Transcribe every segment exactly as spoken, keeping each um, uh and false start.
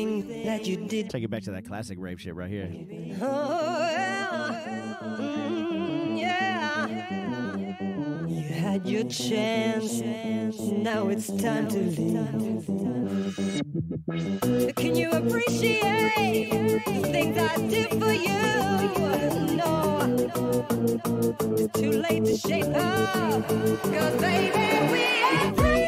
everything that you did. Take it back to that classic rape shit right here. Oh, yeah. Mm, yeah. You had your chance, now it's time to leave. Can you appreciate the things I did for you? No, it's too late to shape up, 'cause baby, we are free.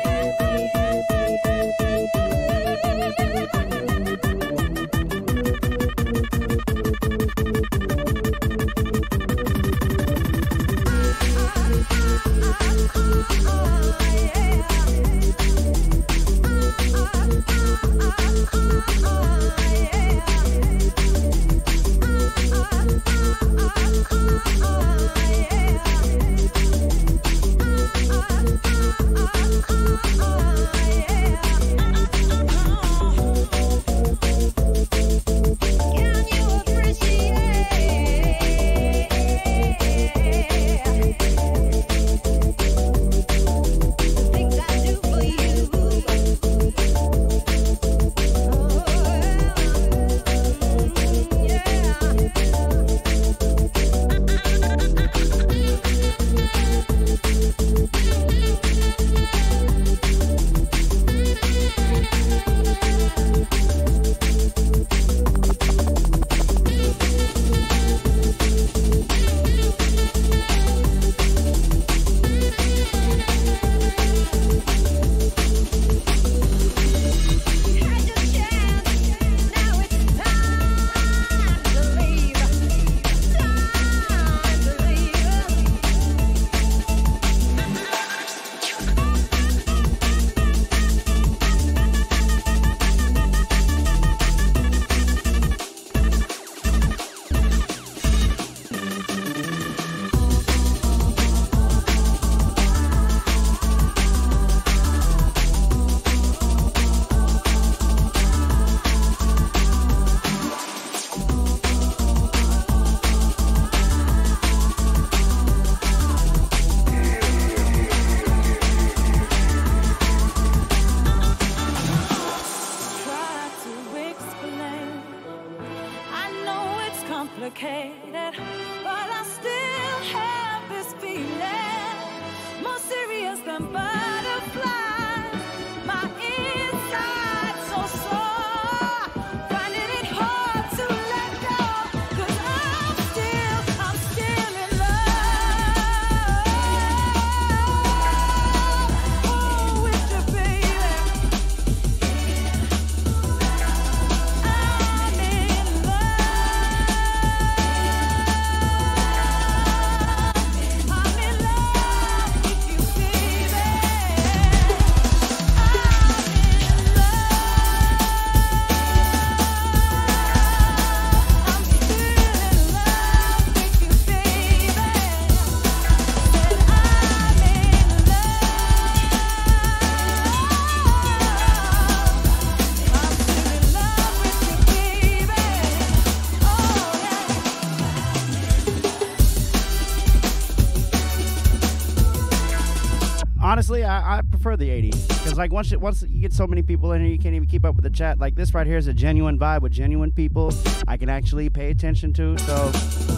Honestly, I, I prefer the eighties because, like, once it, once you get so many people in here, you can't even keep up with the chat. Like, this right here is a genuine vibe with genuine people I can actually pay attention to. So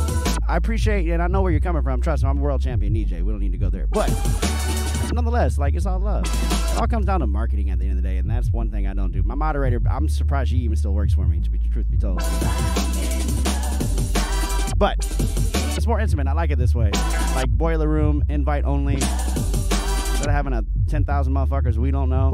I appreciate it, and I know where you're coming from. Trust me, I'm a world champion D J. We don't need to go there, but nonetheless, like, it's all love. It all comes down to marketing at the end of the day, and that's one thing I don't do. My moderator, I'm surprised she even still works for me, to be truth be told. But it's more intimate. I like it this way. Like, boiler room, invite only. Instead of having a ten thousand motherfuckers we don't know.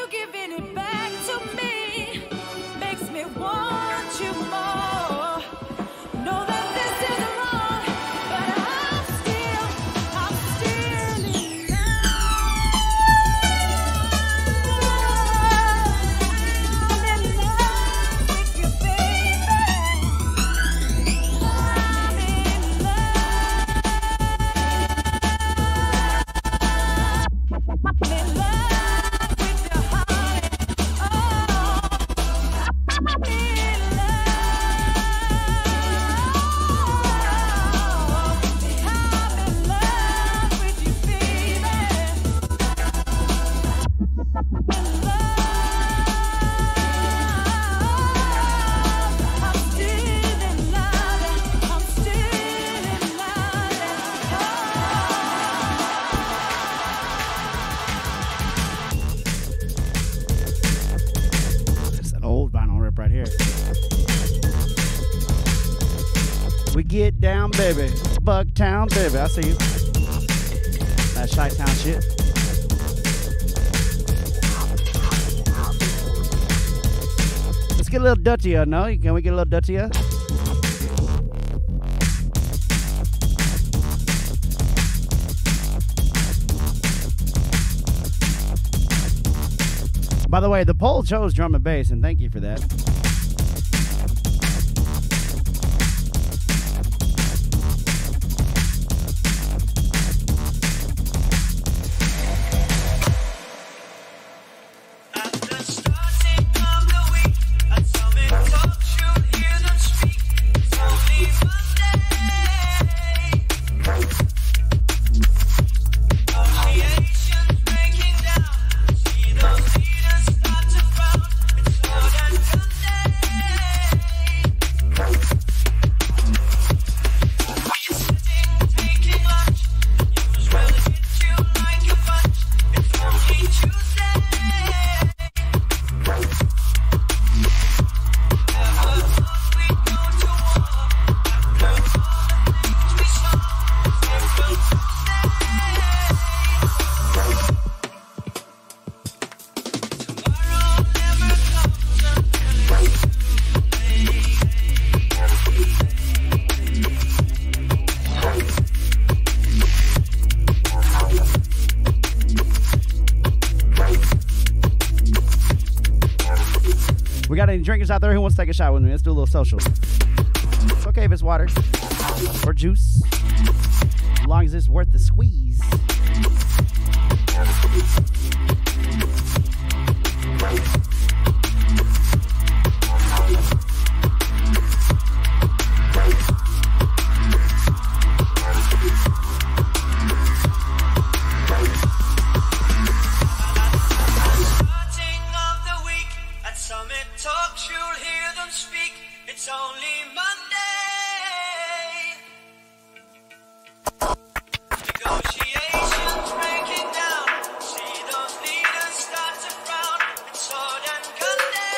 you giving it back to me makes me want you more. Know that this is wrong, but I'm still, I'm still in love. I'm in love with you, baby. I'm in love. I'm in love with your heart. Oh, I'm in love. I'm in love with you, baby. In love. I'm still in love. I'm still in love. It's an old vinyl rip right here. We get down, baby. Bucktown, baby. I see you. That Chi-Town shit. Let's get a little dirtier, no? Can we get a little dirtier? By the way, the poll chose drum and bass, and thank you for that. At the starting of the week, at Summit Talk, you'll hear them speak. It's only Monday. Negotiations breaking down. See those leaders start to frown. It's more than Sunday. Sitting, taking lunch. News will hit you like a punch. It's only Tuesday. Never thought we'd go to war. After all the things we saw, it's still Tuesday. Tomorrow never comes until it's We got any drinkers out there who wants to take a shot with me? Let's do a little social. It's okay if it's water or juice, as long as it's worth the squeeze. starting of the week at Summit Talk, you'll hear them speak. It's only Monday. Negotiations breaking down. See those leaders start to frown. It's sword and gun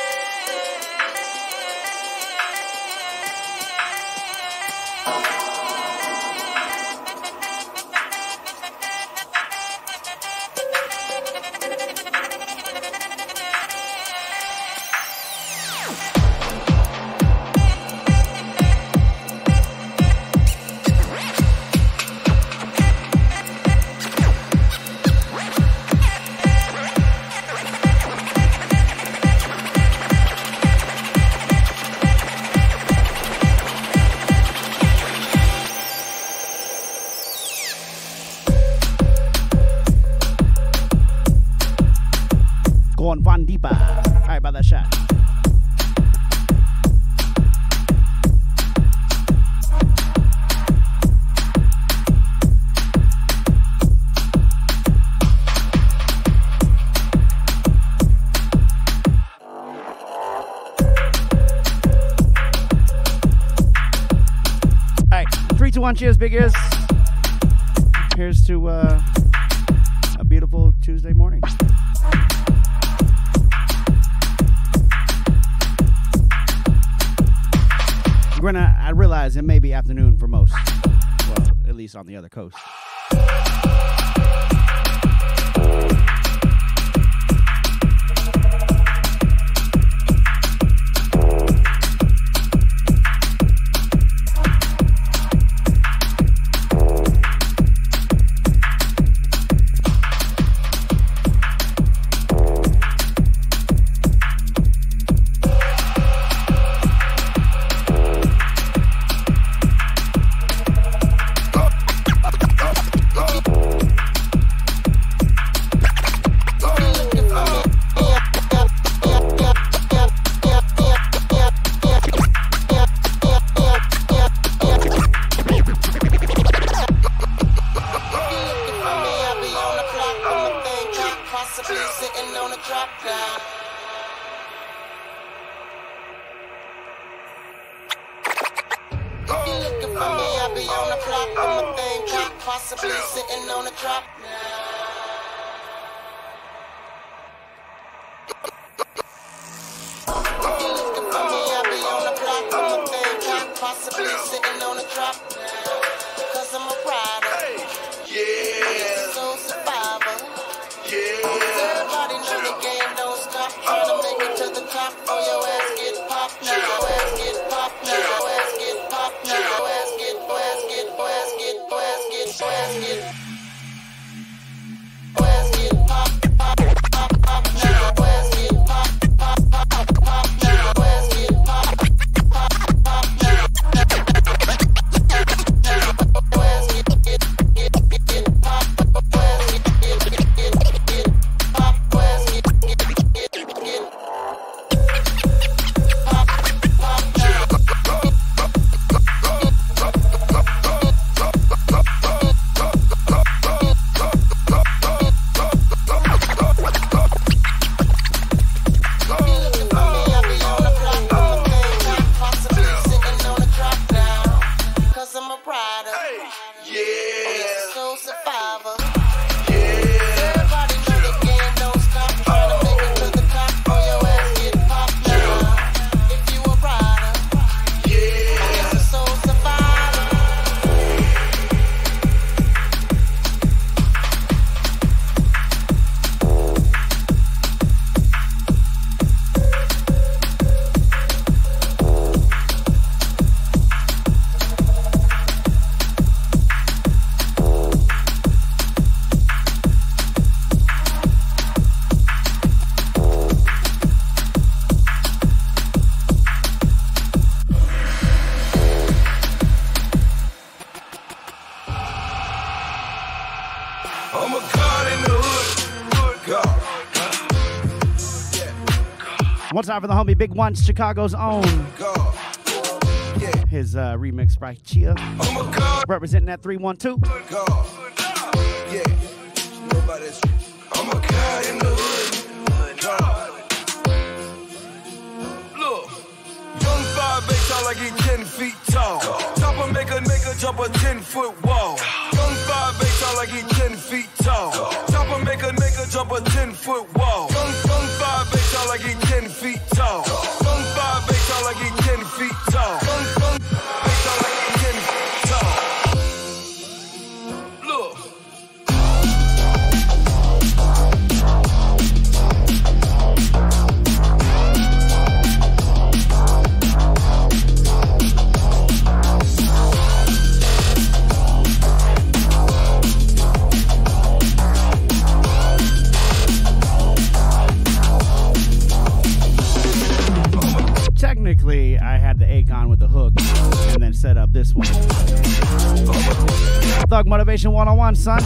Going Van Deepa. All right, about that shot. All right, three, two, one, cheers, big ears. Here's to uh, a beautiful Tuesday morning. Granted, I realize it may be afternoon for most. Well, at least on the other coast. possibly sitting on a drop. If you're looking for me, I'll be on the block on the thing top, possibly sitting on a drop. Cause I'm a rider. Yeah. Soul survivor. Yeah. Everybody know the game don't stop. Trying to make it to the top. Oh, your ass get popped now. Your ass get popped now. Your ass get popped now. Your ass get, your ass get, your ass get, your ass get, your ass get. Your ass get popped, pop, pop, pop now. Your ass get popped, pop, pop, pop now. Your ass get popped, pop, pop now. Your ass get, get, get, get, get popped. Your ass get, get, get, get, get popped. Your ass get, get, get, get, get pop, pop now. I'm a god in the hood. God. One time for the homie Big One, Chicago's own. God. Yeah. His uh, remix by Chia. I'm a god. Representing that three one two. God. Yeah. Nobody's. I'm a god in the hood. God. Look. Young five eight tall like he ten feet tall. Chopper make a nigga jump a ten foot wall. Young five eight tall like he ten feet tall. Chopper make a nigga jump a ten foot wall. Young, young five eight tall like he ten feet tall. Young five eight tall like he ten feet tall. Young, young eight tall like he ten feet tall. Look. Technically, I had the Akon with the hook and then set up this one. Thug Motivation one oh one, son.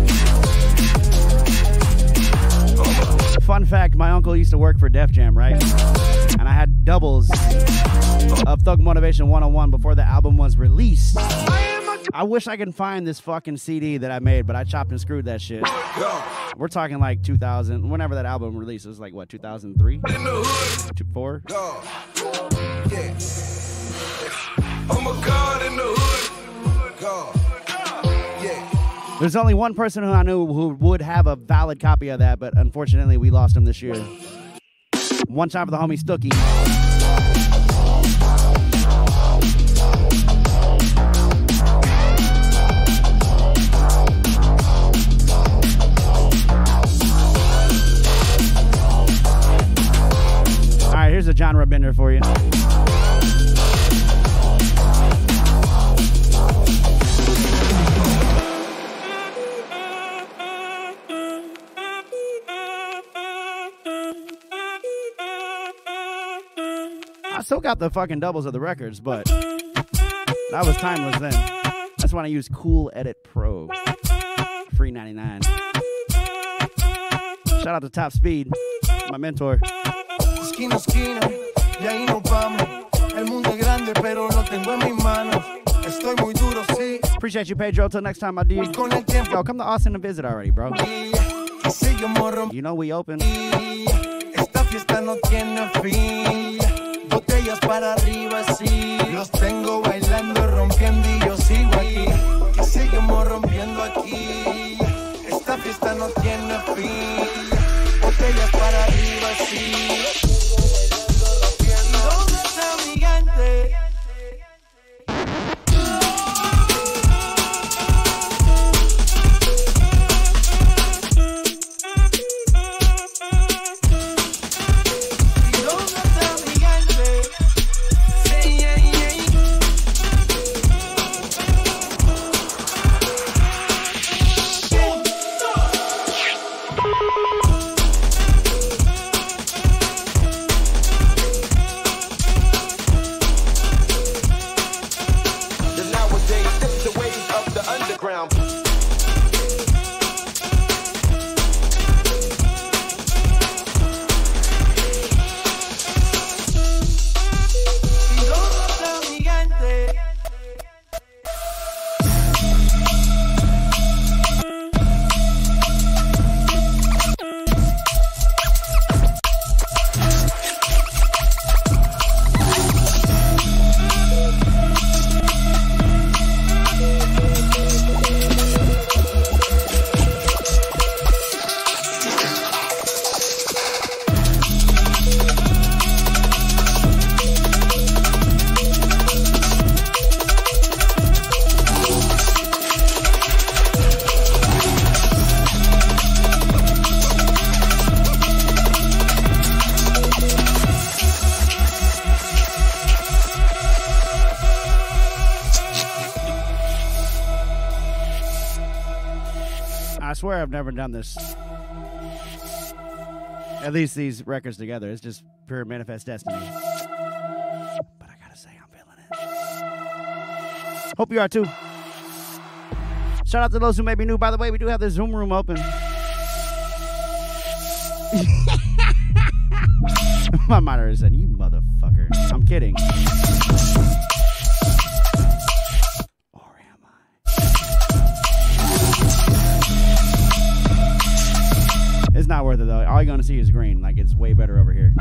Fun fact, my uncle used to work for Def Jam, right? And I had doubles of Thug Motivation one oh one before the album was released. I wish I could find this fucking C D that I made, but I chopped and screwed that shit. We're talking like two thousand, whenever that album released, it was like, what, two thousand three? two, four? God. Yeah. I'm a god in the hood. God. Yeah. There's only one person who I knew who would have a valid copy of that, but unfortunately we lost him this year. One time for the homie Stookie. All right, here's a genre bender for you. I still got the fucking doubles of the records, but that was timeless then. That's when I used Cool Edit Pro. Free ninety-nine. Shout out to Top Speed, my mentor. Esquina, esquina, y ahí nos vamos. El mundo es grande, pero lo tengo en mis manos. Estoy muy duro, sí. Appreciate you, Pedro. Till next time, my dude. Con el tiempo. Yo, come to Austin and visit already, bro. Y seguimos rompiendo. You know we open. Esta fiesta no tiene fin. Botellas para arriba, sí. Los tengo bailando, rompiendo y yo sigo aquí. Que seguimos rompiendo aquí. no tiene fin. Botellas para arriba, sí. ¿Dónde está mi gigante? I swear I've never done this. At least these records together. It's just pure manifest destiny. But I gotta say, I'm feeling it. Hope you are too. Shout out to those who may be new. By the way, we do have the Zoom room open. My monitor said, "You motherfucker." I'm kidding. Or am I? It's not worth it though. All you're gonna see is green. Like, it's way better over here.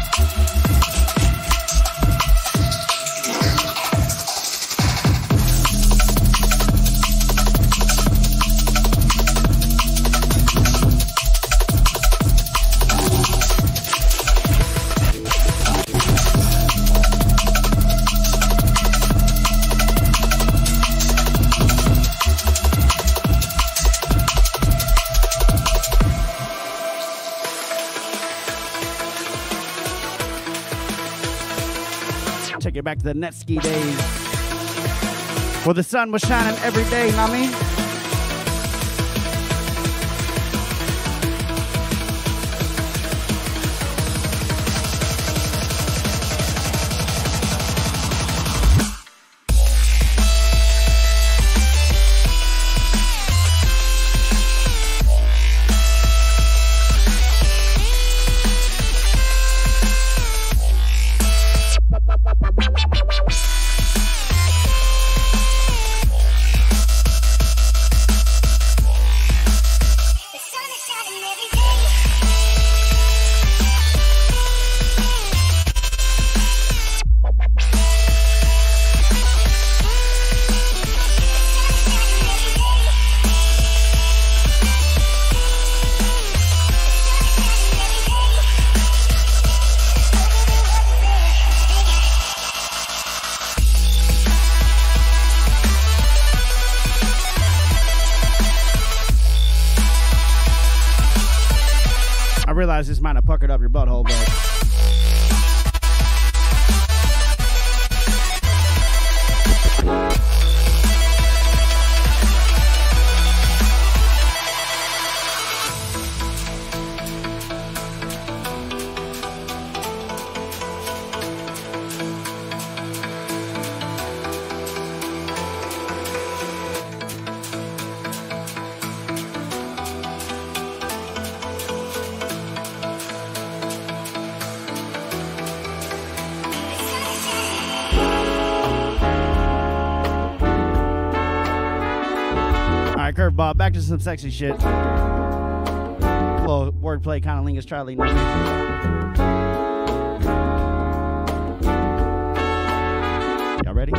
Take it back to the Netsky days, where the sun was shining every day, know what I mean? I realize this might have puckered up your butthole, but Alright, curveball, back to some sexy shit. A little wordplay, kind of Lingus Charlie. Y'all ready?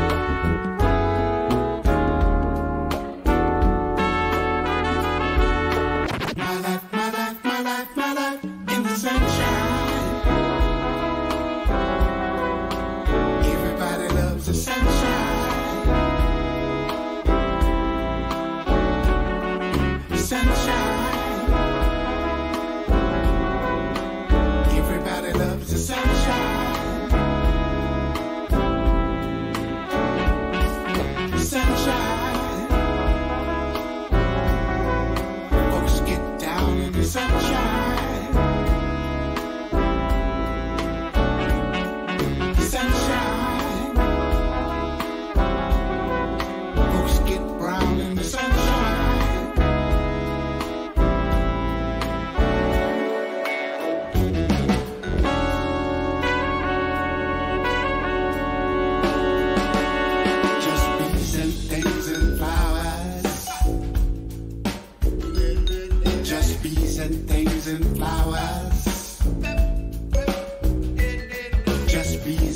My life, my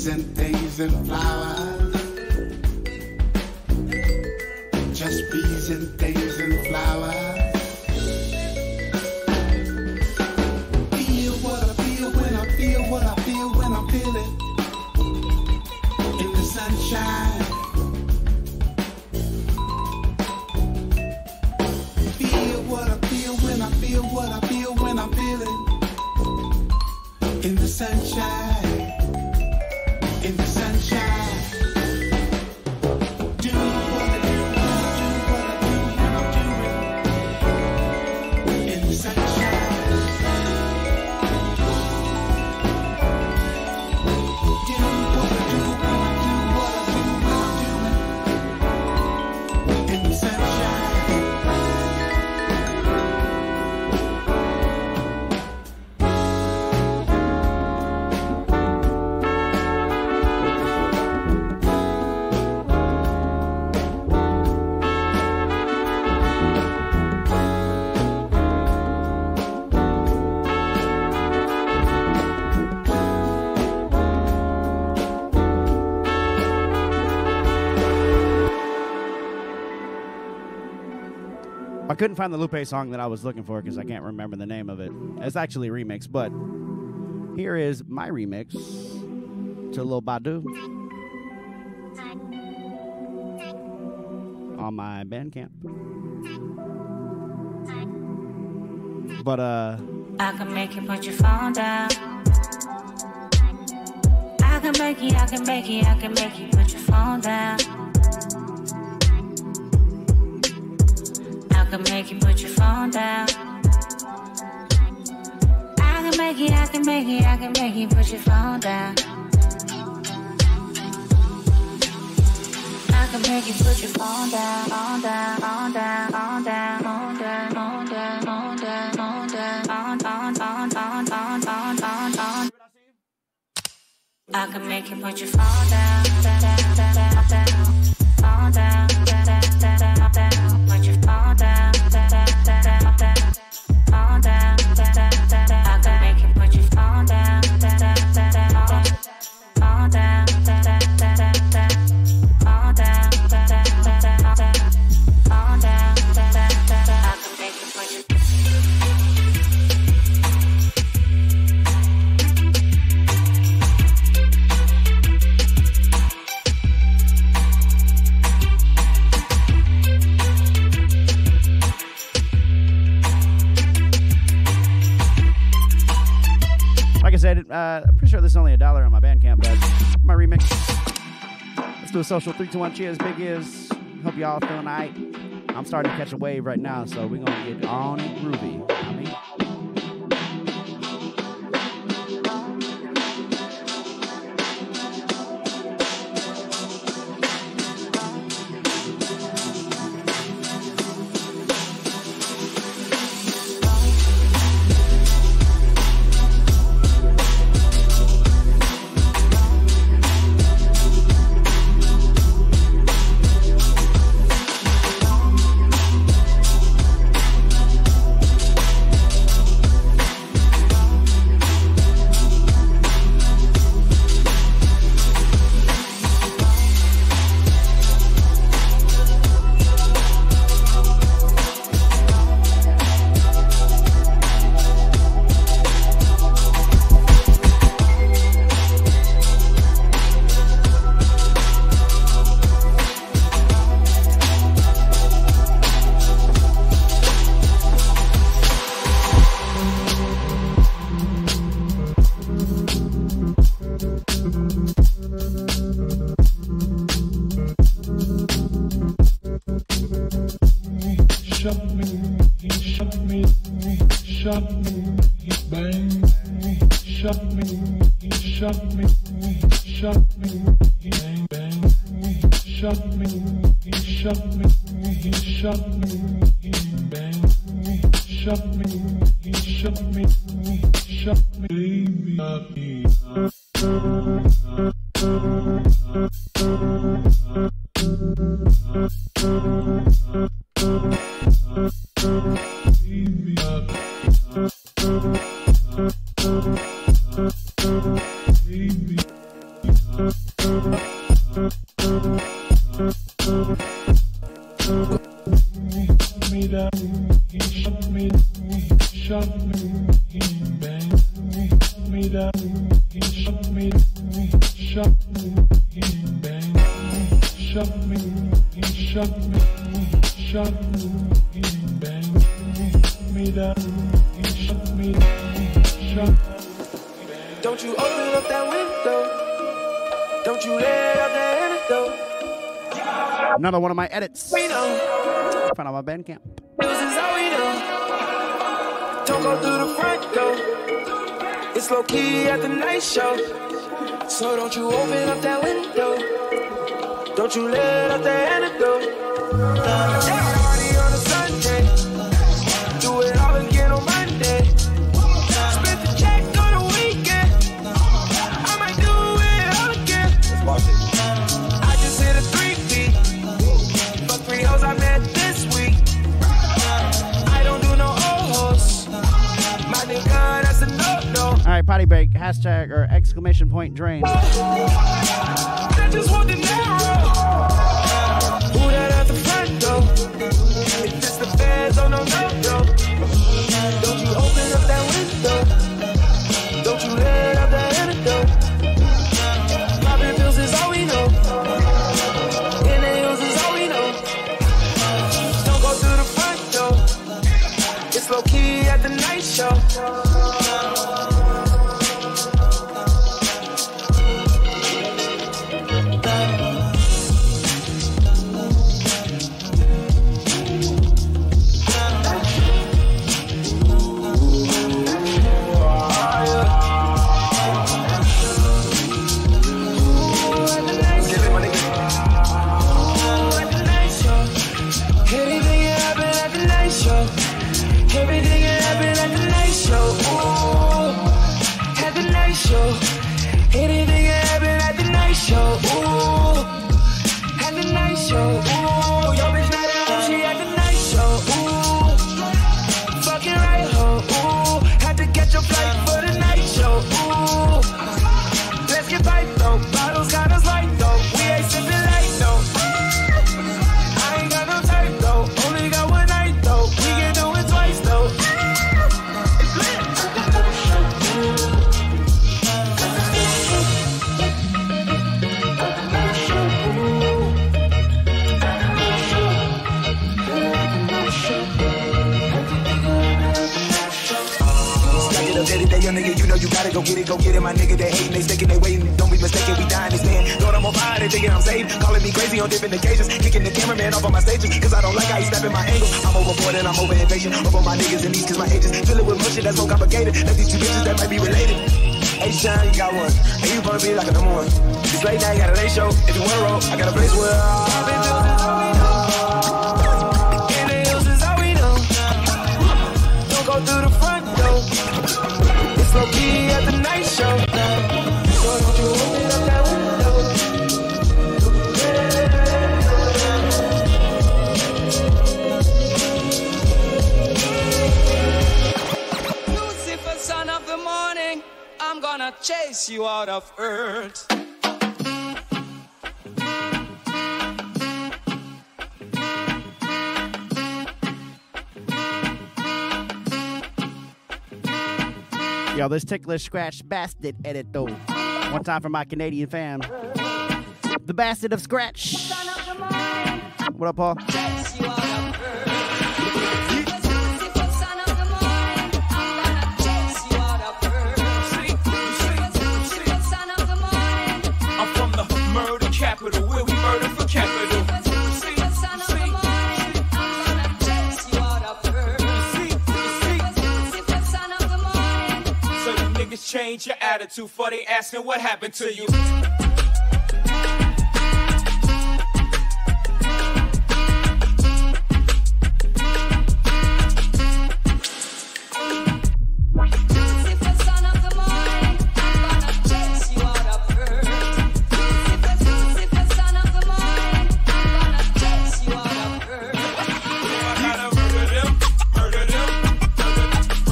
and things and flowers. Just bees and things and flowers. Feel what I feel when I feel what I feel when I'm feeling in the sunshine. Feel what I feel when I feel what I feel when I'm feeling in the sunshine. In the sunshine. Do what I do when I do what I do when I'm doing in the sunshine. Do what I do when I do what I do when I'm doing in the sunshine. I couldn't find the Lupe song that I was looking for because I can't remember the name of it. It's actually a remix, but here is my remix to Lil Badu on my Bandcamp. But uh, I can make you put your phone down. I can make you, I can make you, I can make you put your phone down. I can make you put your phone down. I can make you, I can make you, I can make you put your phone down. I can make you put your phone down, on down, on down, on down, on down, on down, on down, on down, on on on on on on on on. I can make you put your phone down, down, down, down, down, down, phone down, down, down, down, down, put your phone down, down, down, down, down, phone down, down, down, down. I can make you put your phone down, down, down, down, down, phone down, down, down, down, down, phone down, down, down, down, down, phone down, down, down, down. I can make you put your like I said, uh, I'm pretty sure this is only a dollar on my Bandcamp, but my remix. Let's do a social three, two, one. Cheers, big ears. Hope y'all feeling alright. I'm starting to catch a wave right now, so we're gonna get on and groovy. I mean. Me down, he shot me, shot me, he bang me down, he shot me, shot me, he bang shot me, he shot me, shot me, he bang me down, he shot me, shot me. Don't you open up that window, don't you let out the antidote. Another one of my edits. We know. Found on my Bandcamp. This is how we know. Don't go through the front door. It's low key at the night show. So don't you open up that window. Don't you let out the antidote. Party on a Sunday. Do it all again on Monday. Spend the check on the weekend. I might do it all again. I just hit a three feet. But three hoes I met this week. I don't do no old hoes. My nigga, that's a no-no. All right, potty break. Hashtag or exclamation point drain. I just want the narrow. Who that at the front door? If it's the feds, oh no, no, no. Don't you open up that window. Don't you let out the antidote. Popping pills is all we know. In the hills is all we know. Don't go through the front door. It's low key at the night show. Everything happened at the night show. Ooh, at the night show. Anything happened at the night show. Ooh, at the night show. Ooh, yo bitch not at home, she at the night show. Ooh, fucking right ho. Ooh, had to catch a flight for the night show. Ooh, let's get pipe though. Bottles got us light though. We ain't sipping light though. I ain't got no type though. Only got one night though. We can do it twice though. It's lit. Young nigga, you know you gotta go get it, go get it. My nigga, they hating, they sticking, they waiting. Don't be mistaken, we dying this man. Lord, I'm on fire, they thinking I'm saved. Calling me crazy on different occasions. Kicking the cameraman off on my stages, cause I don't like how he snapping my angles. I'm overboard and I'm over impatient. Over my niggas and these, cause my agents fill it with motion that's so complicated. Like these two bitches that might be related. Hey, Sean, you got one. And you gonna be like a number one. It's late now, you got a late show. If you wanna roll, I got a place where I've been doing this all we know. In the hills is all we know. Don't go through the front door. It's low key at the night show. So don't you open up that window. Lucifer, son of the morning, I'm gonna chase you out of earth. Yo, this ticklish scratch bastard edit though. One time for my Canadian fam. The bastard of scratch. What up, Paul? I'm from the murder capital, where we murder for capital. Change your attitude for they asking what happened to you.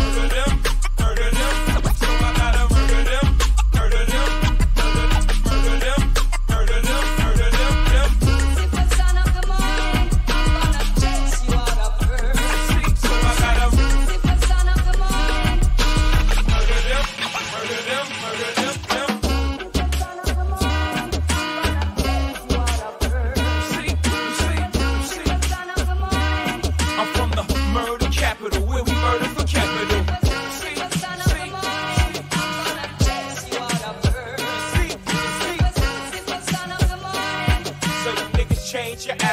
Murder them, murder them, murder them, murder them.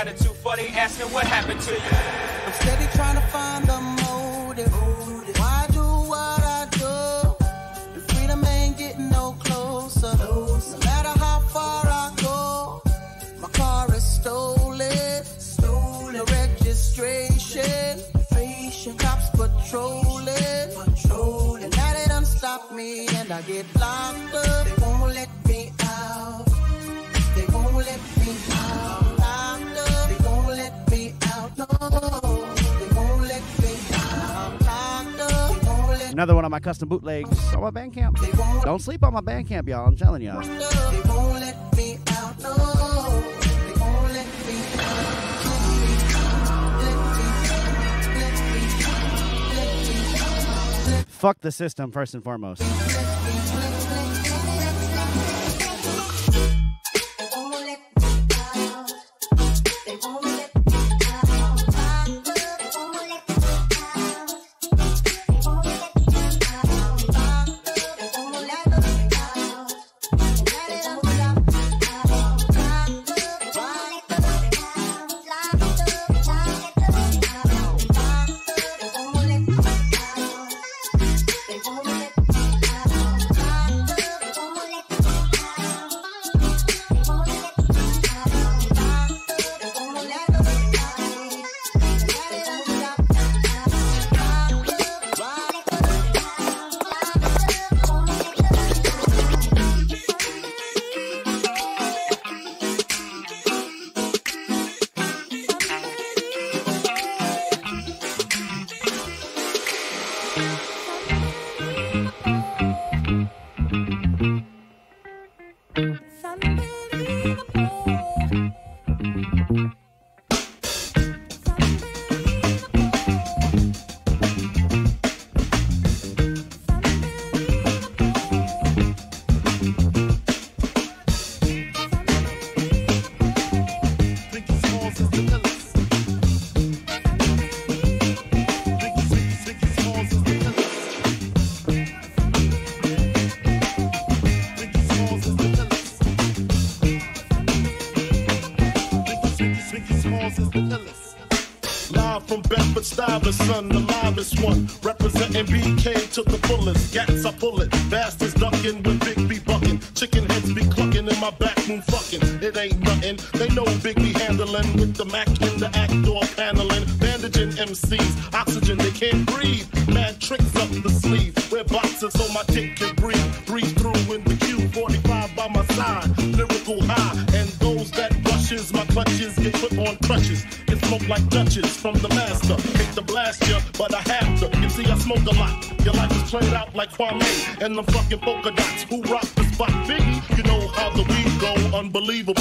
attitude for they asking what happened to you. I'm steady trying to find the motive. Why do what I do? The freedom ain't getting no closer. No matter how far I go, my car is stolen. Stolen. The registration. Cops patrolling. Patrolling. Now they done stop me and I get locked up. They won't let me out. They won't let me out. Locked up. They won't let me out. No. They won't let me out. Locked up. They won't let Another one of my custom bootlegs on my Bandcamp. Don't sleep on my Bandcamp, y'all. I'm telling y'all. They won't let me out. No. They won't let me out. Fuck the system, first and foremost. The son, the livest one, representing B K to the fullest. Gats I pull it, bastards ducking when Big B bucking. Chicken heads be clucking in my back room fucking. It ain't nothing. They know Big B handling with the Mac in the act door paneling, bandaging M Cs, oxygen they can't breathe. Mad tricks up the sleeve, wear boxes so my dick can breathe. Breathe through in the Q forty-five by my side, lyrical high, and those that rushes my clutches get put on crutches. Get smoked like Dutches from the master. Hate to blast ya, but I have to. You see, I smoke a lot. Your life is played out like Kwame and the fucking polka dots. Who rock the spot? Biggie, you know how the weed go. Unbelievable.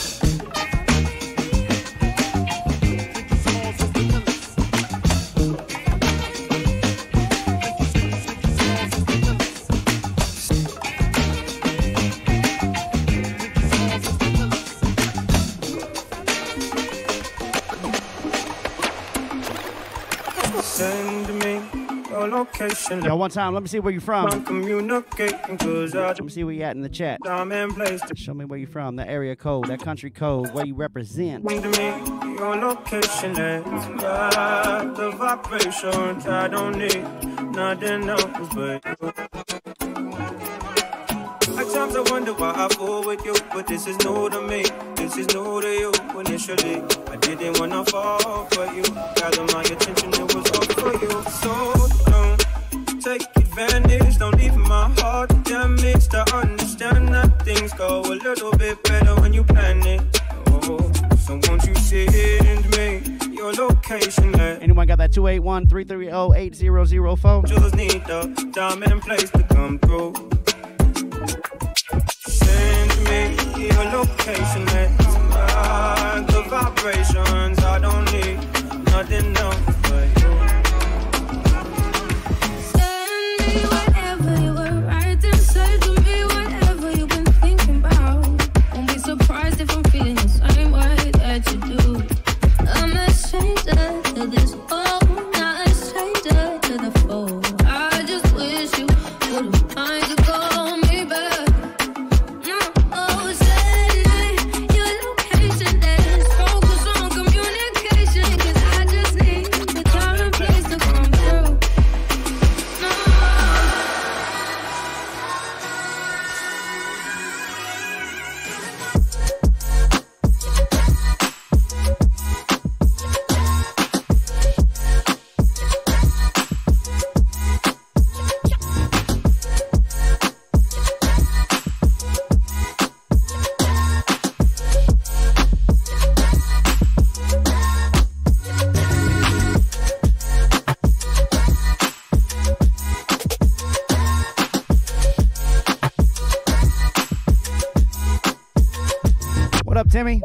location. Yo, one time, let me see where you from. I'm communicating cause I Let me see where you at in the chat. I'm in place to Show me where you from, that area code, that country code, where you represent. bring to me your location and ride the vibrations. I don't need nothing else but you. At times I wonder why I fall with you, but this is new to me. This is new to you. Initially, I didn't wanna fall for you. Gather my attention, it was all for you. So don't take advantage. Don't leave my heart damaged. I understand that things go a little bit better when you plan it. Oh, so won't you send me your location? At Anyone got that two eight one, three three zero, eight zero zero four? just need the time and place to come through. Send me your location, let's ride the vibrations. I don't need nothing else but you. Send me whatever you were writing. Say to me whatever you've been thinking about. Won't be surprised if I'm feeling the same way that you do. I'm a stranger to this world, not a stranger to the fold. I just wish you would've tried to call me back. No, oh, send me What up, Timmy?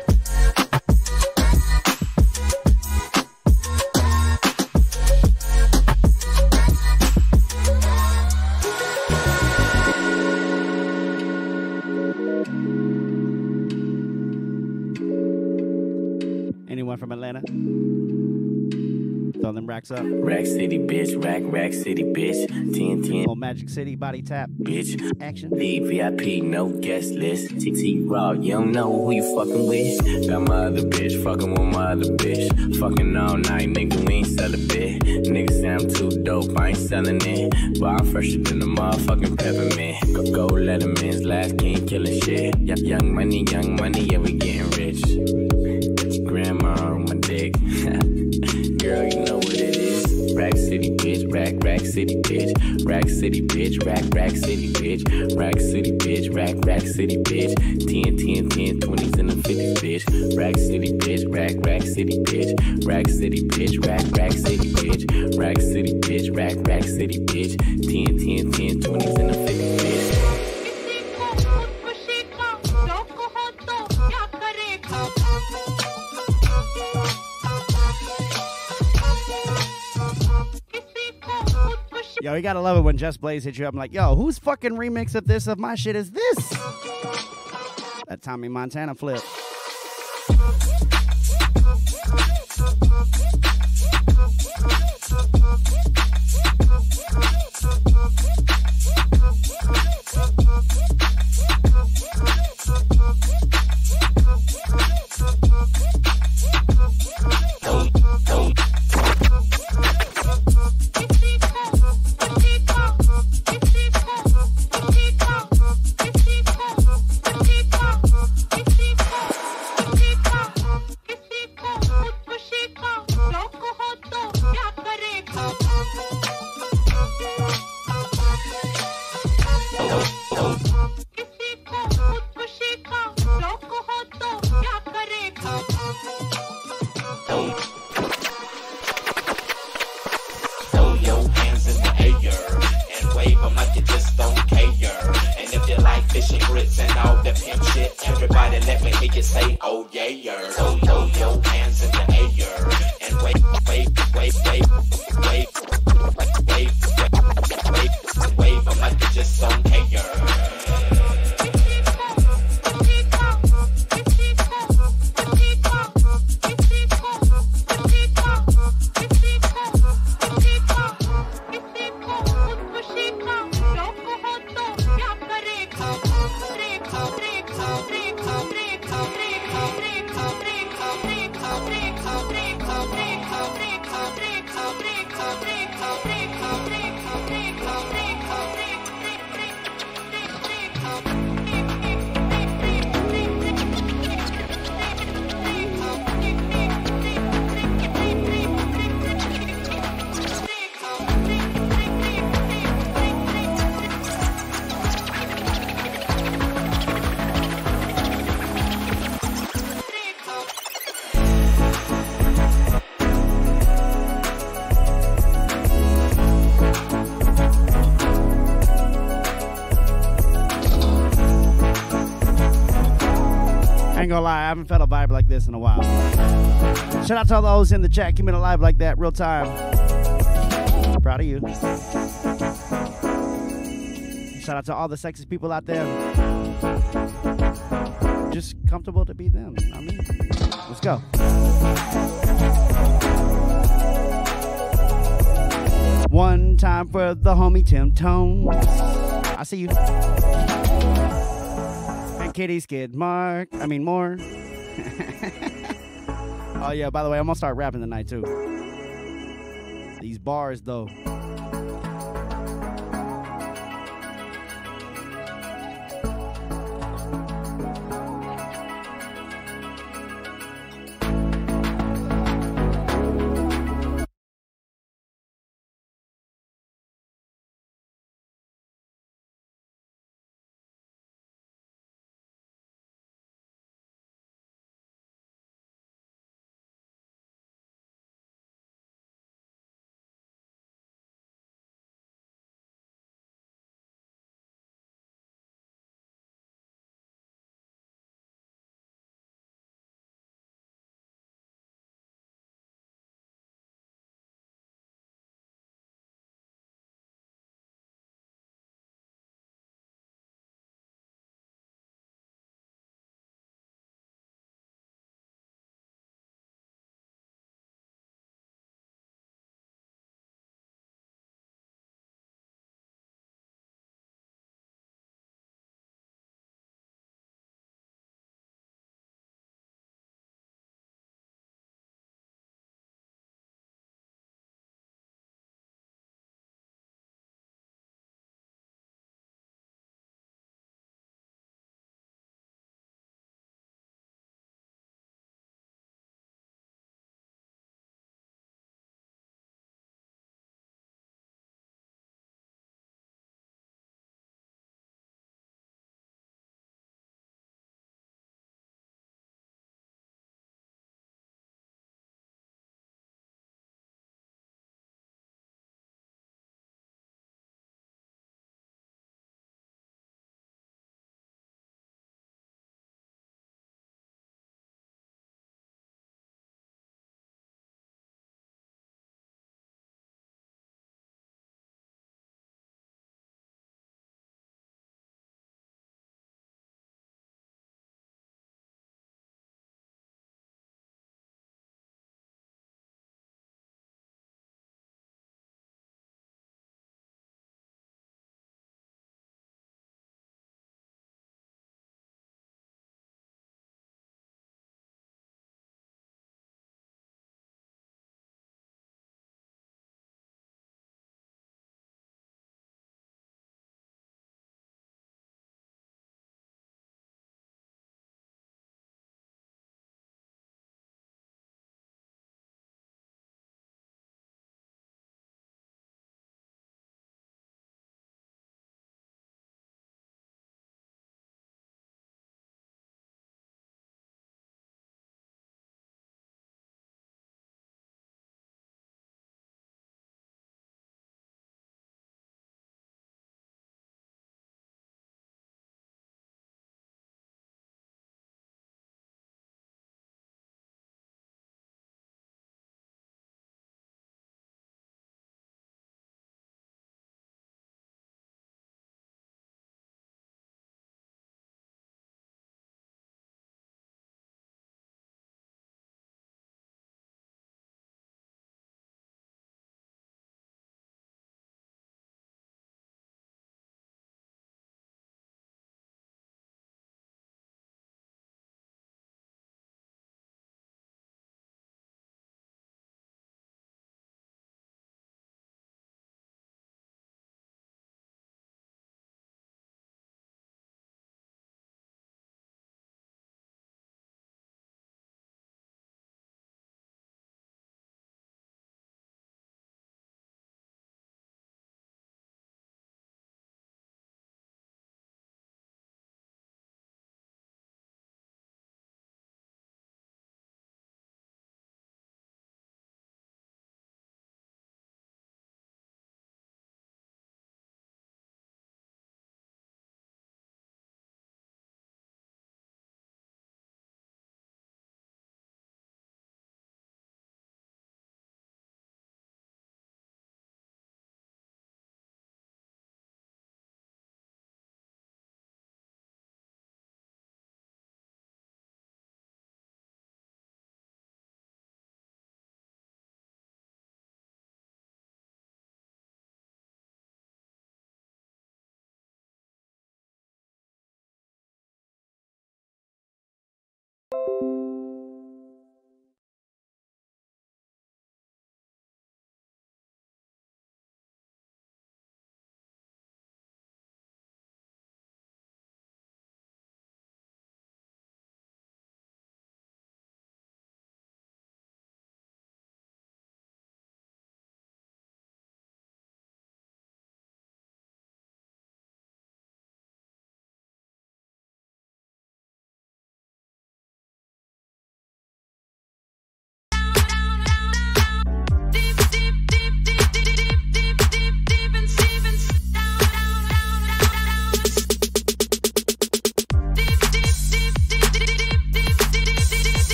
Anyone from Atlanta? Throw them racks up. Rack City, bitch. Rack, Rack City, bitch. ten ten. Old Magic City, body tap. Bitch. Action. Lead V I P, no guest list. T T Raw, you don't know who you fucking with. Got my other bitch, fucking with my other bitch. Fucking all night, nigga, we ain't sell a bit. Nigga say I'm too dope, I ain't selling it. But I'm fresher than the motherfucking peppermint. Go, go, Letterman's last king killing shit. Y- young money, young money, yeah, we getting rich. Got your grandma on my dick. Girl, you know what it is. Rack City, bitch. Rack, Rack City, bitch. Rack City, bitch. Rack, Rack City, bitch. Rack City, bitch. Rack, Rack City, bitch. ten, ten, ten, twenties and the fifties, bitch. Rack City, bitch. Rack, Rack City, bitch. Rack City, bitch. Rack, Rack City, bitch. Rack City, bitch. Rack, Rack City, bitch. ten, ten, ten, twenties and the fifties, bitch. Yo, you gotta love it when Just Blaze hits you up. I'm like, yo, whose fucking remix of this, of my shit is this? That Tommy Montana flip. Throw your hands in the air and wave them like you just don't care. And if you like fish and grits and all that pimp shit, everybody let me hear you say, oh yeah. So throw your hands in the air and wave, wave, wave, wave, wave, wave, wave, wave, wave them like you just don't care. Ain't gonna lie, I haven't felt a vibe like this in a while. Shout out to all those in the chat keeping it alive like that, real time. Proud of you. Shout out to all the sexy people out there. Just comfortable to be them. I mean, let's go. One time for the homie Tim Tones. I see you. And Kitty Skid Mark. I mean, more. Oh, yeah, by the way, I'm going to start rapping tonight, too. These bars, though.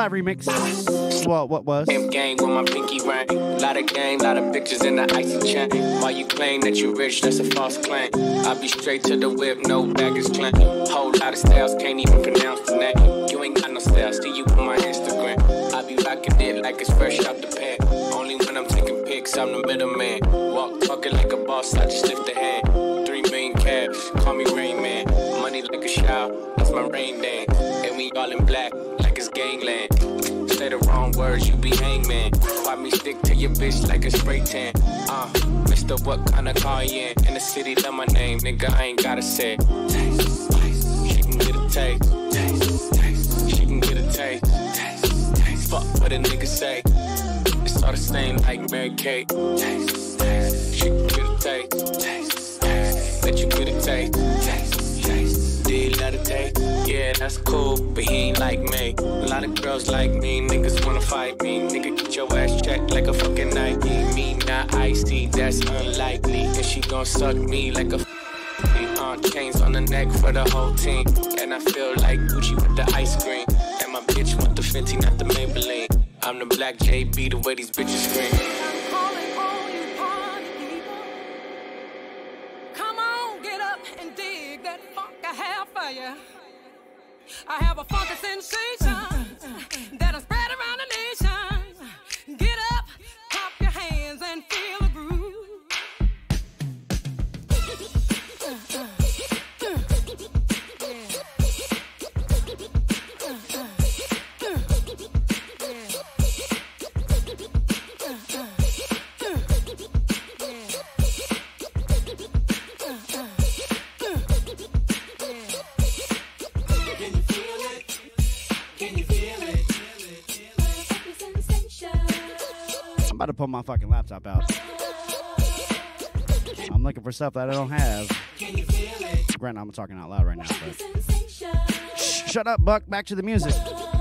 live remix. Well, what was? Same game with my pinky ring. Lot of game, lot of bitches in the icy chain. While you claim that you rich, that's a false claim. I be straight to the whip, no baggage claim. Whole lot of styles, can't even pronounce the name. You ain't got no styles, see you on my Instagram. I be rocking it like it's fresh out the pan. Only when I'm taking pics, I'm the middleman. Walk talking like a boss, I just lift a hand. Three million cash, call me Rain Man. Money like a shower, that's my rain dance. And we all in black, like it's gangland. Say the wrong words, you be hangman. Why me stick to your bitch like a spray tan? Uh, Mister What kind of car you in? In the city, love my name, nigga, I ain't gotta say it. Taste, taste, she can get a taste. Taste, taste, she can get a taste. Taste, taste, fuck what a nigga say. It's all the same like Mary Kate. Taste, taste, she can get a taste. Taste, taste, let you get a taste. Taste, taste, did let it taste. Yeah, that's cool, but he ain't like me. A lot of girls like me, niggas wanna fight me. Nigga, get your ass checked like a fucking Nike. Me not icy, that's unlikely. And she gon' suck me like a uh, chains on the neck for the whole team. And I feel like Gucci with the ice cream. And my bitch want the Fenty, not the Maybelline. I'm the black J B, the way these bitches scream. Calling all you party people. Come on, get up and dig that funk I have for you. I have a funky sensation that'll spread around the nation. Get up, clap your hands and feel the groove. I'm about to pull my fucking laptop out. I'm looking for stuff that I don't have. Granted, I'm talking out loud right now, but shut up, Buck. Back to the music.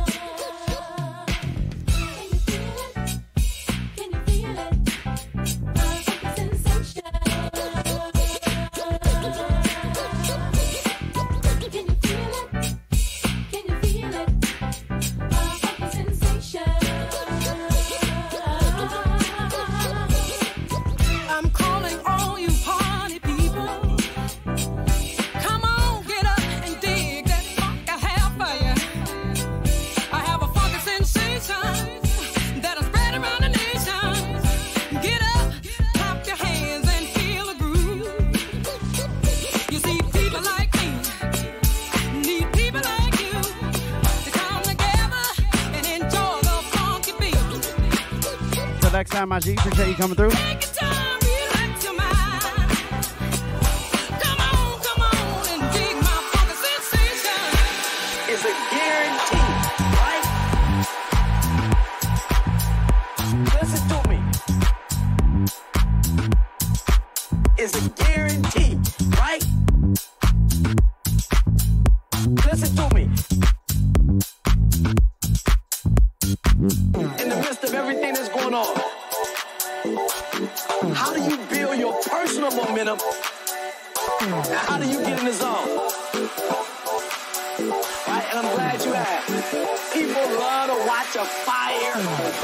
I'm calling all you party people. Come on, get up and dig that funk I have for you. I have a funky sensation that'll spread around the nation. Get up, clap your hands and feel the groove. You see, people like me need people like you to come together and enjoy the funky beat. Till next time, my G. Appreciate you coming through. It's a guarantee, right? Listen to me. It's a guarantee, right? Listen to me. In the midst of everything that's going on, how do you build your personal momentum? And how do you get in the zone? Right, and I'm glad you asked. People love to watch a fire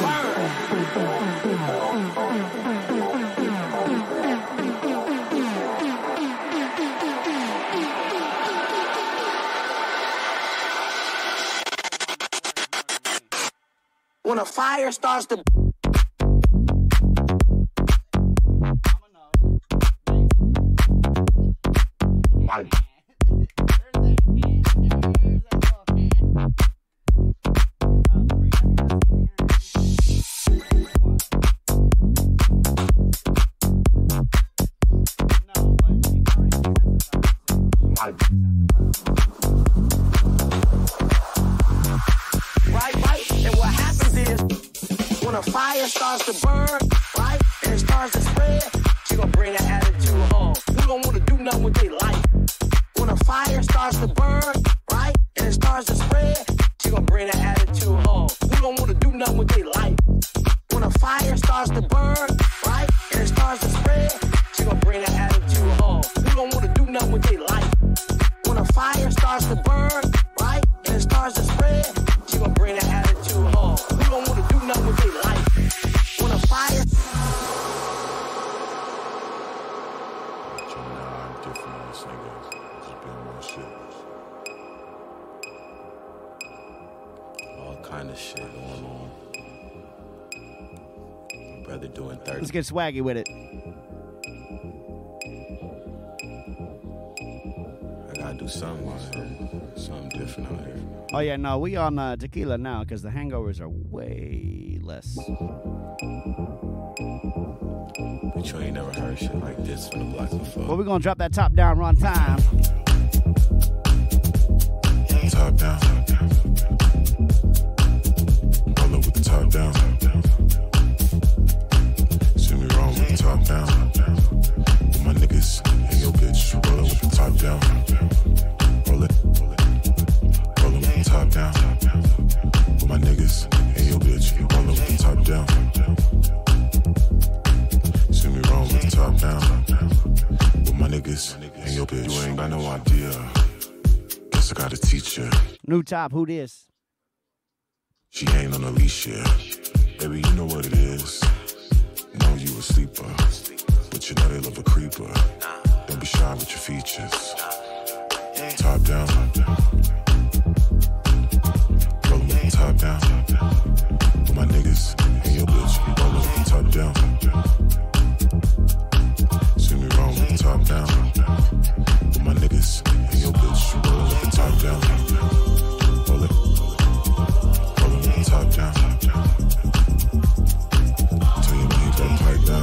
burn. When a fire starts to Right, right, and what happens is when a fire starts to burn, right, and it starts to spread, she gonna bring that attitude home. Who don't wanna do nothing with their life? When a fire starts to burn, right, and it starts to spread, she gonna bring that attitude home. Who don't wanna do nothing with their life? When a fire starts to burn, right, and it starts to spread, she gonna bring that attitude home. Who don't wanna do nothing with their life? When a fire starts to burn, right, and it starts to spread, she gonna bring that attitude home. different on this nigga. Just be on my shit. All kind of shit going on. My brother doing thirty. Let's get swaggy with it. I gotta do something out here. Something different out here. Oh yeah, no, we on uh, tequila now because the hangovers are way less. But you ain't never heard shit like this from the block before. Well, we're gonna drop that top down run time. Top down. Roll up with the top down. See me wrong with the top down. With my niggas and your bitch. Roll up with the top down. Roll it. Roll up with the top down. With my niggas and your bitch. Roll up with the top down. See me wrong with the top down. With my niggas and your bitch. You ain't got no idea. Guess I gotta teach you. New top, who this? She ain't on a leash yet. Baby, you know what it is. Know you a sleeper, but you know they love a creeper. Don't be shy with your features. Top down. Roll with the top down. With my niggas and your bitch. Roll with the top down. See me wrong with the top down. With my niggas and your bitch. Roll with the top down. Roll it. Roll with the top down. Tell you when you better pipe down.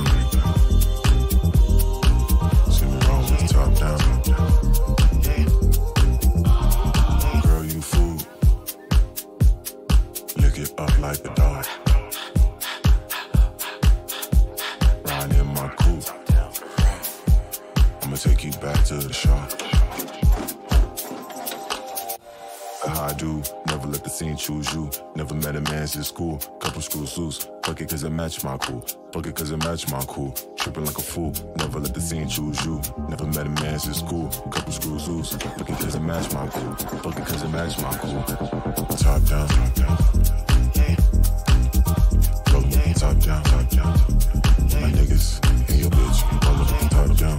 See me wrong with the top down. Girl, you fool. Lick it up like a dog. Ride in my coupe. I'ma take you back to the shop. How I do, never let the scene choose you. Never met a man since school. Couple screws loose. Fuck it cause it match my cool. Fuck it cause it match my cool. Tripping like a fool. Never let the scene choose you. Never met a man since school. Couple screws loose. Fuck it cause it match my cool. Fuck it cause it match my cool. Top down. Roll with the top down. My niggas and your bitch. Roll with the top down.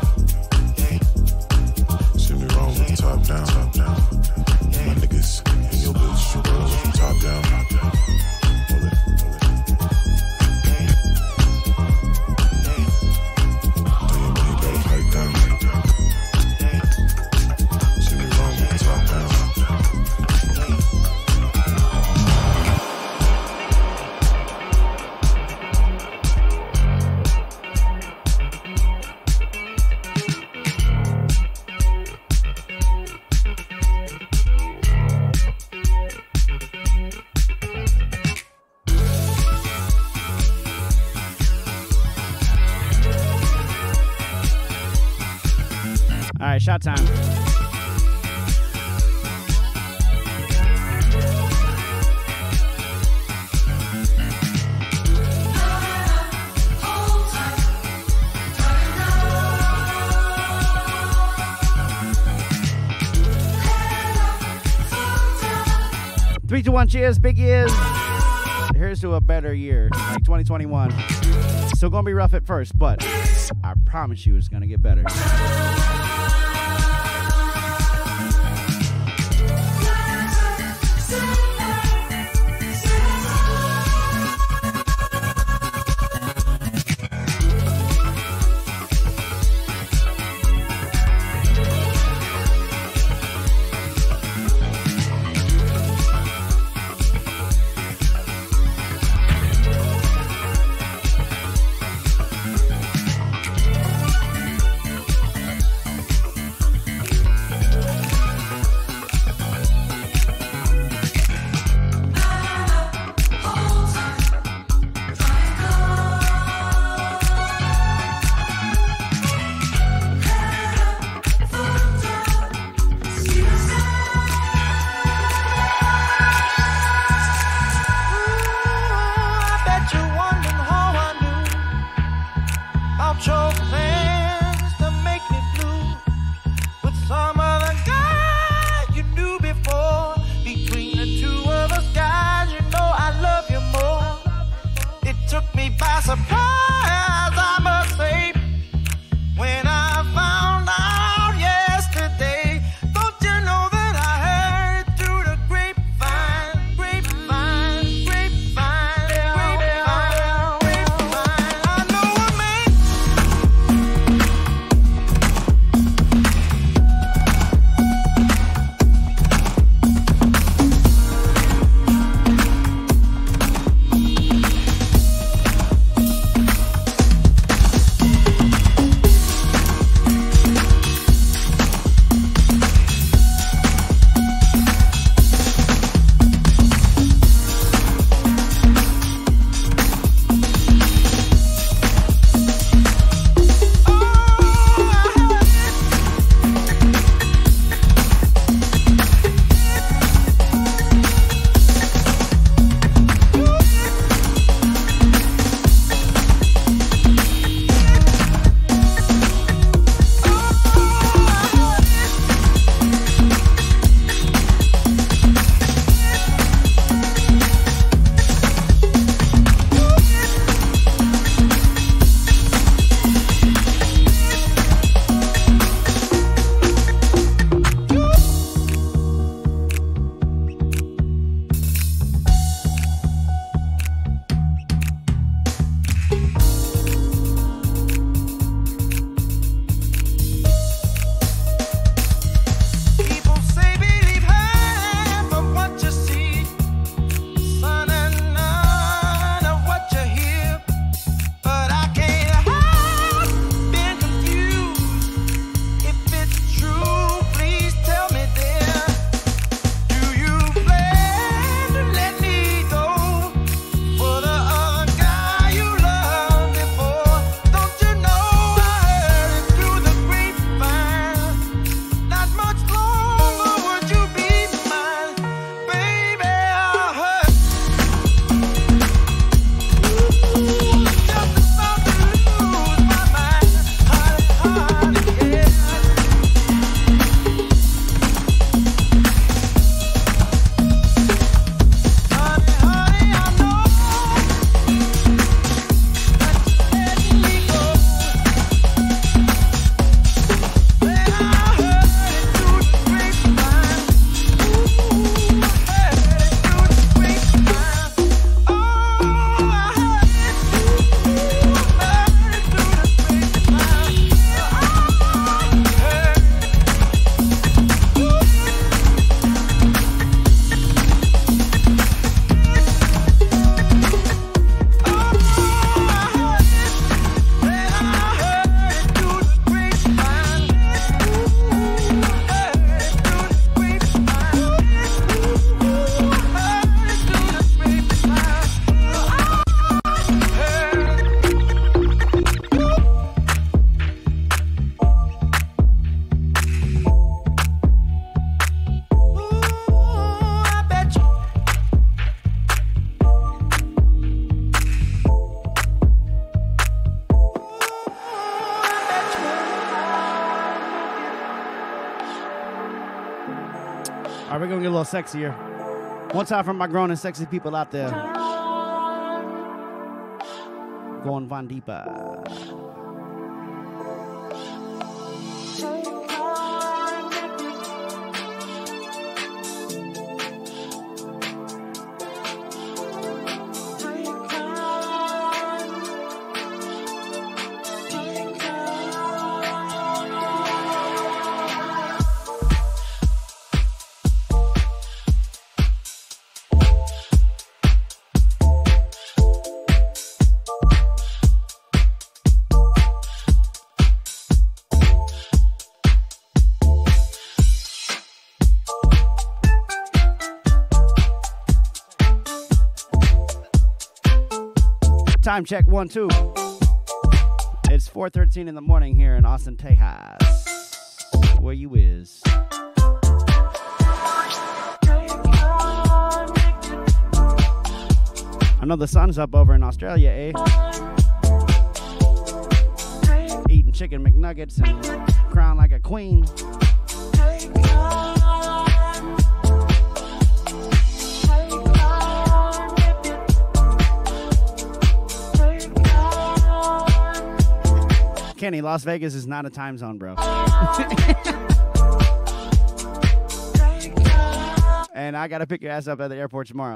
See me wrong with the top down. My niggas and your bitch. Roll with the top down. Roll it. Tell your money better pipe down. See me wrong with the top down. All right, shot time. Three to one, cheers, big ears. Here's to a better year, like twenty twenty-one. Still gonna be rough at first, but I promise you it's gonna get better. Surprise, I must say, when I found out right, we're gonna get a little sexier. One time for my grown and sexy people out there. Going Von Deepa. Time check one, two. It's four thirteen in the morning here in Austin, Texas. Where you is? I know the sun's up over in Australia, eh? Eating chicken McNuggets and crying like a queen. Kenny, Las Vegas is not a time zone, bro. And I gotta pick your ass up at the airport tomorrow.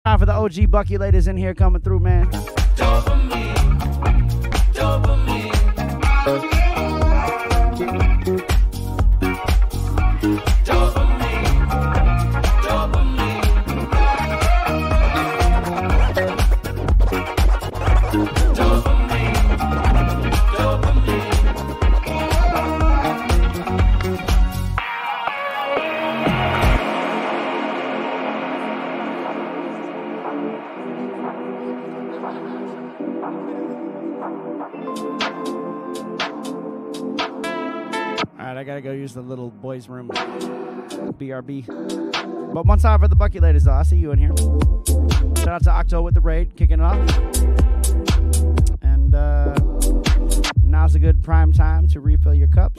Time for the O G Bucky ladies in here coming through, man. Dopamine, dopamine, I gotta go use the little boys' room, B R B. But one time for the Bucky ladies, though. I see you in here. Shout out to Octo with the raid, kicking it off. And uh, now's a good prime time to refill your cups,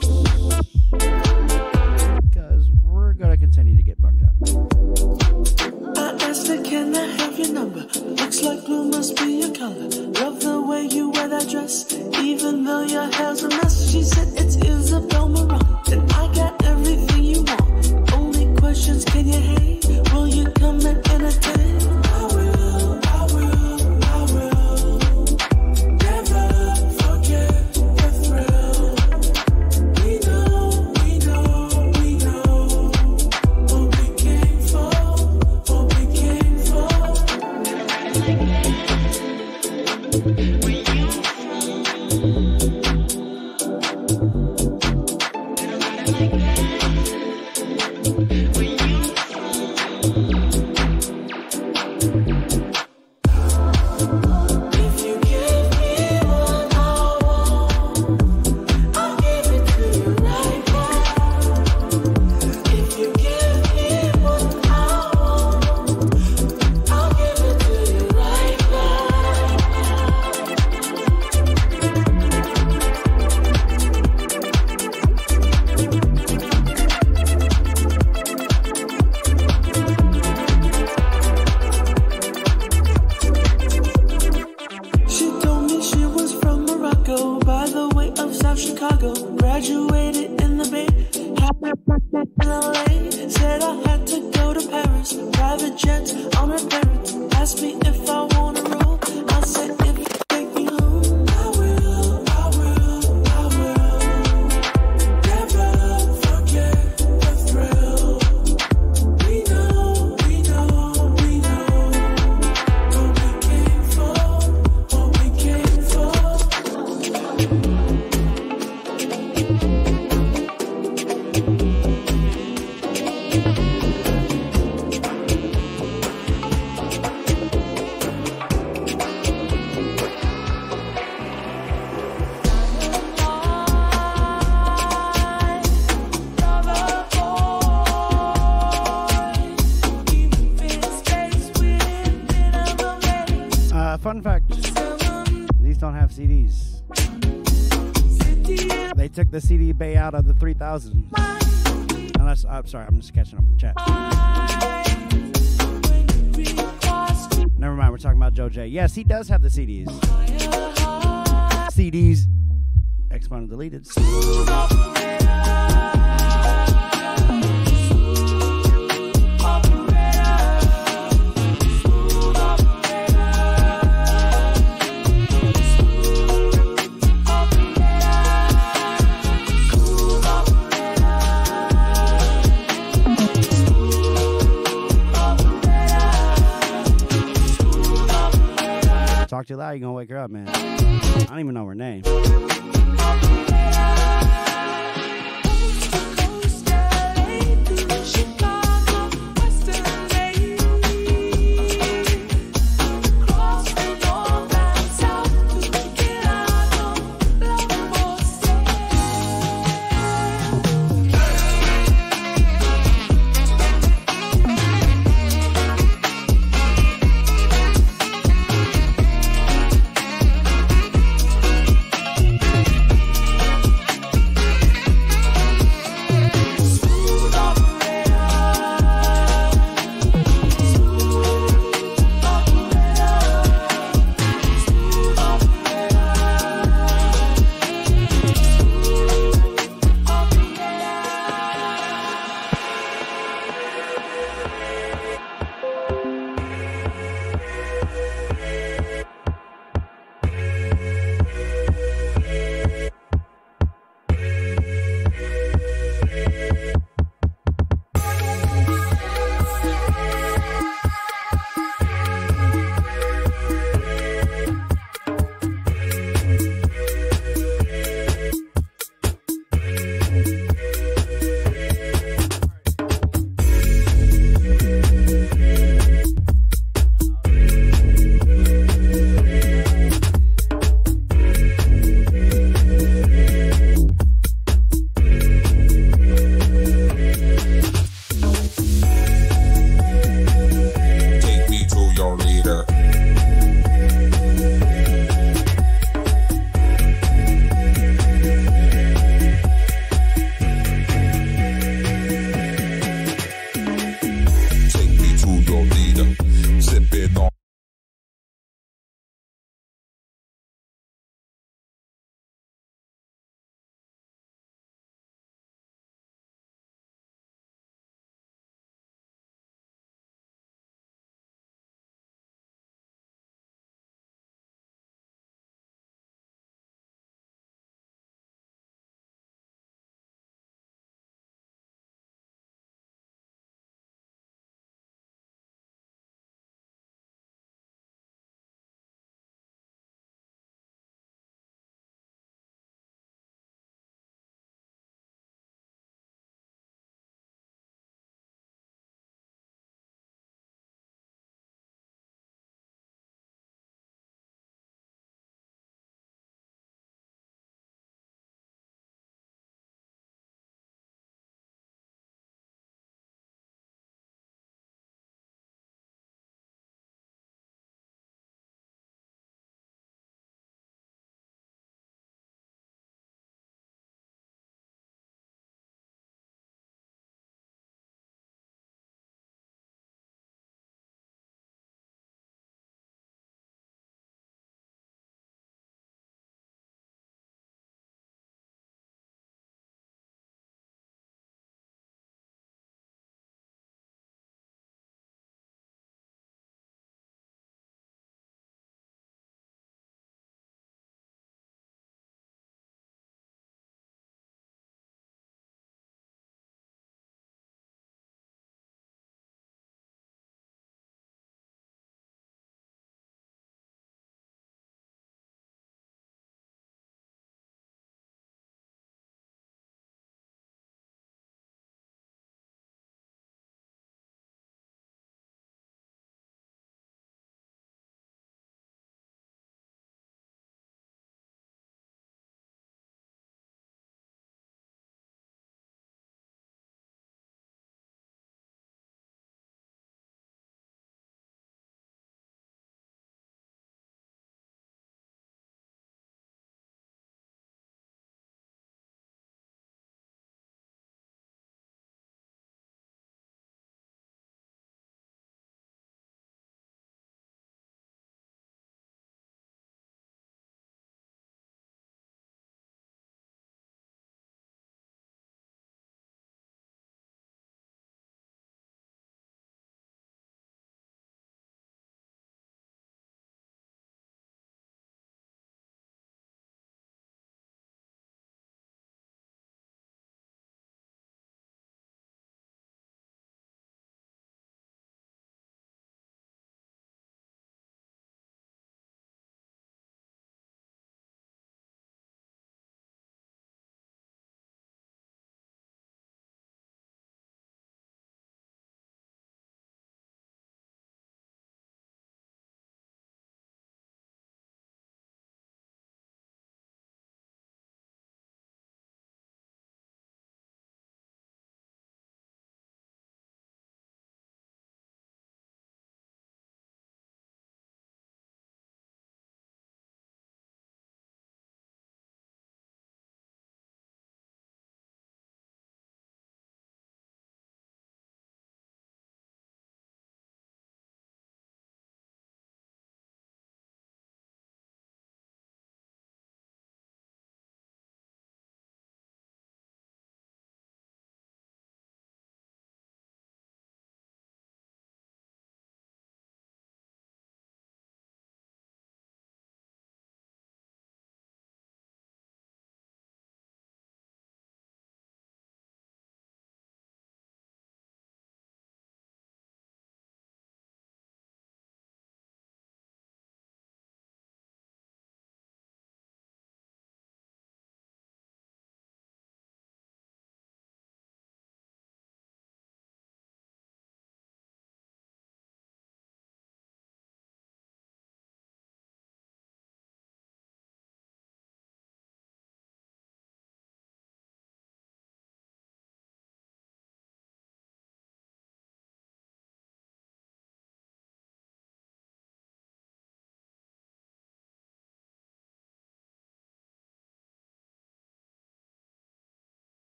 because we're gonna continue to get bucked up. I asked her, can I have your number? Looks like blue must be your color. Love the way you wear that dress, even though your hair's a mess. She said it's Isabel Marant, and I got everything you want. Only questions, can you hang? Will you come and entertain? I will, I will, I will. Never forget the thrill. We know, we know, we know what we came for, what we came Fun fact, these don't have C Ds. They took the C D bay out of the three thousand. Unless, I'm sorry, I'm just catching up with the chat. Never mind, we're talking about Joe J. Yes, he does have the C Ds. C Ds, exponent deleted. Talk too loud, you're gonna wake her up, man. I don't even know her name.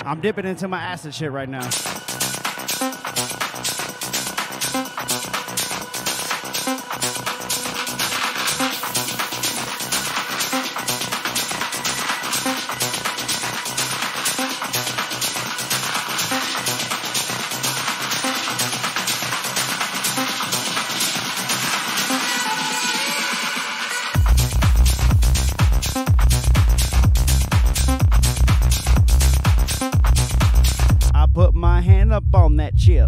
I'm dipping into my acid shit right now. Up on that chip.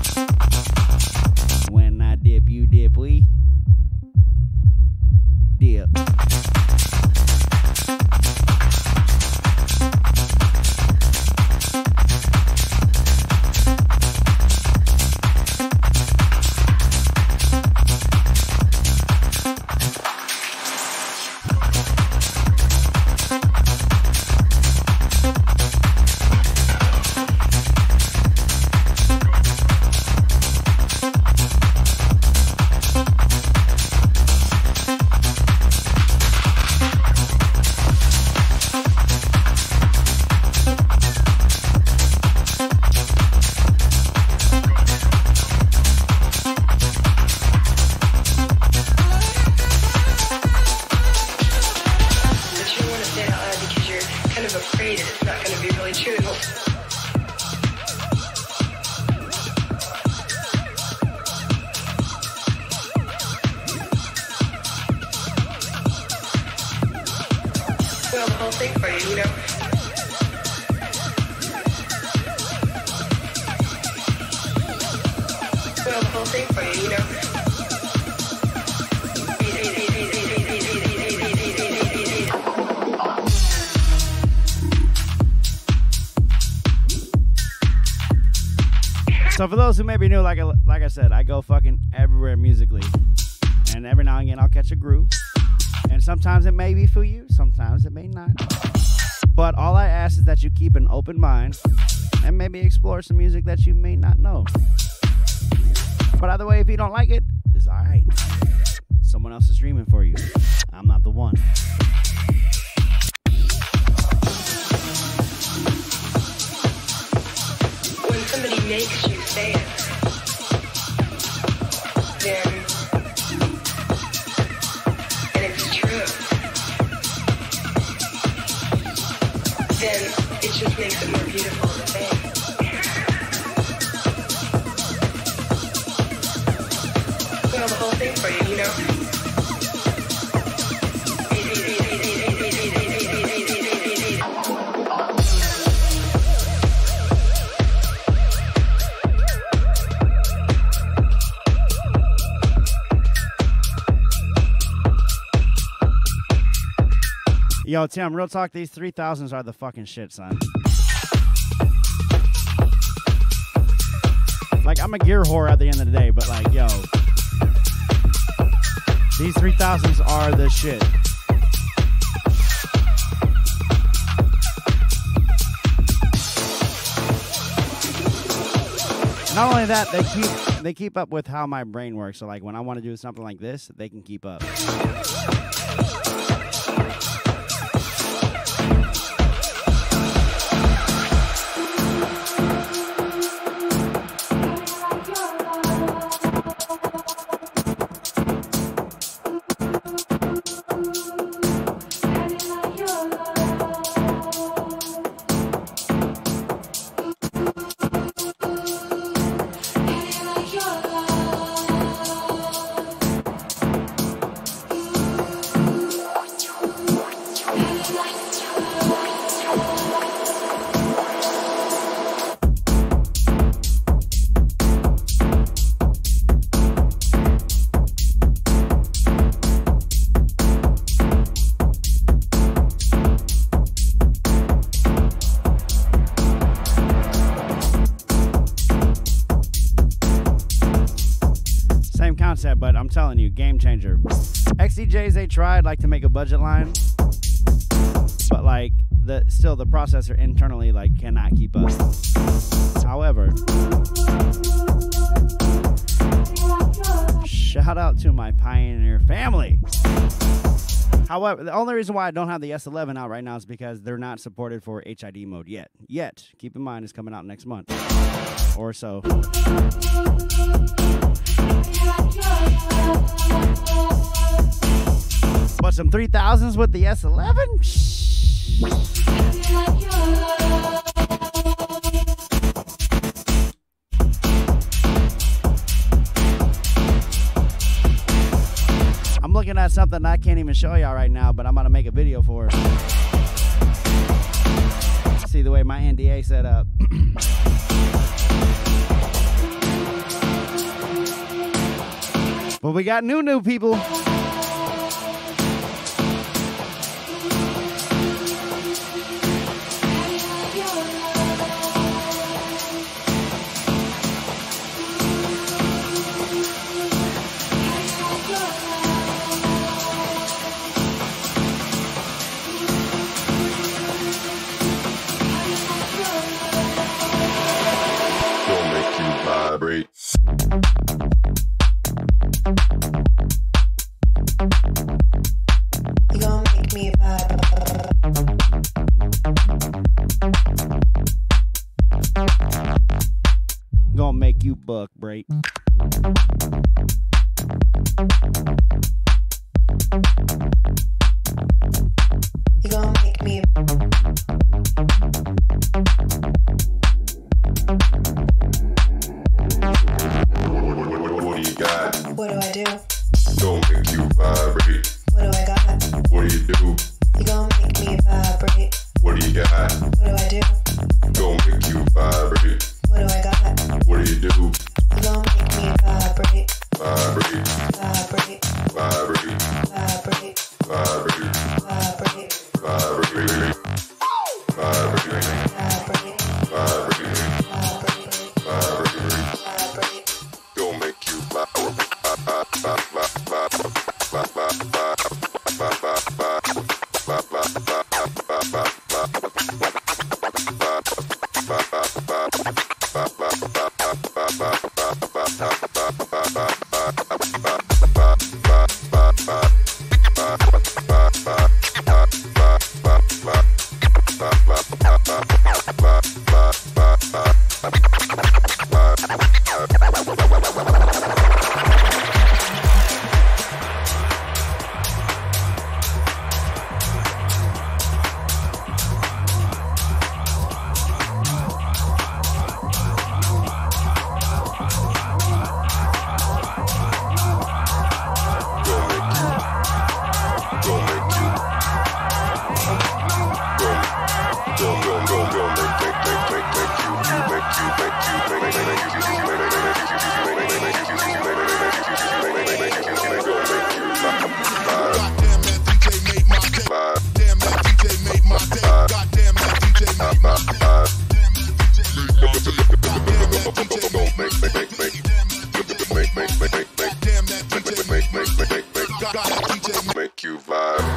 When I dip, you dip, we dip. So for those who maybe new, like I, like I said, I go fucking everywhere musically. And every now and again I'll catch a groove. And sometimes it may be for you, sometimes it may not. But all I ask is that you keep an open mind and maybe explore some music that you may not know. But either way, if you don't like it, it's alright. Someone else is streaming for you. I'm not the one. When somebody makes you say it, then, and it's true, then it just makes it more beautiful to say. Well, the whole thing for you, you know? Yo, Tim, real talk, these three thousands are the fucking shit, son. Like, I'm a gear whore at the end of the day, but like, yo, these three thousands are the shit. Not only that, they keep they keep up with how my brain works. So like when I want to do something like this, they can keep up. But I'm telling you, game changer. X D Js, they tried like to make a budget line, but like the still the processor internally like cannot keep up. However, shout out to my Pioneer family. However, the only reason why I don't have the S eleven out right now is because they're not supported for H I D mode yet. Yet. Keep in mind, it's coming out next month or so. But some three thousands with the S eleven? I'm looking at something I can't even show y'all right now, but I'm gonna make a video for it. See the way my N D A set up. But we got new new people. Don't make you vibrate. You gon' make me vibrate. Gonna make you buck break. You gon' make me. What do you got? What do I do? Don't make you vibrate. What do I got? What do you do? You gon' make me vibrate. What do you got? What do I do? Don't make you vibrate. What do I got? What do you do? You gon' make me vibrate. Vibrate. Vibrate. Vibrate. Vibrate. Vibrate. Vibrate. Vibrate. Vibrate. Vibrate. Vibrate. Don't make you vibrate. Make you vibe.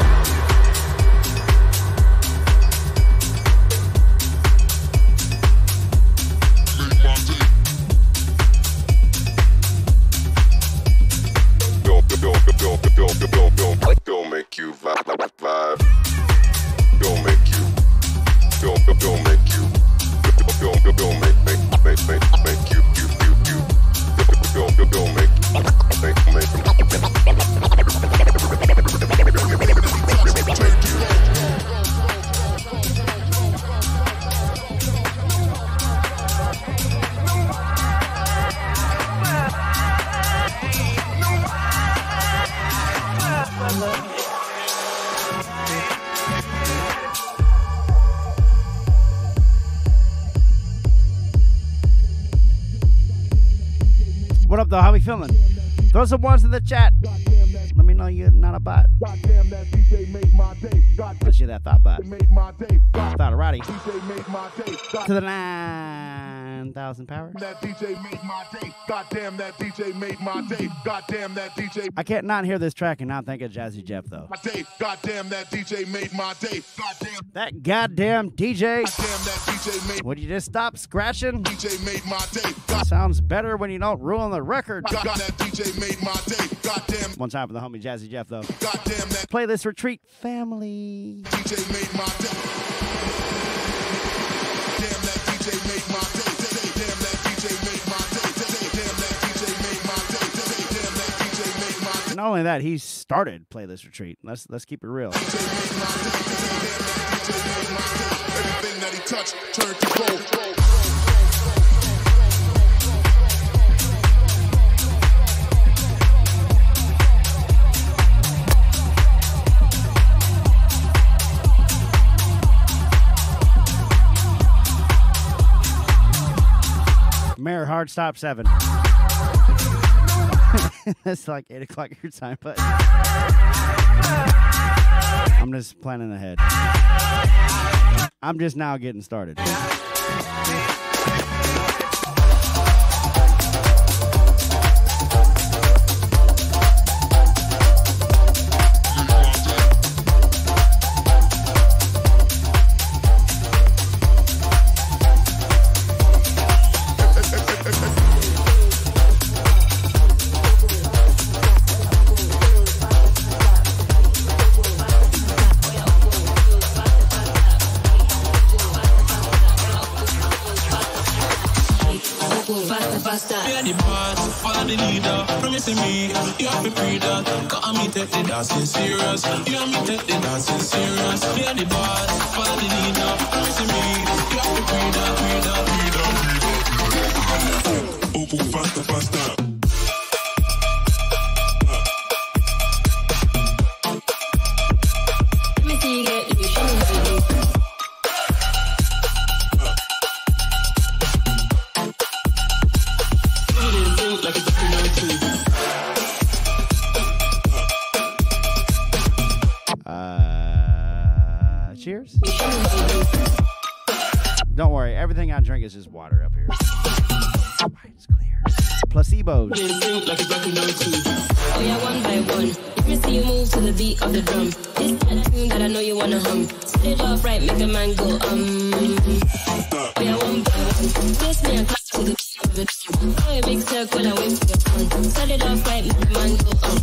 Don't, don't, don't, don't, don't, don't, don't make you vibe, vibe. Don't make you, don't, don't make you, don't, don't, don't make, make, make, make, make you, you, you, you. Don't, don't, don't make, make, make, make you. What up, though? How we feeling? Throw some ones in the chat. Let me know you're not a bot. Let's hear that thought bot. Thought already. To the line. nine thousand power. That D J made my day. Goddamn, that D J made my day. Goddamn, that D J. I can't not hear this track and not think of Jazzy Jeff though. My day. Goddamn, that D J made my day. Goddamn. That goddamn D J. Goddamn, that D J made. Would you just stop scratching? D J made my day. Sounds better when you don't ruin the record. God, that D J made my day. Goddamn. One time for the homie Jazzy Jeff though. Goddamn, that Play this retreat family. D J made my day. Damn, that D J made my day. Damn, that D J made my day. Damn, that D J made my day. Damn, that D J made my day. And not only that, he started Play This Retreat. Let's let's keep it real. Everything that he touched turned to gold. Mayor Hard Stop seven. That's like eight o'clock your time, but I'm just planning ahead. I'm just now getting started. Yeah, the boss, follow the leader. Promising me, you have to pre that. Cause me take the dancing serious. You and me take the dancing serious. Yeah, the boss, follow the leader. Promising me, you have to pre that, pre that, pre that, pre that. Oh, oh, faster, faster. Cheers. Don't worry, everything I drink is just water up here. It's clear. Placebos. Oh yeah, one by one. Let me see you move to the beat of the drum. This that tune that I know you wanna hum. Set it off right, make a man go um. Oh yeah, one by one. Place me and clap to the beat of the drum. Oh, a big circle and wait for your fun. Set it off right, make a man go um.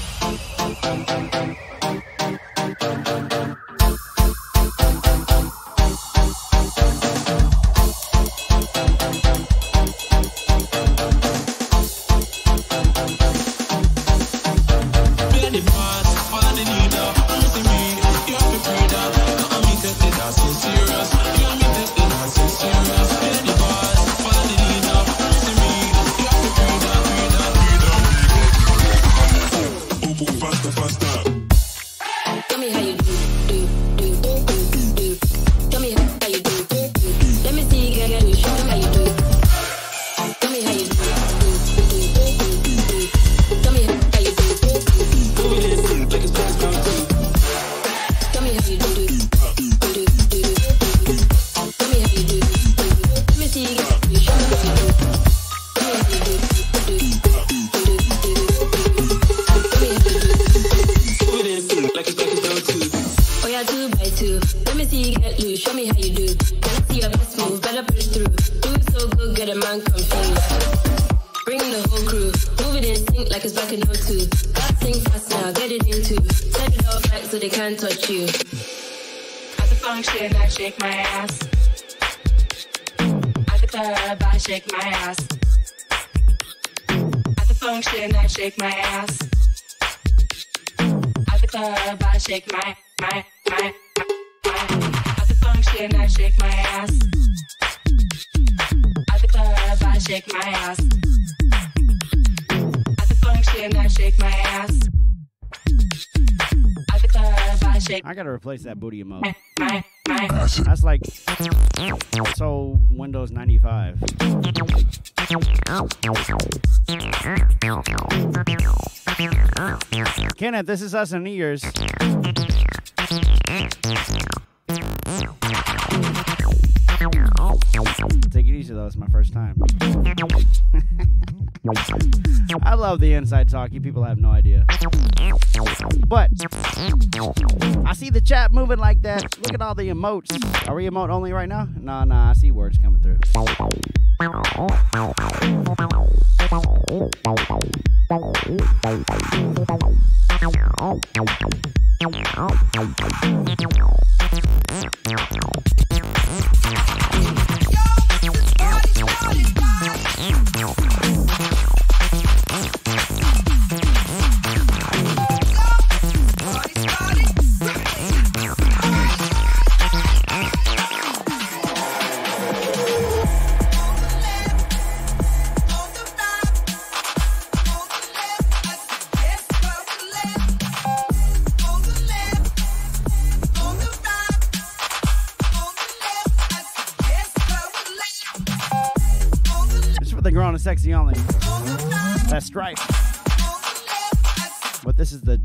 Shake my ass. At the club, I shake my ass. At the function, I shake my ass. At the club, I shake my, my, my, my. At the function, I shake my ass. At the club, I shake my ass. At the function, I shake my ass. At the club, I shake. I gotta replace that booty emote. My, my. That's like so Windows ninety-five. Kenneth, this is us in New Year's. Take it easy though. It's my first time. I love the inside talk. You people have no idea. But I see the chat moving like that. Look at all the emotes. Are we emote only right now? No, no, I see words coming through. Sexy only. That's Strife. But this is the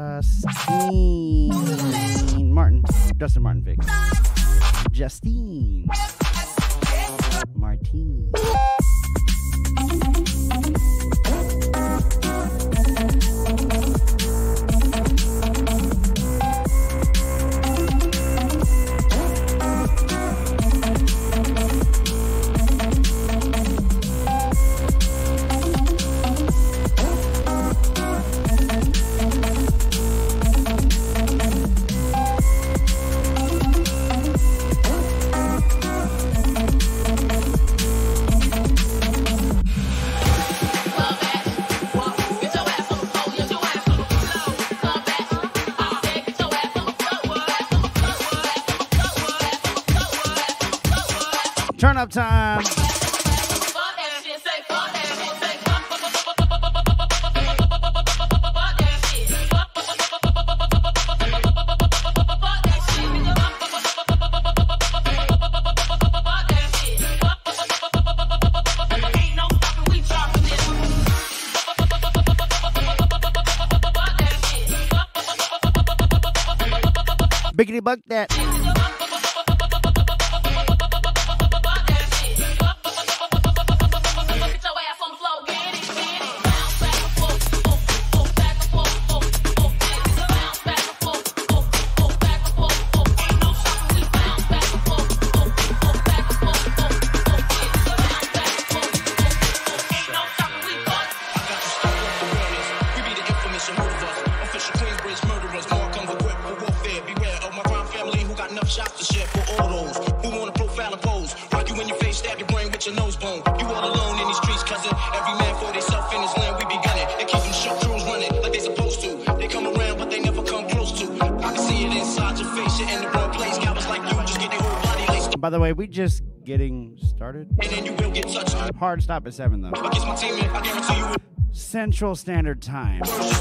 Justine Martin. Justin Martin pick. Justine Martin. Turn up time. Biggity buck that. By the way, we just getting started. Hard stop at seven though. Central Standard Time.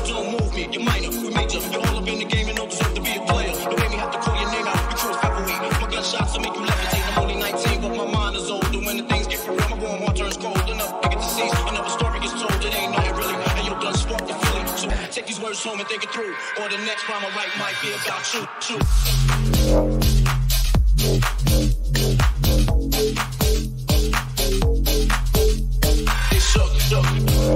Take these words home and think it through, or the next rhyme I write might be about you. It's shook, shook.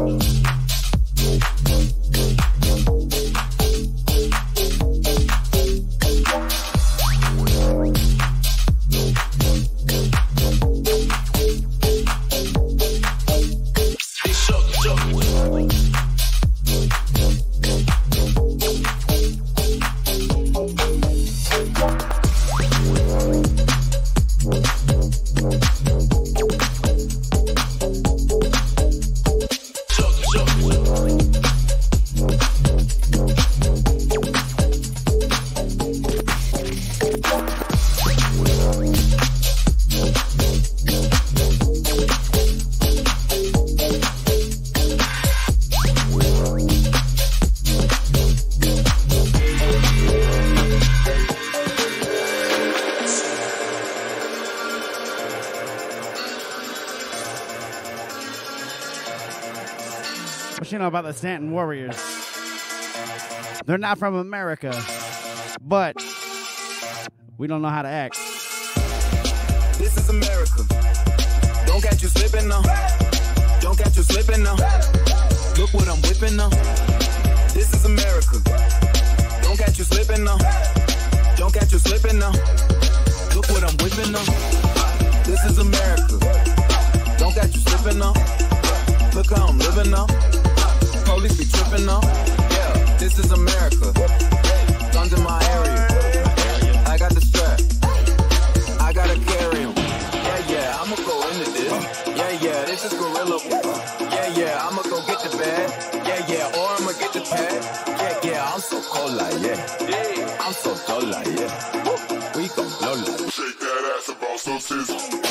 What you know about the Stanton Warriors? They're not from America, but we don't know how to act. This is America. Don't catch you slipping now. Don't catch you slipping now. Look what I'm whipping now. This is America. Don't catch you slipping now. Don't catch you slipping now. Look what I'm whipping now. This is America. Don't catch you slipping now. Look how I'm living now. Police be tripping now. Yeah, this is America. Guns in my area. I got the strap. I gotta carry him. Yeah, yeah, I'ma go into this. Yeah, yeah, this is gorilla. Yeah, yeah, I'ma go get the bag. Yeah, yeah, or I'ma get the pad. Yeah, yeah, I'm so cold like yeah. I'm so dull like yeah. We gon' blow like shake that ass about some sizzle.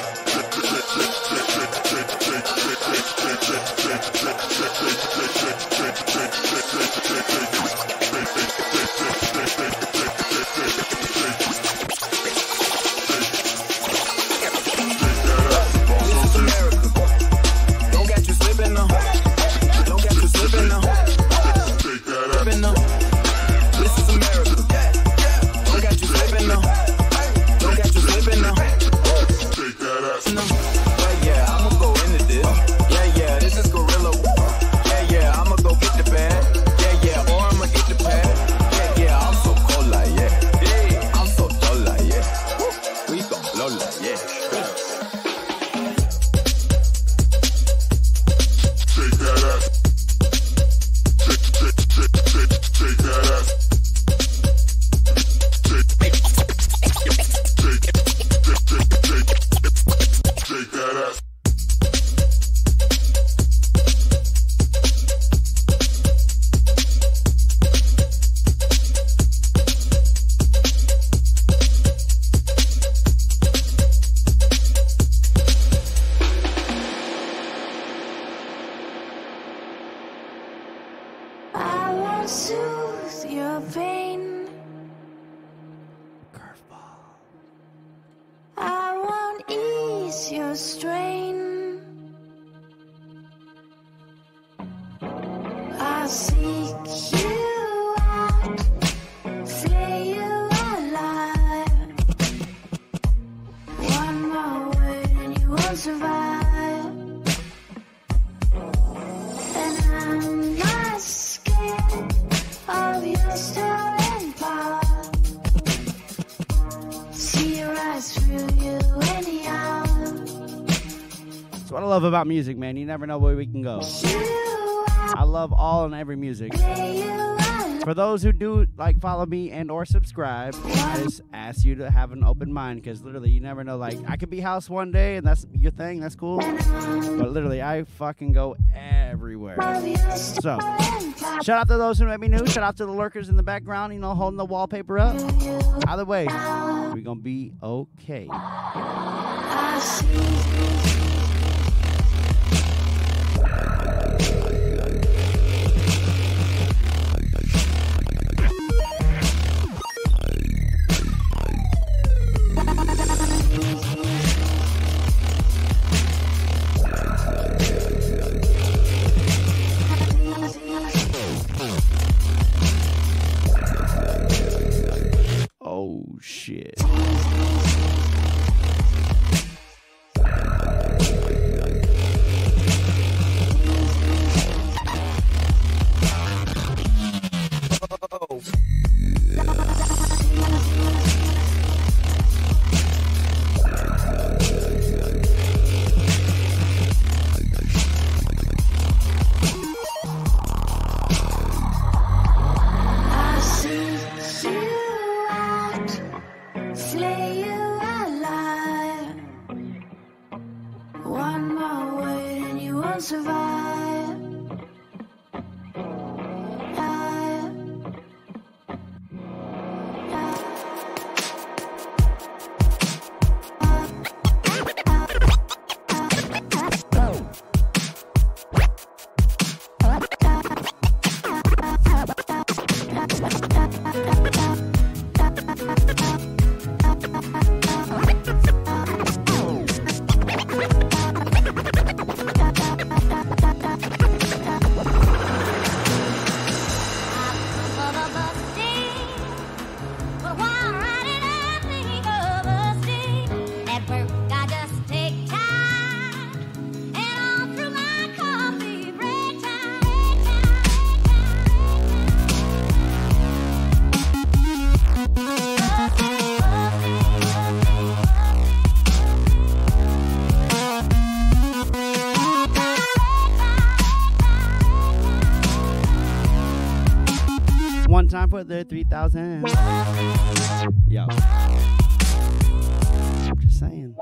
Soothe your pain. Curveball. I won't ease your strain. I'll seek you out, slay you alive. One more word and you won't survive. And I'm not scared of your stolen power. See right through you anyhow. That's what I love about music, man. You never know where we can go. I love all and every music. For those who do like follow me and or subscribe, I just ask you to have an open mind, because literally you never know. Like, I could be house one day and that's your thing, that's cool, but literally I fucking go everywhere. So shout out to those who met me new. Shout out to the lurkers in the background, you know, holding the wallpaper up. Either way, we're gonna be okay. Oh shit. Slay you alive. One more word and you won't survive. put their three thousand. Yo. I'm just saying.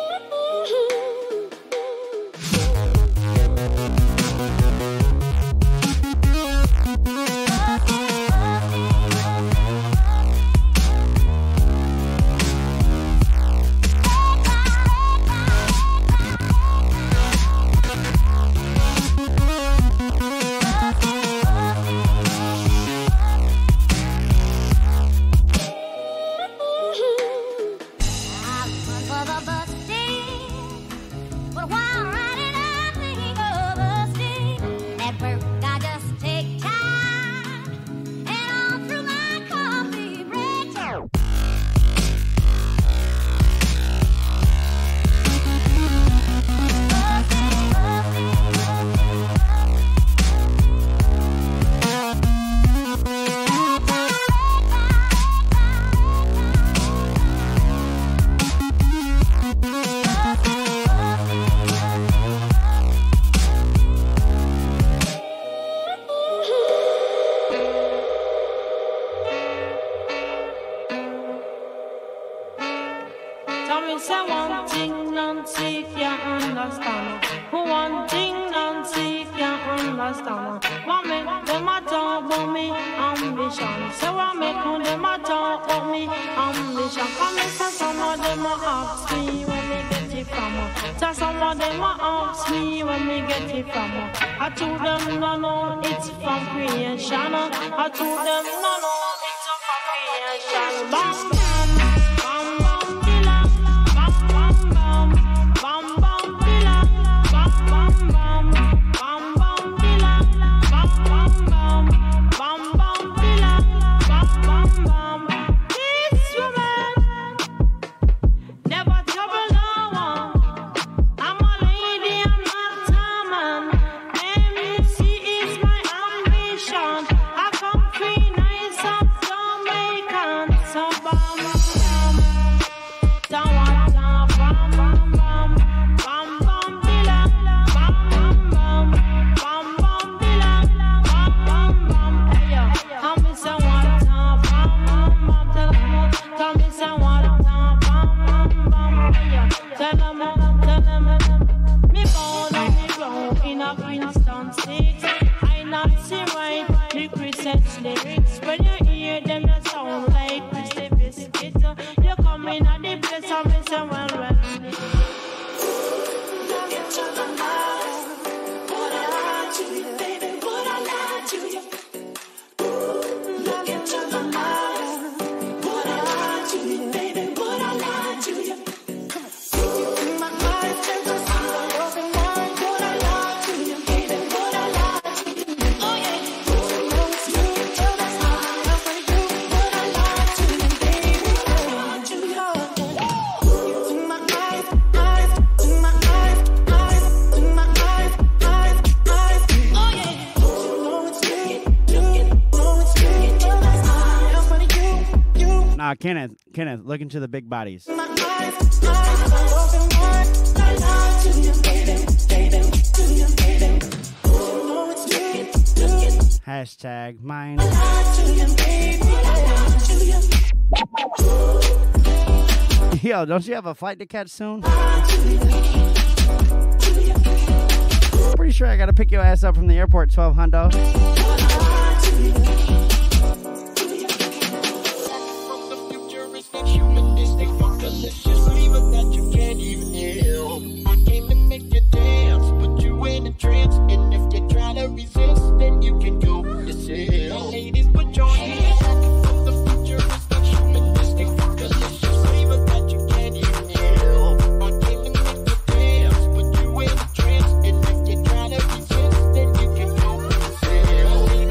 Kenneth, Kenneth, look into the big bodies. Hashtag mine. Yo, don't you have a flight to catch soon? Pretty sure I gotta pick your ass up from the airport, twelve hundo. That you can't even heal. I came to make you dance, put you in a trance, and if you try to resist, then you can go yourself. Ladies, put your hands up. The future is not humanistic, delicious flavor that you can't even heal. I came to make you dance, put you in a trance, and if you try to resist, then you can go yourself.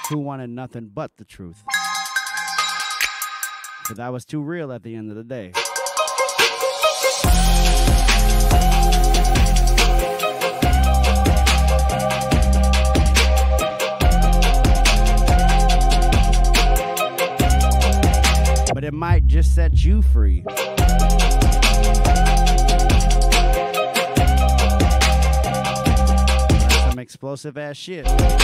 who wanted nothing but the truth. But that was too real at the end of the day. But it might just set you free. That's some explosive ass shit.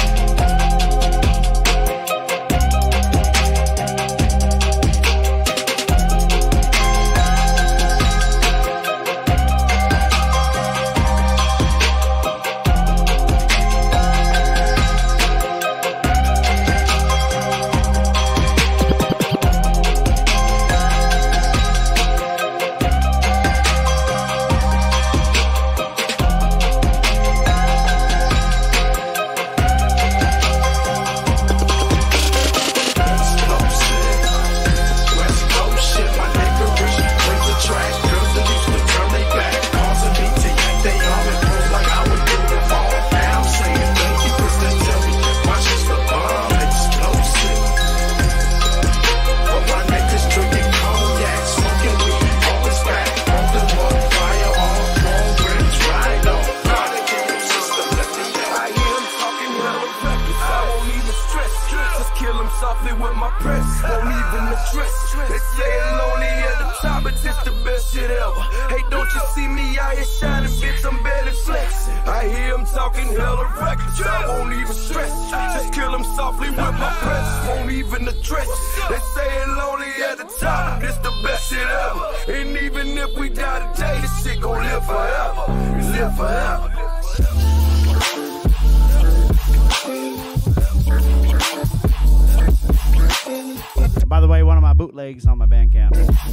By the way, one of my bootlegs on my Bandcamp.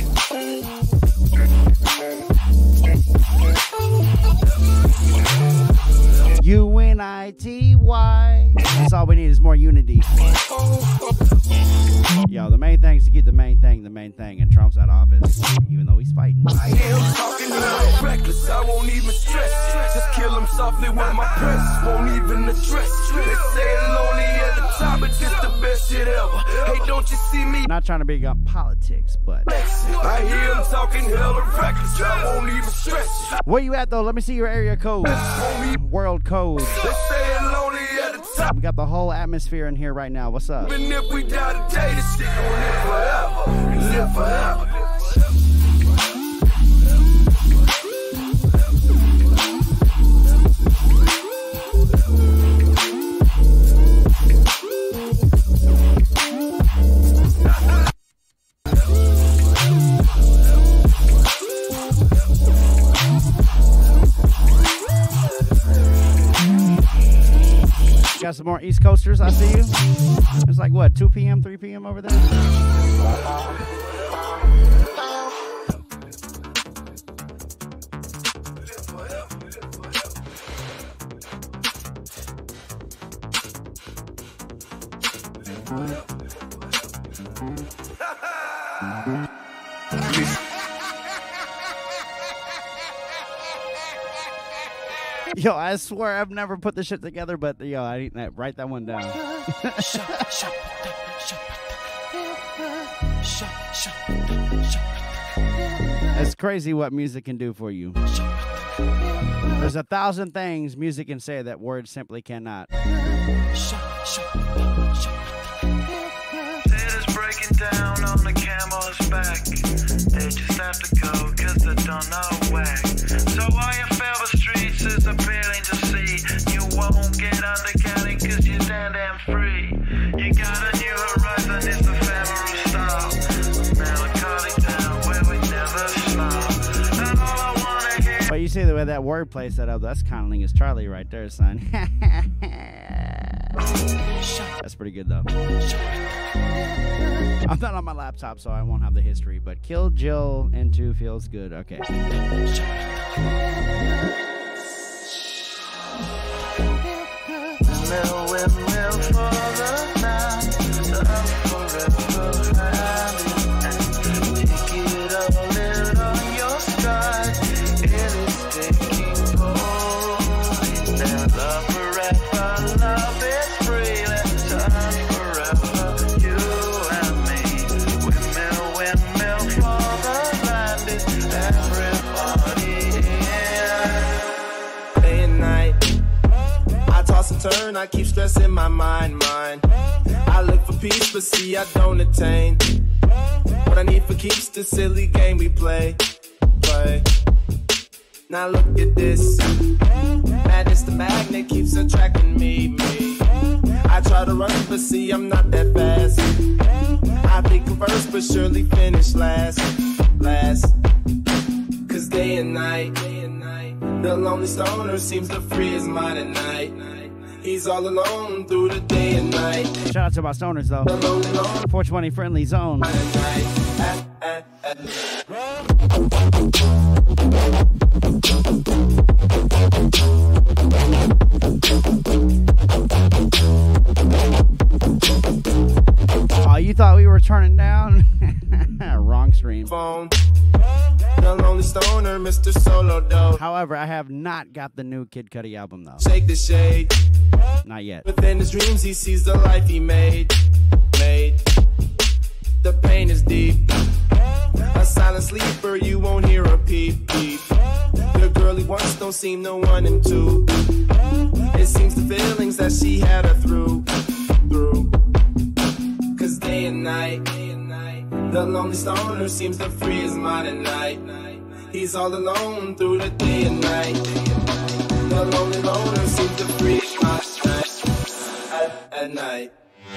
U N I T Y. That's all we need is more unity. Yo, the main thing is to keep the main thing the main thing, and Trump's out of office, even though he's fighting. I am talking loud, reckless, I won't even stress. Just kill him softly with my press, won't even address. They say lonely at the top, but just the best shit ever. Hey, don't you see me? Not trying to big up politics, but I hear him talking hella reckless, I won't even stress. Where you at though? Let me see your area code. World code. They say lonely at the top. We got the whole atmosphere in here right now. What's up? Even if we die today, this shit gon' live forever. Live forever. Got some more East Coasters, I see you. It's like, what, two P M, three P M over there? Yo, I swear I've never put this shit together, but yo, I need that. Write that one down. It's crazy what music can do for you. There's a thousand things music can say that words simply cannot. It is breaking down on the camel's back. They just have to go cause they don't know whack. So all your favorite streets is appealing to see. You won't get undercounted cause you're damn damn free. You got a new horizon, it's the ephemeral style. Melancholy town where we never stop. And all I wanna hear. But you see the way that wordplay set up, that's Conning is Charlie right there, son. That's pretty good though. I'm not on my laptop, so I won't have the history, but Kill Jill into feels good. Okay. Little windmill for the night, I'm forever happy. Take it all in on your stride. It is taking hold. There's love forever, love is free. Let's time for concern, I keep stressing my mind, mind. I look for peace, but see I don't attain. What I need for keeps the silly game we play, play. Now look at this. Madness, the magnet keeps attracting me, me. I try to run, but see I'm not that fast. I pick first, but surely finish last, last. Cause day and night, the lonely stoner seems to free his mind at night. He's all alone through the day and night. Shout out to my stoners though. four twenty friendly zone. Oh, you thought we were turning down? Wrong stream. Phone. The lonely stoner, Mister Solo Dope. However, I have not got the new Kid Cudi album though. Shake the shade. Not yet. Within his dreams, he sees the life he made. Made. The pain is deep. A silent sleeper, you won't hear a peep, peep. The girl he wants don't seem to want him to. It seems the feelings that she had her through, through. Cause day and night, the lonely stoner seems to free his mind at night. He's all alone through the day and night. The lonely loner seems to free his mind at, at night.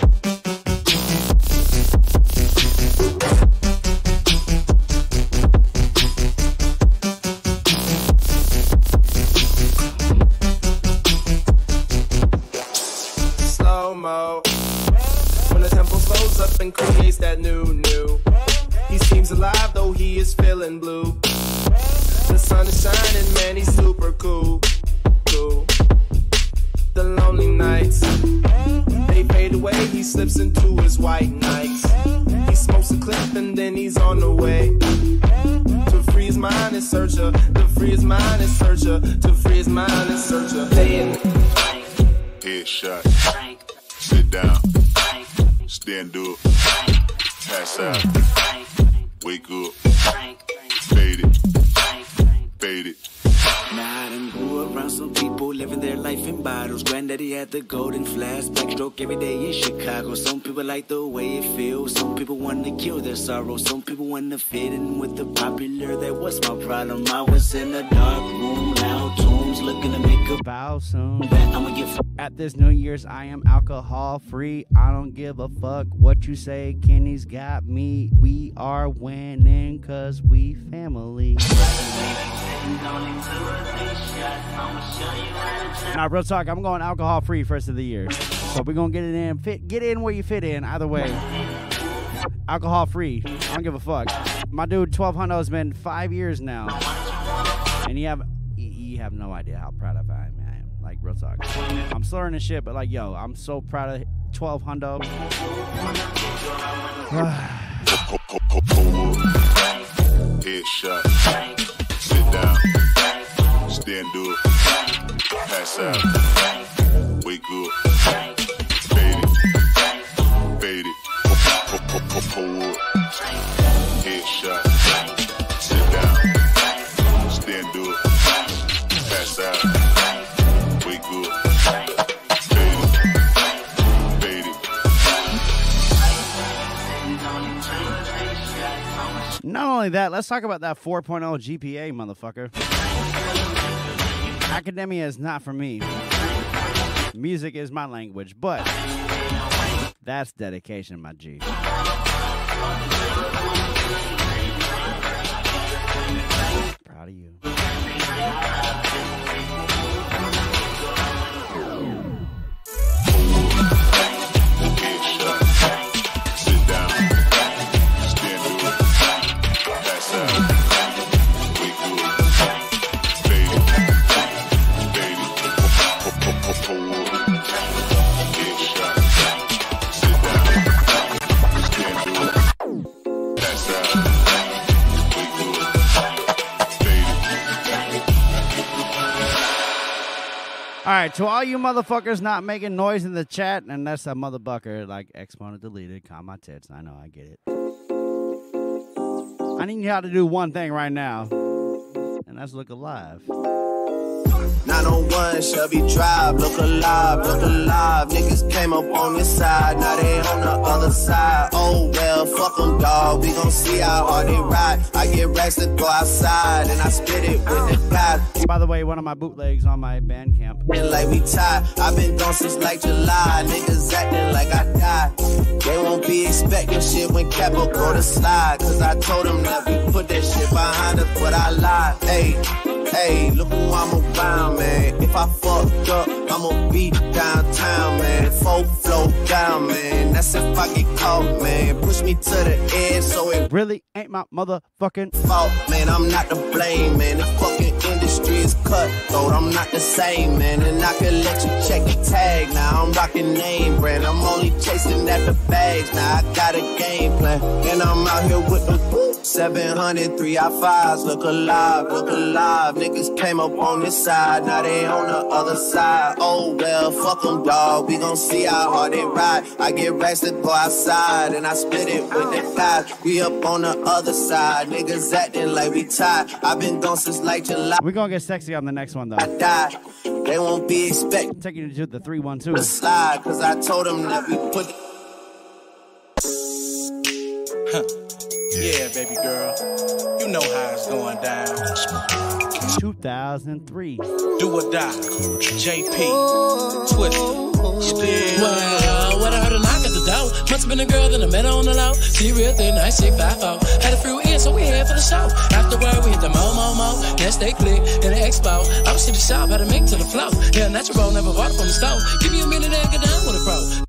Slow-mo. When the tempo slows up and creates that new, new. He seems alive though he is feeling blue. The sun is shining, man, he's super cool, cool. The lonely nights, they fade away, he slips into his white nights. He smokes a clip and then he's on the way. To free his mind in search of, to free his mind in search of, to free his mind in search of. Headshot, sit down, stand up, pass out, wake up, fade it, fade it. Now I done grew around some people living their life in bottles. Granddaddy had the golden flask, backstroke every day in Chicago. Some people like the way it feels. Some people want to kill their sorrow. Some people want to fit in with the popular. That was my problem. I was in a dark room, loud tunes, looking to make a bow soon. I'ma get at this New Year's, I am alcohol free. I don't give a fuck what you say. Kenny's got me. We are winning cause we family. Now, real talk, I'm going alcohol free first of the year. So we're gonna get it in, fit, get in where you fit in. Either way, alcohol free. I don't give a fuck. My dude, twelve hundred has been five years now, and you have you have no idea how proud of I am. Man. Like real talk, I'm slurring this shit, but like, yo, I'm so proud of twelve hundred. Headshot, sit down, stand up, pass out, wake up, fade it, fade it, forward, headshot, sit down, stand up, pass out, wake up, fade it, fade it. Not only that, let's talk about that four point oh G P A, motherfucker. Academia is not for me. Music is my language, but that's dedication, my G. Proud of you. All right, to all you motherfuckers not making noise in the chat, and that's a motherfucker, like Exponent deleted, calm my tits. I know, I get it. I need y'all to do one thing right now, and that's look alive. nine oh one Shelby Drive, look alive, look alive. Niggas came up on this side, now they on the other side. Oh well, fuck them, dawg. We gon' see how hard they ride. I get racks to go outside, and I spit it with the guys. By the way, one of my bootlegs on my Bandcamp. Like we tied, I've been gone since like July. Niggas acting like I died. They won't be expecting shit when Capo go to slide. Cause I told them that we put that shit behind us, but I lied. Hey, hey, look who I'm around, man. If I fucked up, I'ma be downtown, man. Full flow down, man. That's if I get caught, man. Push me to the edge, so it really ain't my motherfucking fault, man. I'm not to blame, man. The fucking industry is cutthroat. I'm not the same, man. And I can let you check the tag. Now I'm rocking name brand. I'm only chasing after bags. Now I got a game plan, and I'm out here with them seven hundred three I fives. Look alive, look alive. Niggas came up on this side, now they on the other side. Oh well, fuck them, dawg. We gon' see how hard they ride. I get racks to go outside, and I split it with the guys. We up on the other side. Niggas acting like we tied. I've been gone since like July. We're gonna get sexy on the next one though. I died. They won't be expecting. Taking you to the three one two. Slide, cause I told them that we put. Huh. Yeah, baby girl. You know how it's going down. two thousand three. Do or die. J P. Twisted. Still. Well, when I heard a knock at the door, must have been a girl that I met on the low. She real thin, nice shape, five four. Had a few in, so we head for the show. Afterward, we hit the mo, mo, mo. Next they click in the expo. I was in the shop, had a mink to the flow. Yeah, natural, never bought it from the store. Give me a minute and get down with it, bro.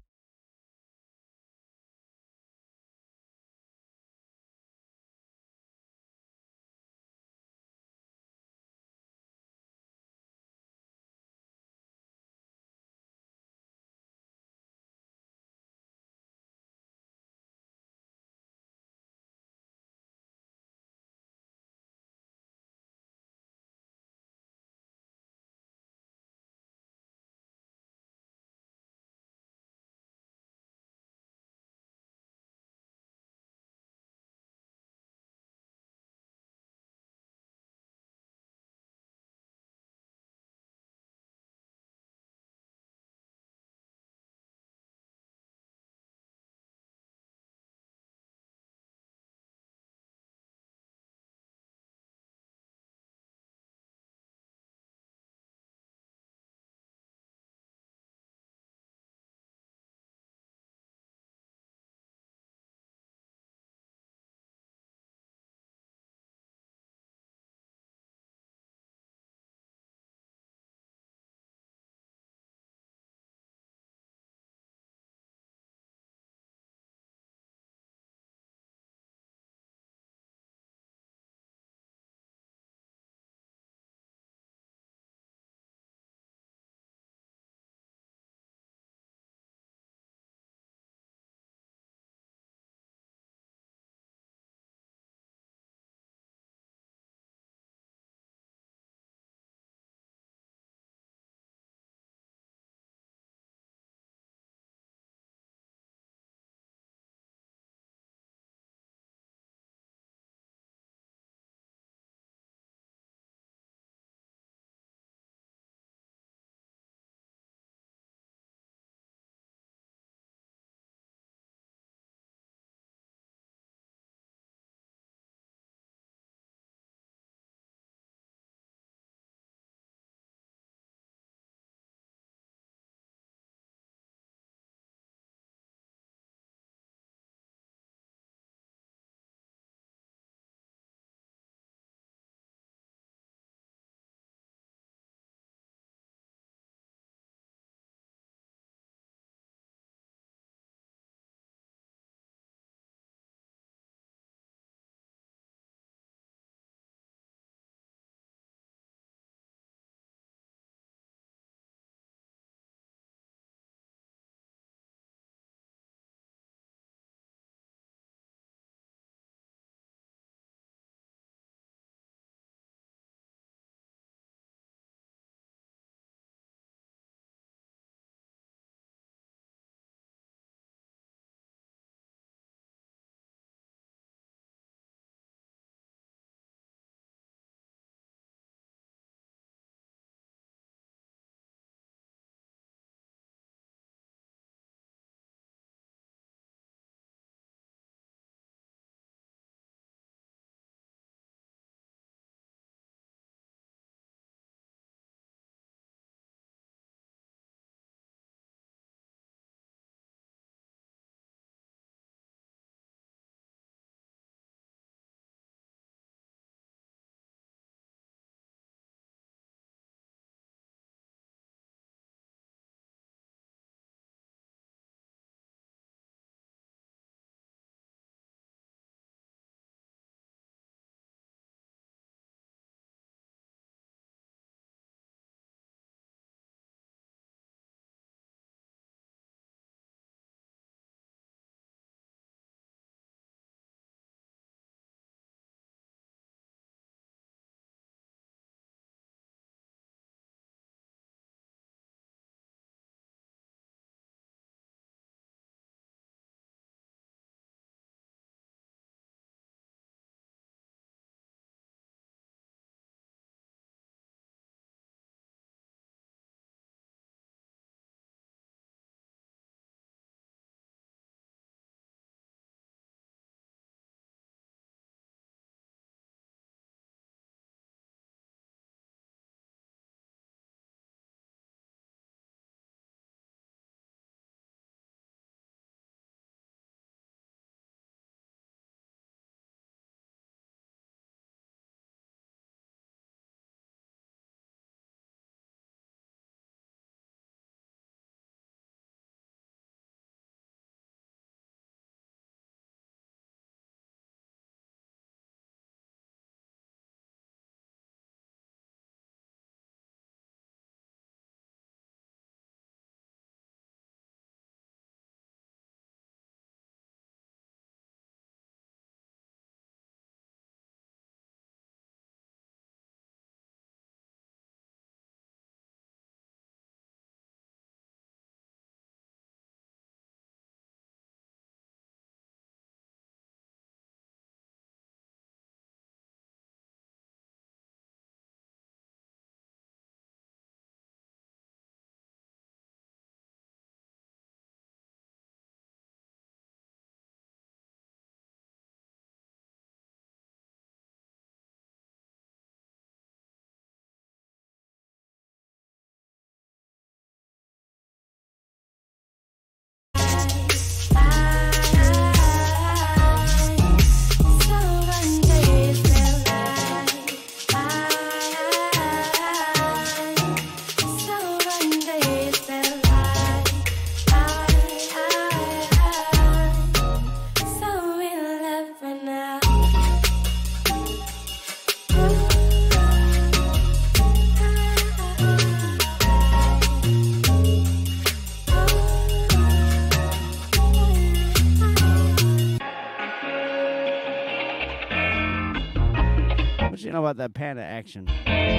What you know about that panda action?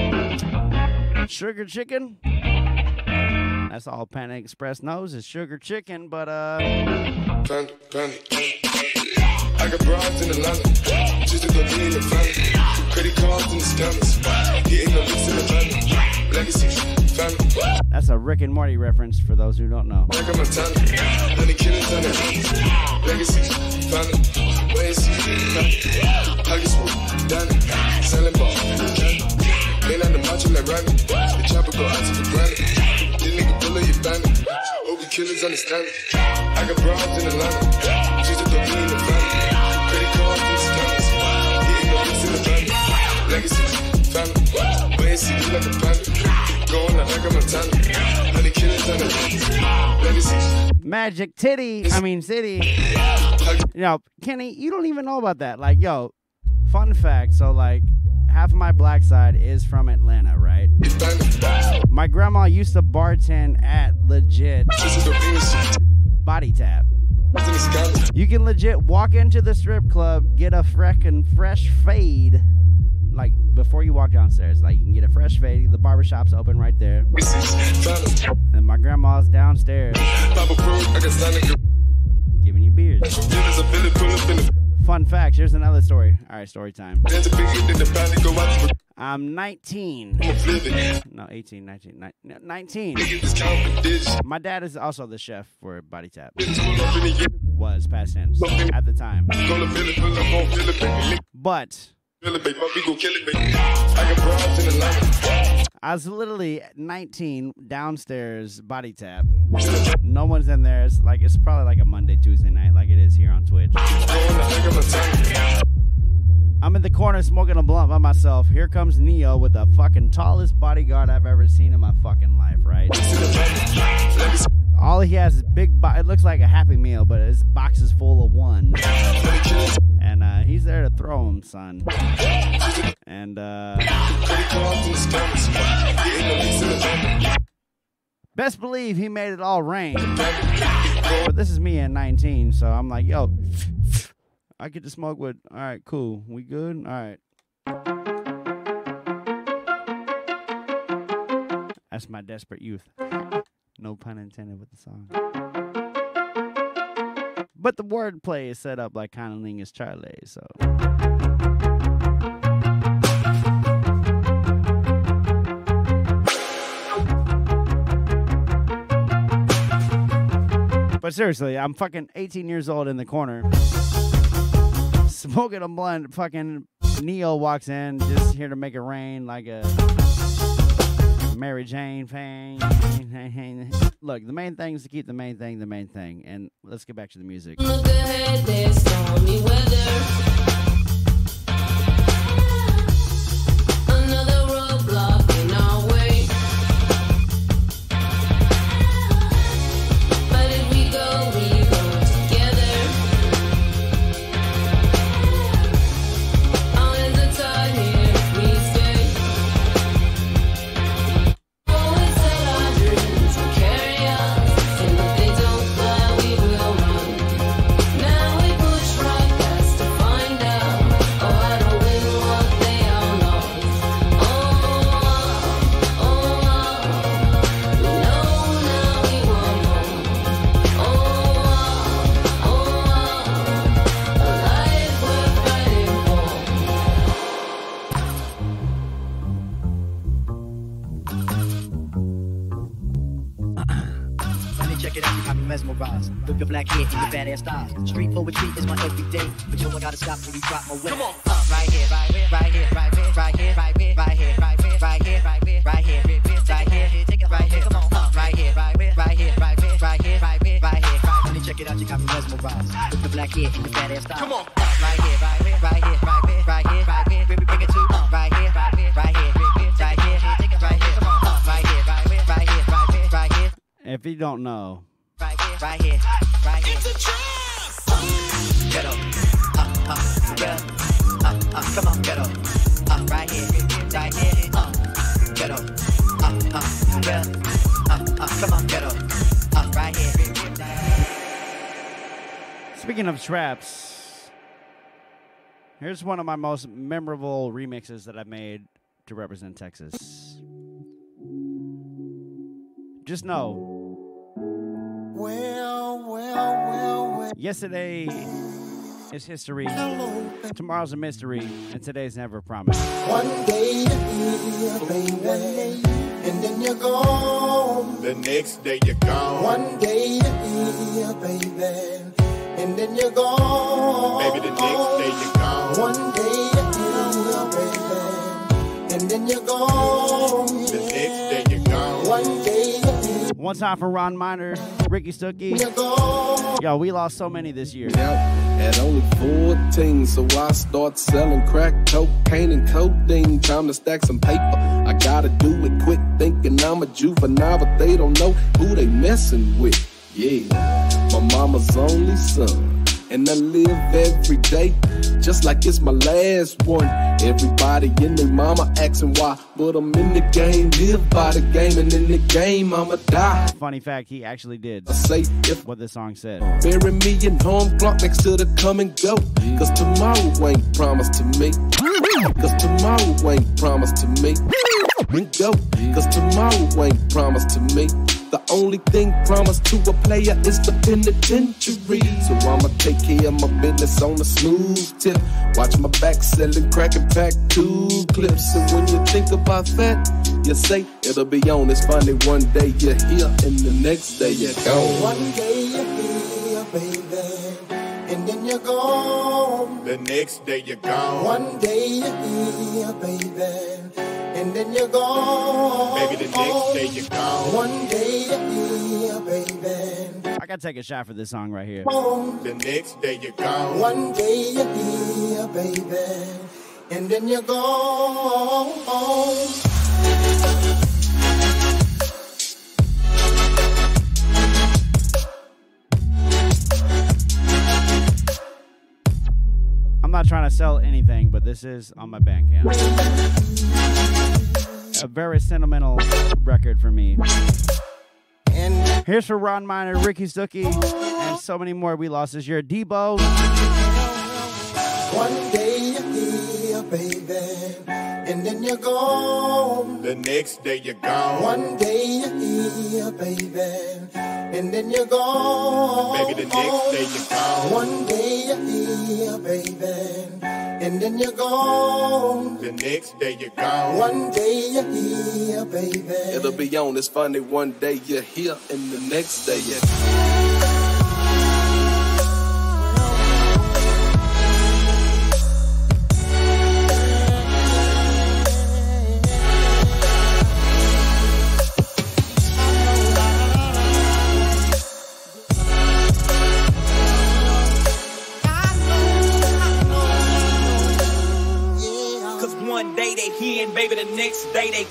Sugar chicken? That's all Panda Express knows is sugar chicken, but uh. Panda, panda, I got broads in Atlanta, just to go be in the family. Credit cards in the scammers, hitting the looks in the van. Legacy, family. That's a Rick and Morty reference for those who don't know. I got my talent, honey killers on it. Legacy, family. Wait and see, family. I get smooth, Danny, selling ball, candy. Ain't on the macho like Randy. The chopper go out to the granny. This nigga pull up your bandit. O B killers understand it. I got broads in Atlanta, just to go be in the family. Credit cards in the scammers, hitting the looks in the van. Legacy, family. Wait and see, you like a panda. Going like I got my talent. Honey killers on the legacy. Magic Titty, I mean City. You know, Kenny, you don't even know about that. Like, yo, fun fact. So, like, half of my black side is from Atlanta, right? My grandma used to bartend at legit Body Tap. You can legit walk into the strip club, get a freaking fresh fade, like before you walk downstairs. Like, you can get a fresh fade. The barbershop's open right there. And my grandma's downstairs giving you beers. Fun fact, here's another story. All right, story time. I'm nineteen. No, eighteen, nineteen, nineteen. My dad is also the chef for Body Tap. Was past tense at the time. But I was literally nineteen downstairs Body Tap. No one's in there. It's like it's probably like a Monday, Tuesday night, like it is here on Twitch. I'm in the corner smoking a blunt by myself. Here comes Neo with the fucking tallest bodyguard I've ever seen in my fucking life, right? All he has is big bo- it looks like a Happy Meal, but his box is full of one. And uh, he's there to throw him, son. And uh best believe he made it all rain. But this is me at nineteen, so I'm like, yo, I get to smoke with. All right, cool. We good? All right. That's my desperate youth. No pun intended with the song. But the wordplay is set up like Cunnilingus Charlie, so. But seriously, I'm fucking eighteen years old in the corner. Smoking a blunt, fucking Neo walks in, just here to make it rain like a Mary Jane thing. Look, the main thing is to keep the main thing the main thing. And let's get back to the music. Look ahead, there's stormy weather. Another roadblock in our way. But if we go, we go together. On is the tide here if we stay. Always set our dreams will carry us, and if they don't fly, we will run. Now we push right past to find out. Oh, I don't win what they all lost. Oh, oh, we know now we want more. Oh, oh, a life worth fighting Honey, check it out, you got me mesmerized. With your black hair and your fat ass thighs. Street poetry is my everyday, but you ain't gotta stop when you drop my weight. Come on, uh, right here, right here, right here, right here, right here, right here, right here, right here, right here, right here, right here, right here, take it right here. Come on, uh, right here, right here, right here, right here, right here, right here, right here. Honey, check it out, you got me mesmerized. With your black hair and your fat ass thighs. Come on, uh, right here, right here, right here, right here, right here, right here. Baby, bring it to uh, right here, right here, right here, right here, take it right here. Come on, uh, right here, right here, right here, right here, right here. If you don't know, Right here, right here, right here. It's a trap. Uh, get up. Uh, uh, get up. Uh, uh, come on, get up. Uh, right here, right here. Uh, get up. Uh, uh, get up. Uh, uh, come on, get up. Uh, right here. speaking of traps, Here's one of my most memorable remixes that I've made to represent Texas. Just know, Well, well, well, well. yesterday is history, tomorrow's a mystery, and today's never promised. One day you're here, baby, and then you're gone. The next day you're gone. One day you're here, baby, and then you're gone. Baby, the next day you're gone. One day you're here, baby, and then you're gone. The next day you're gone. One day you're here. One time for Ron Miner, Ricky Stuckey. Yo, we lost so many this year. At only fourteen, so I start selling crack, cocaine, and codeine. Time to stack some paper. I gotta do it quick, thinking I'm a juvenile, but they don't know who they messing with. Yeah, my mama's only son, and I live every day just like it's my last one. Everybody in their mama asking why, but I'm in the game, live by the game, and in the game I'ma die. Funny fact, he actually did say if what the song said. Bury me in home clock next to the come and go, cause tomorrow ain't promised to me. Cause tomorrow ain't promised to me. We go, cause tomorrow ain't promised to me. The only thing promised to a player is the penitentiary. So I'ma take care of my business on a smooth tip. Watch my back selling crack and pack two clips. And when you think about that, you say it'll be on. It's funny, one day you're here and the next day you're gone. One day you're here, baby, and then you're gone. The next day you're gone. One day you're here, baby, and then you're gone. Baby, the next day you're gone. One day you're here, baby. I gotta take a shot for this song right here. The next day you're gone. One day you're here, baby, and then you're gone. I'm not trying to sell anything, but this is on my Bandcamp. A very sentimental record for me. And here's for Ron Miner, Ricky Stuckey, and so many more we lost this year. Debo. One day you're here, baby, and then you're gone. The next day you're gone. One day you're here, baby, and then you're gone. Baby, the next day you're gone. One day you're here, baby, and then you're gone. The next day you're gone. One day you're here, baby. It'll be on. It's funny, one day you're here and the next day you're gone. One day they here and baby the next day they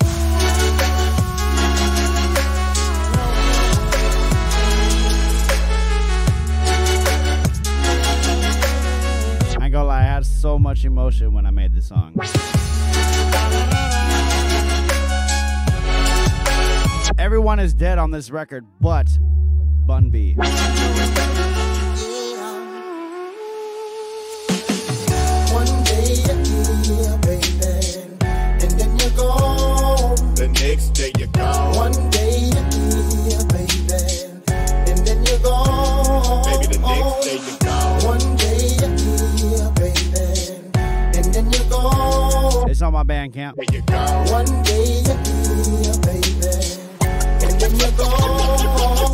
I ain't gonna lie, I had so much emotion when I made this song. Everyone is dead on this record but Bun B. One day you're here, baby, and then you're gone. The next day you're gone. One day you're here, baby, and then you're gone. Baby, the next day you're gone. One day you're here, baby, and then you're gone. It's on my Bandcamp. You're gone. One day you're here, baby, and then you're gone.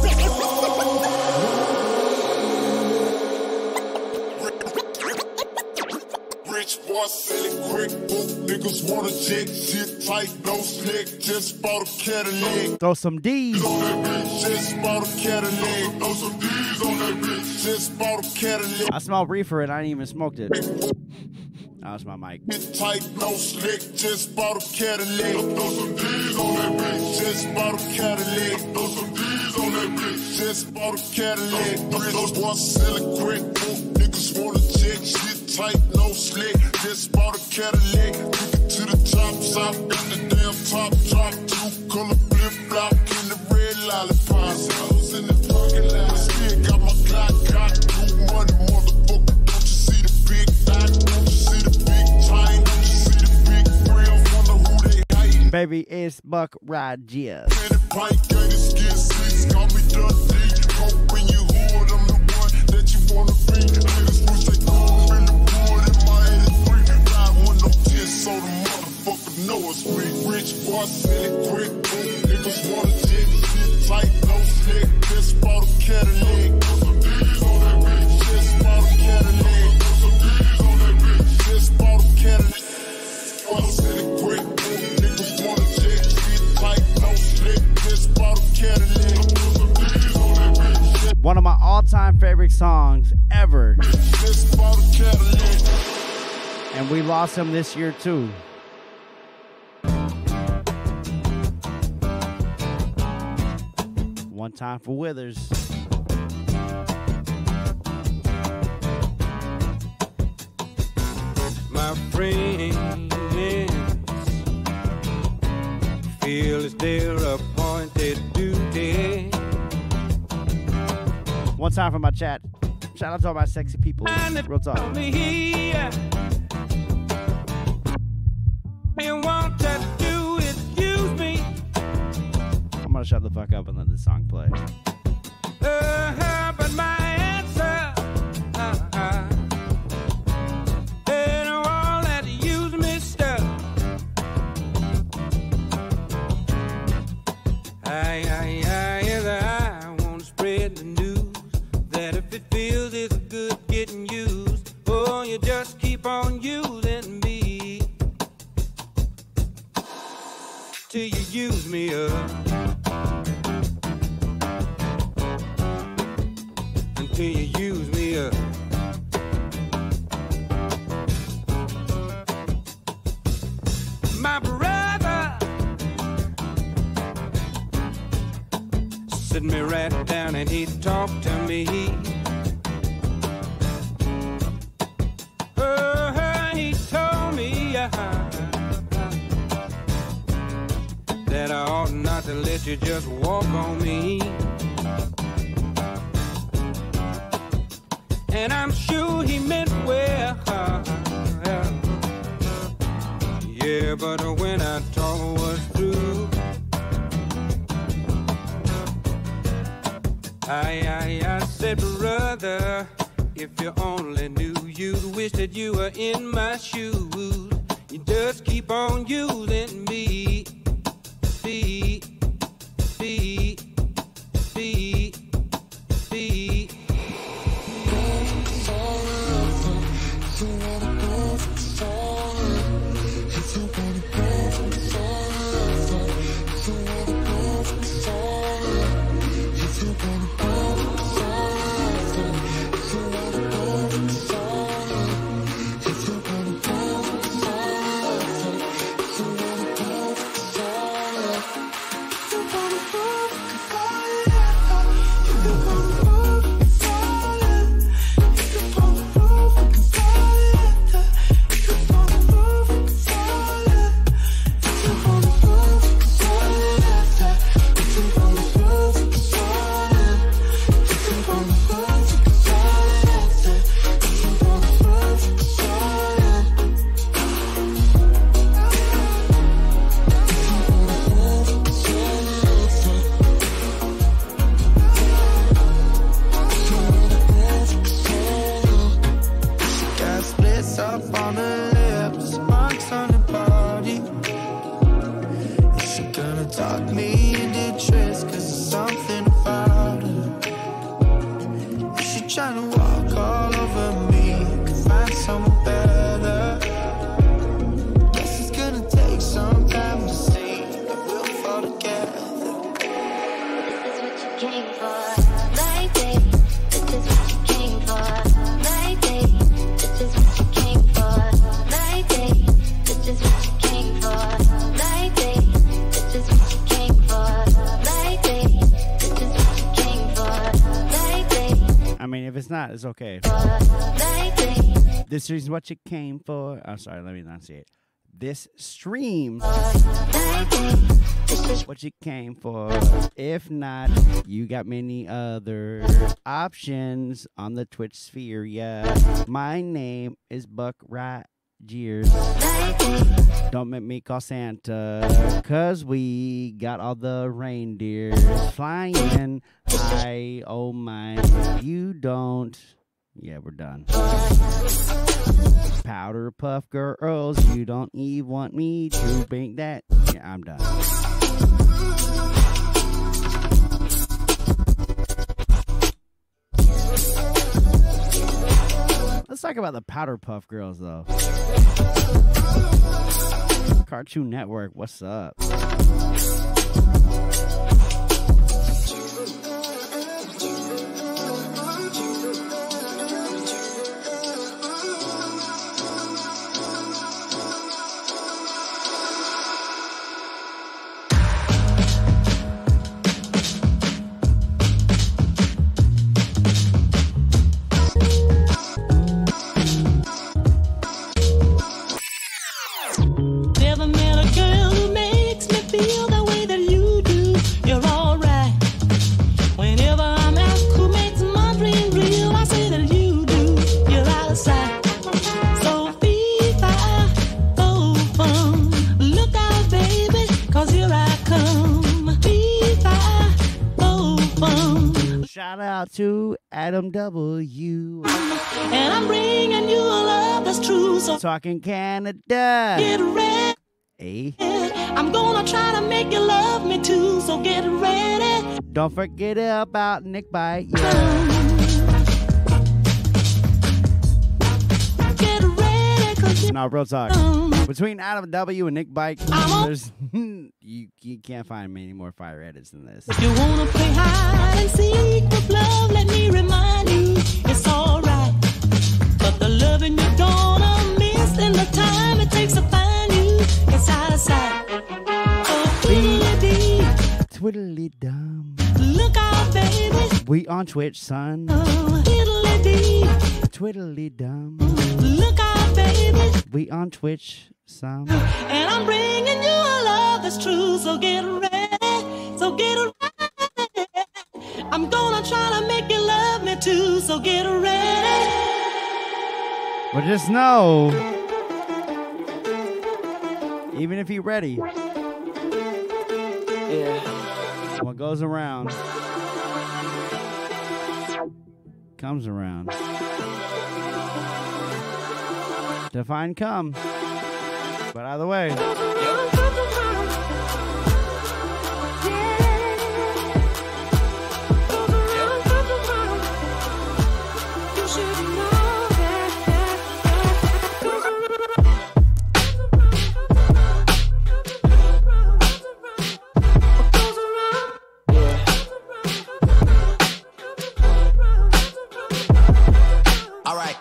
Rich boy selling quick book, niggas wanna jet, shit tight, no slick, just bought a Cadillac. Throw some D's on that bitch, just bought a Cadillac. Throw some D's on that bitch, just bought a Cadillac. I smell reefer and I ain't even smoked it. That was my mic. Shit tight, no slick, just bought a Cadillac. Throw some D's on that bitch, just bought a Cadillac. Throw some D's on that bitch, just bought a Cadillac. Rich boy selling quick book, niggas wanna jet, shit tight, no slick, just bought a Cadillac. Took it to the top, top, got the damn top, top, two color flip flop in the red lollipops. I was in the parking lot, still got my Glock, got new money, motherfucker. Don't you see the big dot? Don't you see the Baby, it's Buck Rogers. So the motherfucker know it's me. Rich boy, sell it quick. Niggas wanna jet, sit tight, no slick. Just bought a Cadillac. Put some D's on that bitch. Just bought a Cadillac. Put some D's on that bitch. Just bought a Cadillac. Boy, sell it quick. Niggas wanna jet, sit tight, no slick. Just bought a Cadillac. Put some D's on that bitch. One of my all-time favorite songs ever. Just bought a Cadillac. And we lost him this year too. One time for Withers. My friends feel it's their appointed duty. One time for my chat. Shout out to all my sexy people. Real talk. You want to do is use me. I'm gonna shut the fuck up and let this song play. Uh, but my answer uh, uh, ain't all that use me stuff. I, I, I, yes, I want to spread the news that if it feels it's good getting used, oh, you just keep on using me. Till you use me up, until you use me up. My brother sit me right down and he talked to me. Oh, he told me uh, that I ought not to let you just walk on me. And I'm sure he meant well. Yeah, but when I talk was through, I, I, I said, brother, if you only knew, you'd wish that you were in my shoes. You just keep on using me. Be, be, be, be. It's okay. This is what you came for. I'm sorry, let me not say it. This stream, what you came for. If not, you got many other options on the Twitch sphere. Yeah, my name is Buck Rogers. Don't make me call Santa, cause we got all the reindeers flying high. Oh my, you don't. Yeah, we're done. Powder puff girls, you don't even want me to bring that. Yeah, I'm done. Let's talk about the Powder Puff Girls, though. Cartoon Network, what's up? Shout out to Adam W. And I'm bringing you a love that's true. So talking Canada. Get ready. Hey. I'm gonna try to make you love me too. So get ready. Don't forget about Nick Bite. Yeah. Get ready, cause no, real talk. Between Adam W and Nick Bike, there's you you can't find many more fire edits than this. If you wanna play hide and seek with love, let me remind you, it's alright. But the loving you're gonna miss in the time it takes to find you, it's out of sight. Oh, twiddly-dee, twiddly-dum. Look out, baby. We on Twitch, son. Oh, twiddly-dee, twiddly-dum. Look out, baby. We on Twitch, son. And I'm bringing you a love that's true, so get ready, so get ready. I'm gonna try to make you love me too, so get ready. But just know, even if you're ready, yeah, what goes around comes around. Define come. But either way. All right.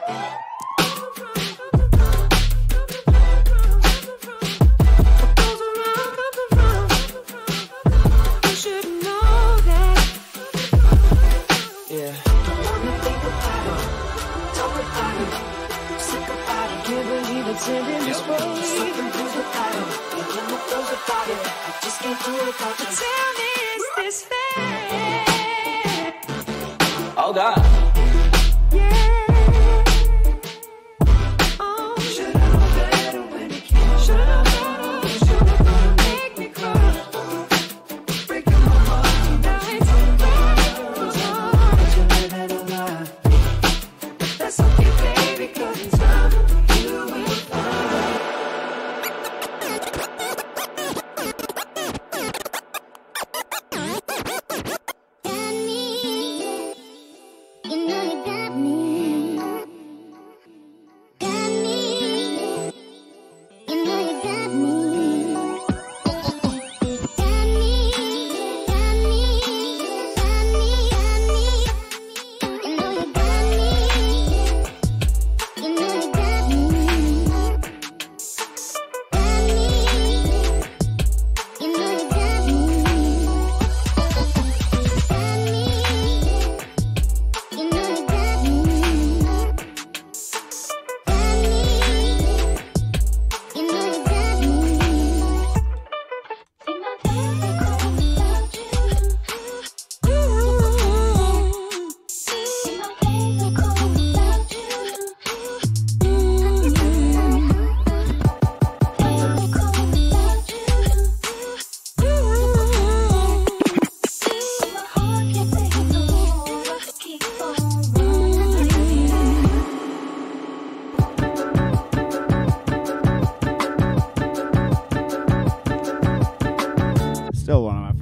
Oh God. In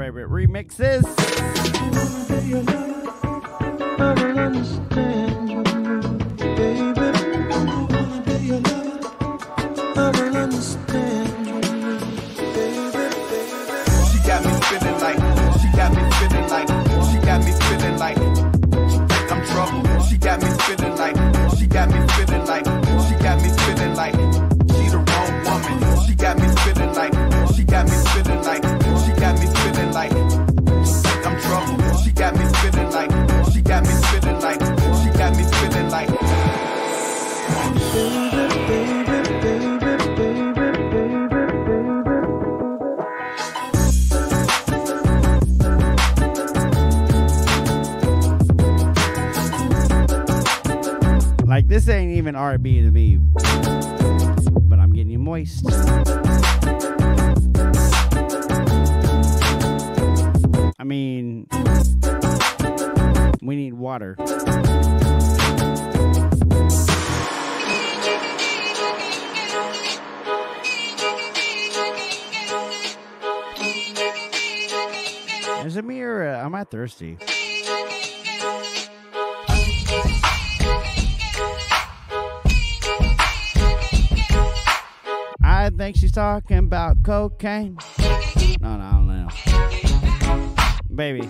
favorite remixes. I will understand you, baby. I will understand you, baby. She got me feeling like, she got me feeling like, she got me feeling like I'm trouble. She got me feeling like, she got me feeling like, she got me feeling like she the wrong woman. She got me feeling like, she got me feeling like, she got me feeling like I'm trouble. She got me feeling like, she got me feeling like, she got me feeling like. Like, this ain't even R and B to me, but I'm getting you moist. I mean, we need water. Is it me or uh, am I thirsty? I think she's talking about cocaine. No, no, I don't know. Baby.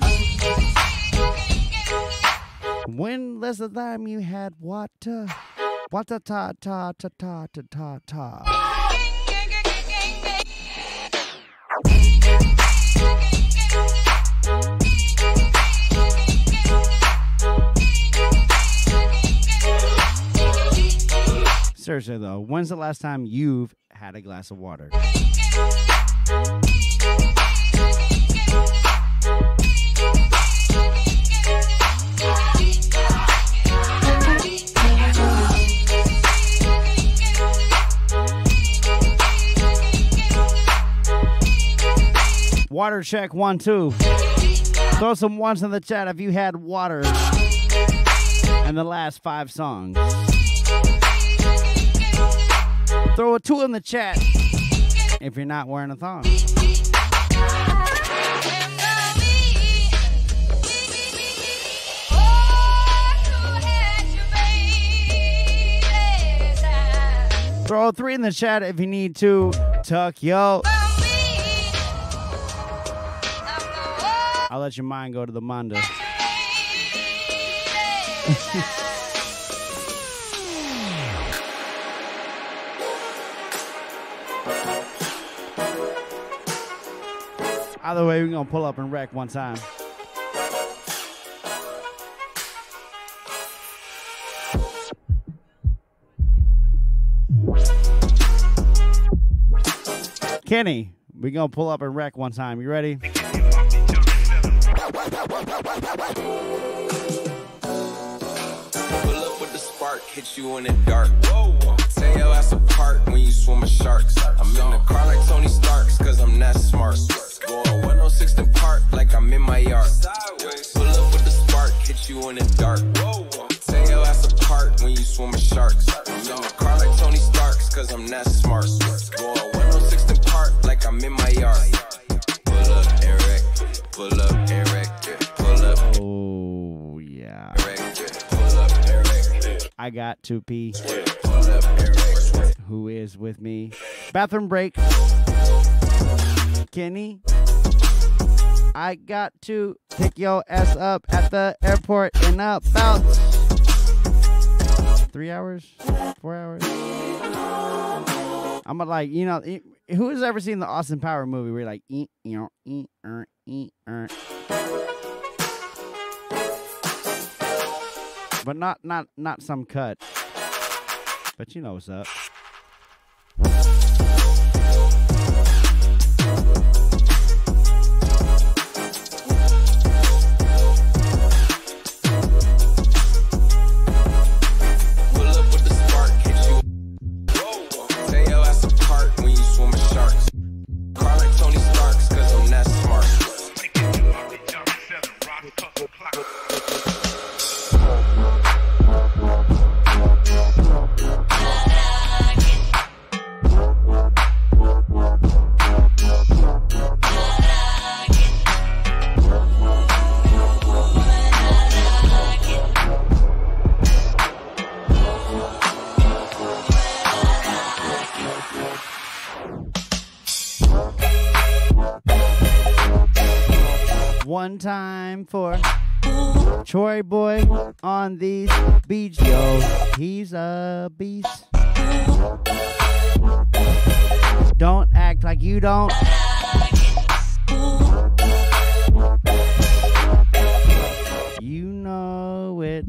When last the time you had water? Water ta ta ta ta ta ta ta. Seriously though, when's the last time you've had a glass of water? Water check one, two. Throw some ones in the chat if you had water in the last five songs. Throw a two in the chat if you're not wearing a thong. Throw a three in the chat if you need to. Tuck, yo. I'll let your mind go to the Manda. Either way, we're going to pull up and wreck one time. Kenny, we're going to pull up and wreck one time. You ready? Pull up with the spark, hit you in the dark. Whoa. Tear your ass apart when you swim with sharks. I'm in the car like Tony Stark's, cause I'm that smart. Going one oh six to park like I'm in my yard. Pull up with the spark, hit you in the dark. Tear your ass apart when you swim with sharks. I'm in the car like Tony Stark's, cause I'm that smart. Going one oh six to park like I'm in my yard. Pull up and wreck, pull up and wreck, pull up. Oh, yeah. Pull up and wreck. I got to pee. Pull up and wreck. Who is with me? Bathroom break. Kenny, I got to pick your ass up at the airport in about three hours, four hours. I'm like, you know, who has ever seen the Austin Power movie where you're like, eat, you know, eat, er, eat, er. But not, not, not some cut. But you know what's up. One time for Troy Boy on these beats, yo. He's a beast. Don't act like you don't. You know it.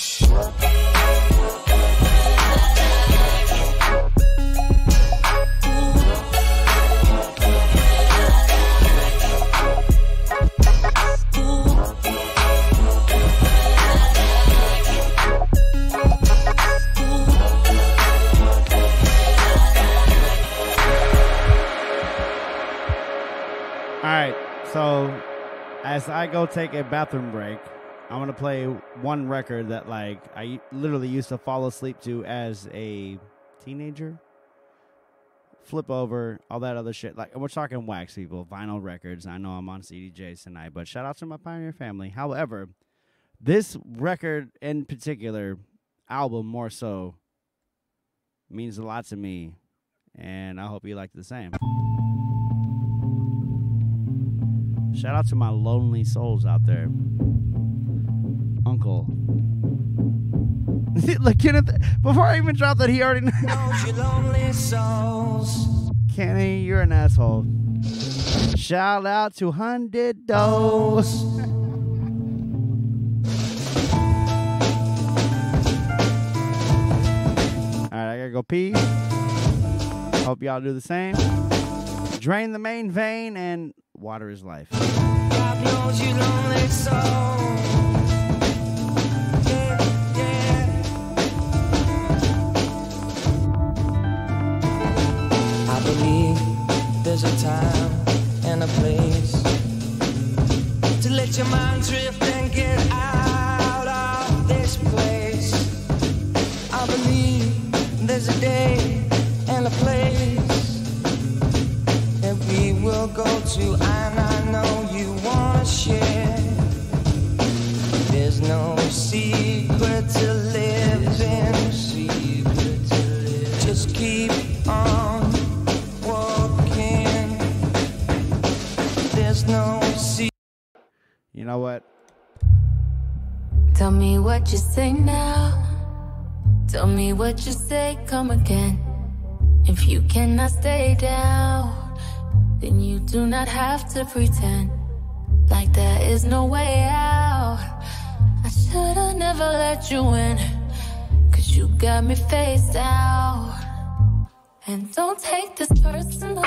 Alright, so as I go take a bathroom break, I'm going to play one record that like I literally used to fall asleep to as a teenager. Flip over, all that other shit. Like, we're talking wax, people, vinyl records. I know I'm on C D Js tonight, but shout out to my Pioneer family. However, this record in particular, album more so, means a lot to me, and I hope you like the same. Shout out to my lonely souls out there. Uncle. Look, Kenneth, before I even drop that, he already knows. You lonely souls. Kenny, you're an asshole. Shout out to Hundred Dose. Alright, I gotta go pee. Hope y'all do the same. Drain the main vein, and water is life. God knows you lonely soul. Yeah, yeah. I believe there's a time and a place to let your mind drift and get out of this place. I believe there's a day and a place we will go to, and I know you wanna share. There's no secret to live in. Just keep on walking. There's no secret. You know what? Tell me what you say now. Tell me what you say, come again. If you cannot stay down, then you do not have to pretend like there is no way out. I should've never let you in, cause you got me face down. And don't take this personal.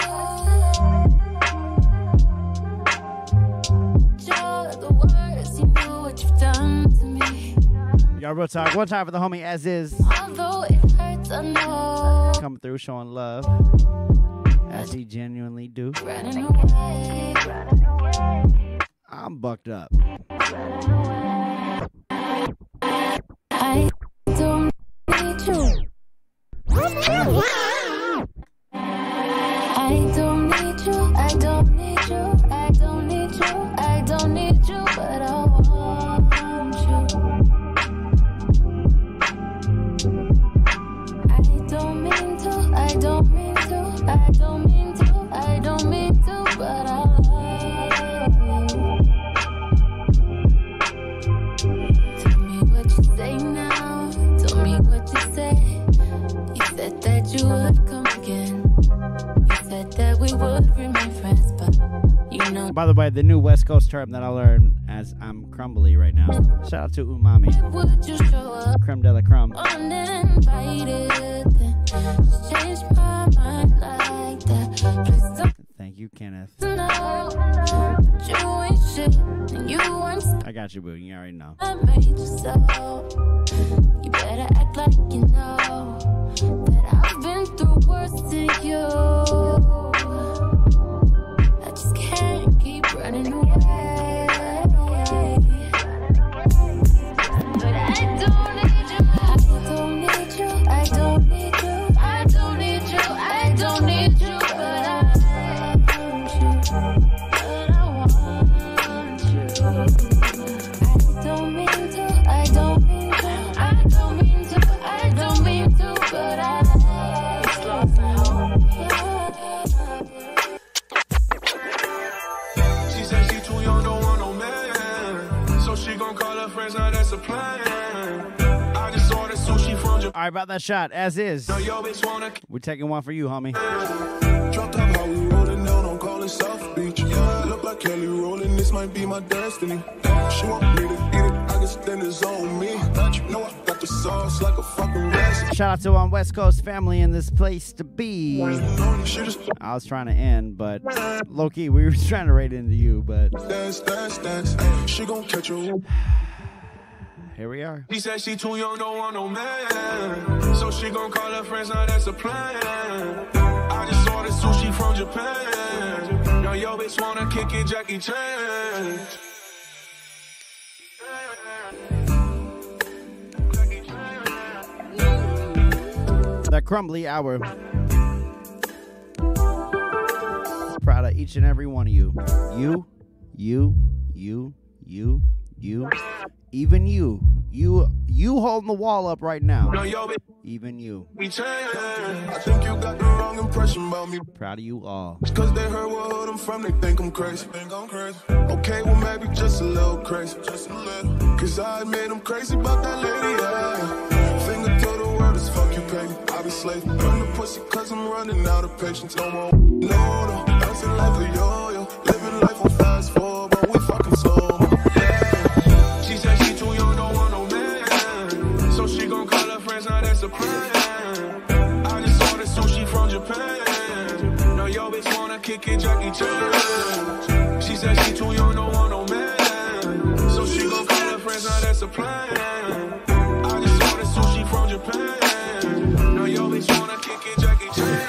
You're the worst, you know what you've done to me. Y'all real talk, one time for the homie As Is. Although it hurts, I know. Coming through, showing love. As he genuinely do. Running away, running away. I'm bucked up. I don't need you. I don't need you. I don't need you. I don't need you. I don't need you, but I want you. I don't mean to. I don't mean to. I don't mean to. I don't mean to, but I love you. Tell me what you say now. Tell me what you say. You said that you would come again. You said that we would remain friends, but you know. By the way, the new West Coast term that I learned as I'm crumbly right now. Shout out to Umami. Would you show up Creme de la crumb. uninvited? Then just change my mind like that. Please don't Thank you, Kenneth. know. But you ain't shit, and you weren't. I got you, boo. You already know. I made you so. You better act like you know that I've been through worse than you. I just can't keep running away. But I don't need you. I don't need you. I don't need you. I don't need you. I don't need you. But I want you. But I want you. I don't mean to. I don't mean to. I don't mean to. I don't mean to. But I. It's lost now. friends, now that's a plan. I just ordered sushi from Japan. All right, about that shot, as is. No, yo, bitch wanna We're taking one for you, homie. Drop top how we rolling down on call it South Beach. Yeah, look like Kelly rolling, this might be my destiny. She want me to eat it, I guess then it's on me. You know I got the sauce like a fucking recipe. Shout out to our West Coast family in this place to be. I was trying to end, but low-key, we were trying to rate into you, but Dance, dance, dance. She gon' catch a here we are. She said she too young, don't want no man. So she gon' call her friends, now that's a plan. I just ordered sushi from Japan. Now yo bitch wanna kick it, Jackie Chan. The Crumbly Hour. Proud of each and every one of you. You, you, you, you, you, even you. You, you holding the wall up right now. Even you. I think you got the wrong impression about me. Proud of you all. Cause they heard where hood I'm from, they think I'm crazy. Think I'm crazy. Okay, well maybe just a little crazy. Just a little. Cause I admit I'm crazy about that lady, yeah. Finger to the world is fuck you pay me. I be slave. Burn the pussy cause I'm running out of patience. No more. No, no. Bouncing like a yo-yo. Living life on fast forward, but we fucking slow. Yeah. She said she too young, don't want no man. So she gon' call her friends, now that's a plan. I just ordered sushi from Japan. No, yo bitch wanna kick it, Jackie Chan. She said she too young, don't want no man. So she gon' call her friends, now that's a plan. I just ordered sushi from Japan. No, yo bitch wanna kick it, Jackie Chan.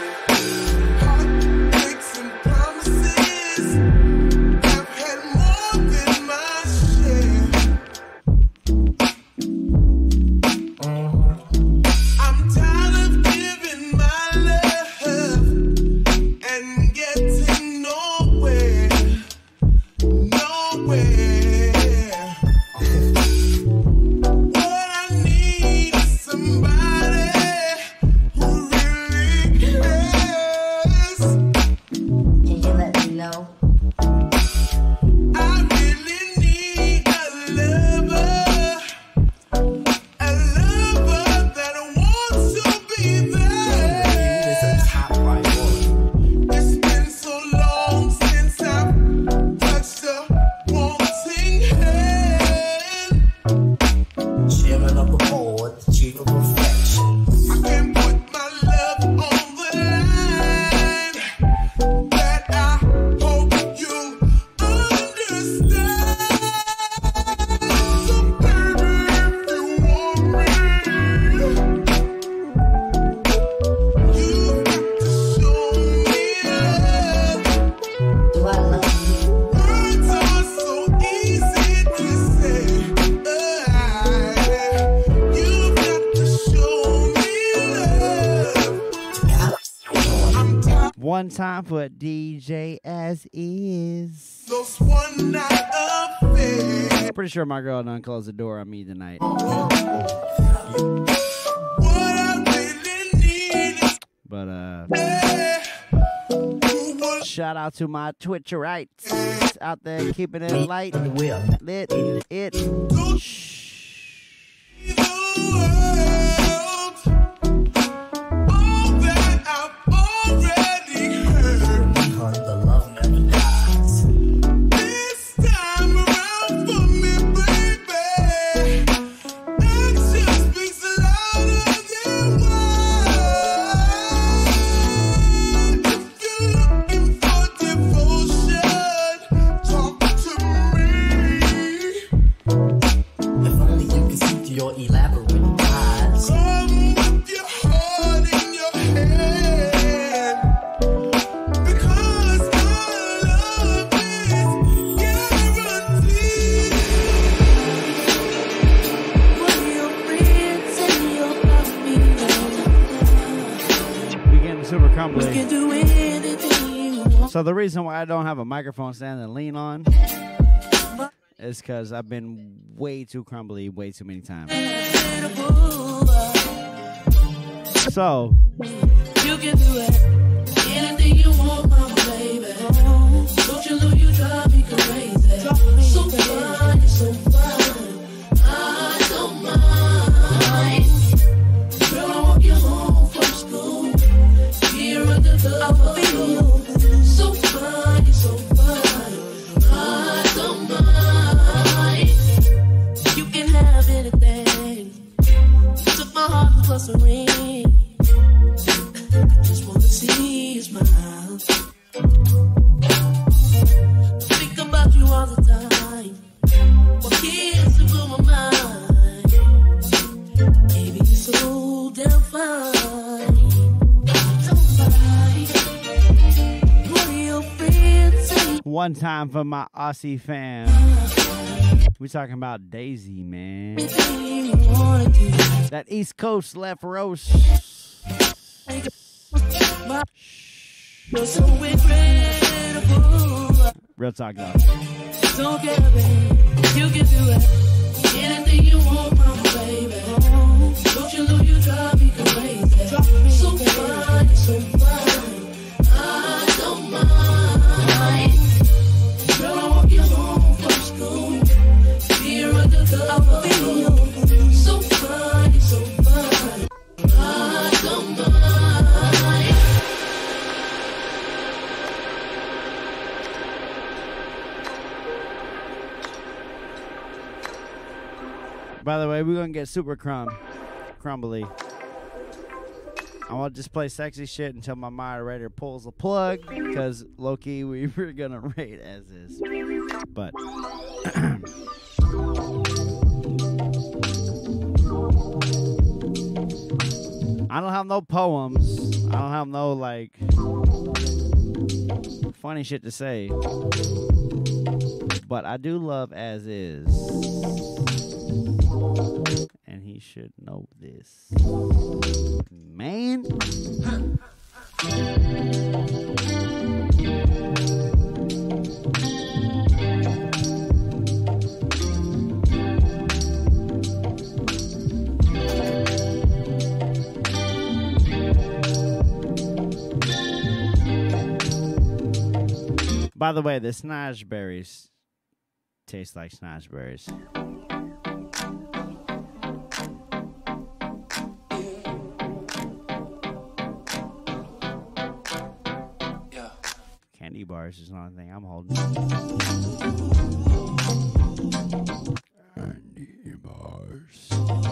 One time for D J As Is. Those one night affair. Pretty sure my girl done closed the door on me tonight. But uh shout out to my Twitcherites out there keeping it light, lit, it. Shh. So the reason why I don't have a microphone stand to lean on is because I've been way too crumbly way too many times. So you can do it. Anything you want, my baby. Don't you know you drive me crazy? So fun, you're so fun. One time for my Aussie fam. We talking about Daisy, man. That East Coast left roast. Real talk though. Don't care, baby. You can do it. Anything you want, my baby. Don't you know you drive me crazy? So fine, so fine. I don't mind. Girl, I walk you home from school. Fear of the cover. So fine, so fine. I don't mind. By the way, we're gonna get super crumb, crumbly. I want to just play sexy shit until my moderator pulls the plug, because low-key we were gonna rate as is. But I don't have no poems. I don't have no like funny shit to say. But I do love as is. And he should know this. Man. By the way, the snage berries taste like snage berries. Candy bars is not a thing I'm holding. Candy bars.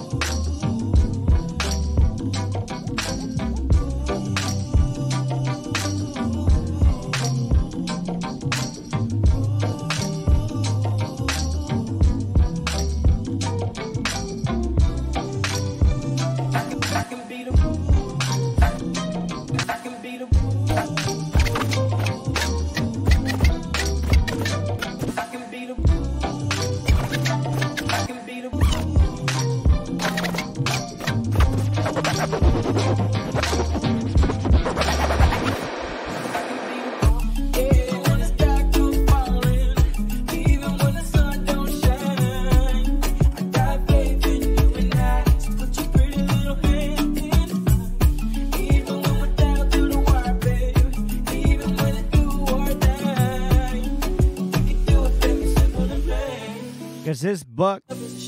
Cause this buck.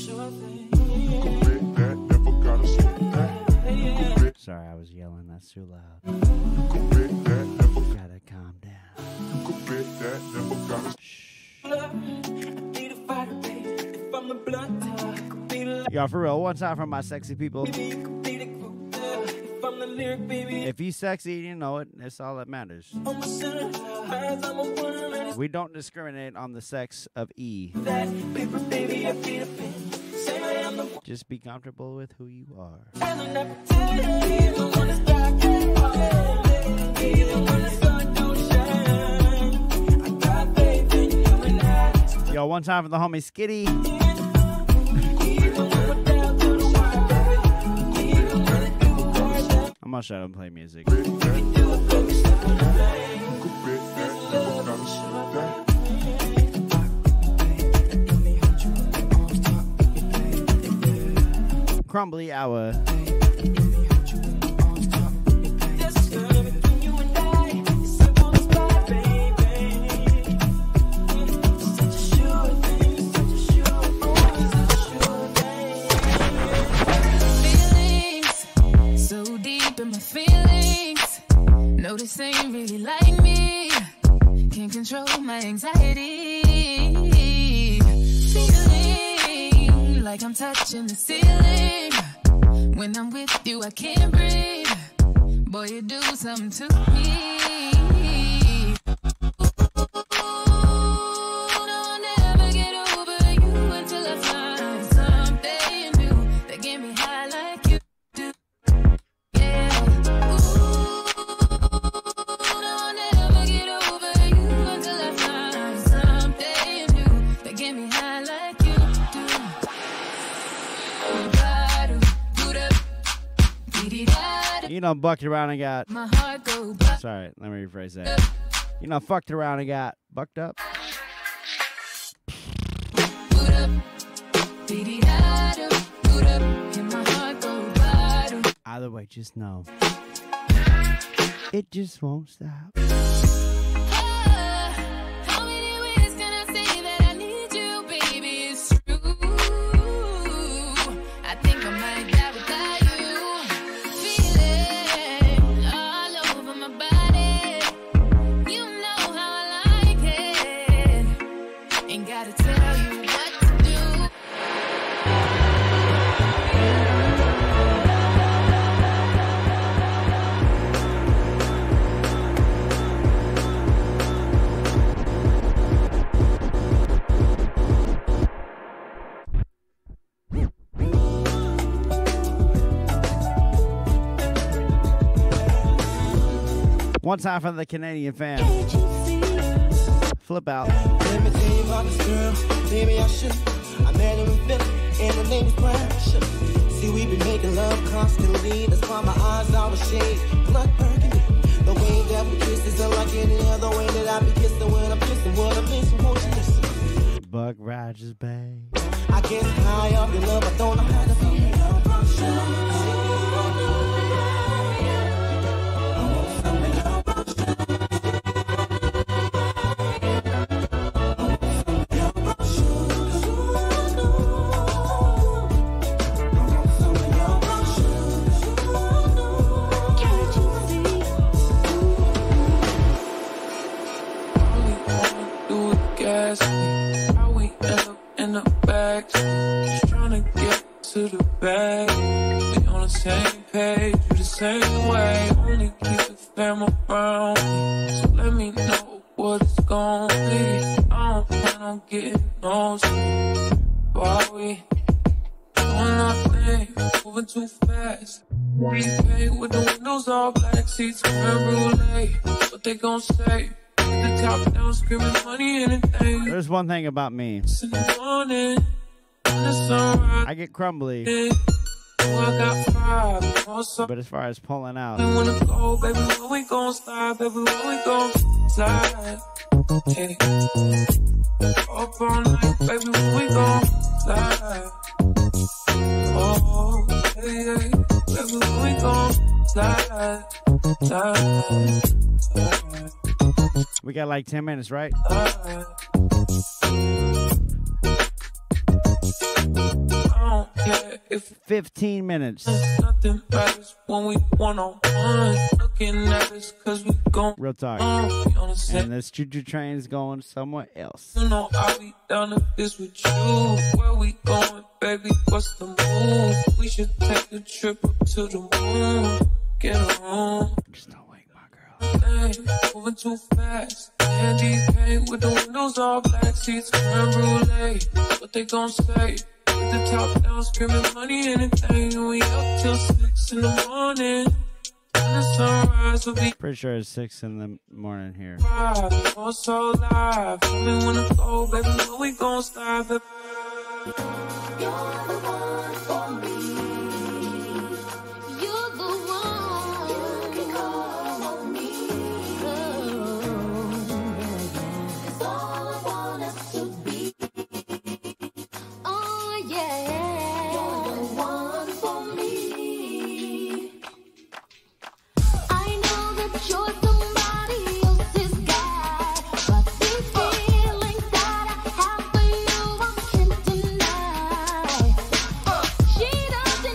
Sorry, I was yelling. That's too loud. Gotta calm down. Y'all, for real, one time from my sexy people. If you sexy, you know it. That's all that matters. We don't discriminate on the sex of E. Just be comfortable with who you are. Yo, one time for the homie Skitty. I'm gonna shut up and play music. Crumbly hour. No, this ain't really like me. Can't control my anxiety. Feeling like I'm touching the ceiling. When I'm with you, I can't breathe. Boy, you do something to me. know, bucked around and got. My heart go back. Sorry, let me rephrase that. You know, fucked around and got bucked up. Boot up, beady da-da, boot up, and my heart go bottom. Either way, just know it just won't stop. How many ways can I say that I need you, baby? It's true. I think I might die without you. Feeling all over my body. You know how I like it. Ain't gotta tell you what to do. One time for the Canadian fans. Flip out. Let me tell you about this girl, maybe I should. I met her in Philly, and her name is Precious. See, we been making love constantly. That's why my eyes always shade blood burgundy. The way that we kiss is unlike any other way that I be kissing when I'm kissing. What I'm missing, won't you listen? Buck Rogers, babe. I get high off your love, I don't know how to feel. How we end up in the back, just trying to get to the bag. We on the same page, you the same way. Only keep the fam around me, so let me know what it's gonna be. I don't plan on getting no sleep while we doing nothing, moving too fast. We pay with the windows all black, seats creme brulee. What they gon' say? The top down, screaming money, anything. There's one thing about me. In the morning, when the sunrise, I get crumbly. oh, I got five. Also, But as far as pulling out, we wanna go, baby, when we gon' slide, baby, when we gon' slide. Hey. Up all night, baby, when we gon' slide. Oh, hey, hey, baby, when we gon' slide, slide, slide. we got like ten minutes, right? I don't care if fifteen minutes. nothing matters when we one on one. Looking at us cause we gon' Real talk. on. We on the same. And this choo-choo train's going somewhere else. You know I'll be down if this with you. Where we going, baby? What's the move? We should take a trip up to the moon. Get a room. Just don't wake my girl. Hey, moving too fast. Candy paint with the windows all black, seats creme brulee. What they gon' say? With the top down, screaming money, anything. And we up till six in the morning. When the sunrise will be Pretty sure it's six in the morning here. five. Oh, so live. Tell me when to go, baby. When we gon' start, baby. You're the one for me. You're the one. You can call on me. It's all I want us to be. Oh yeah. You're the one for me. I know that you're somebody else's guy, but these feelings that I have for you I can't deny. She doesn't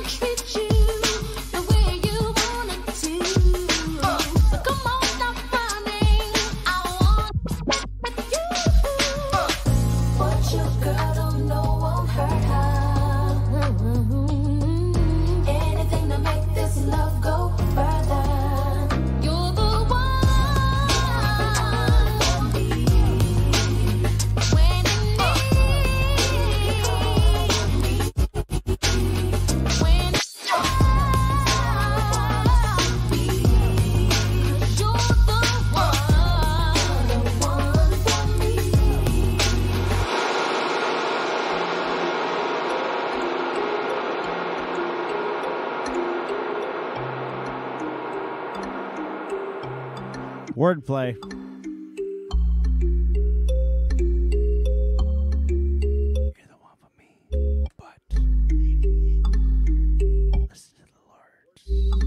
Wordplay. You're the one for me, but listen to the Lord.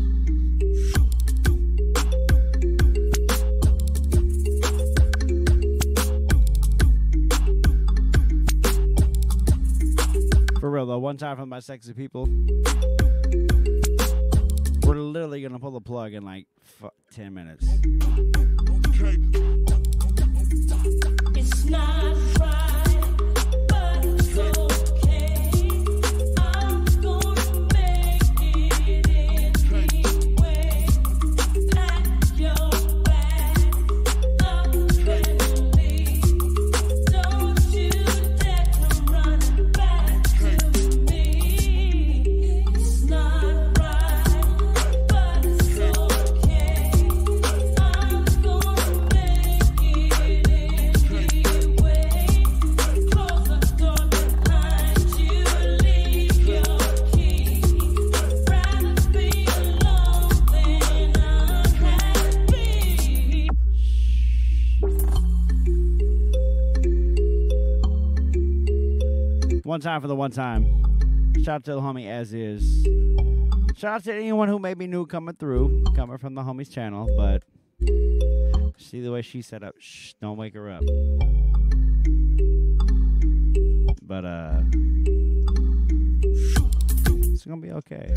For real though, one time for my sexy people. We're literally gonna pull the plug in like f- ten minutes. It's not right, but it's okay. I'm gonna make it anyway. Pat your back up friendly. Don't you dare come running back to me. It's not right, but it's okay. I'm gonna make it anyway. Close the door behind you, leave your key. Rather be alone than unhappy. One time for the one time. Shout out to the homie As Is. Shout out to anyone who may be new coming through, coming from the homie's channel, but see the way she's set up. Shh, don't wake her up. But uh it's gonna be okay.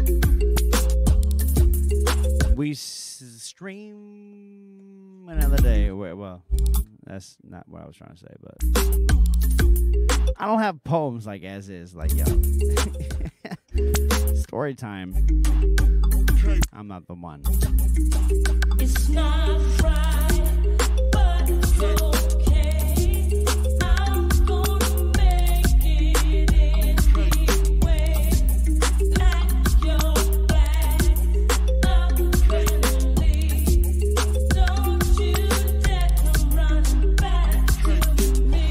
We s- stream another day. Wait, well, that's not what I was trying to say, but I don't have poems like As Is. Like, yo. Story time. I'm not the one. It's not right, but it's okay. I'm gonna make it anyway. Pat your back up friendly. Don't you dare come running back to me.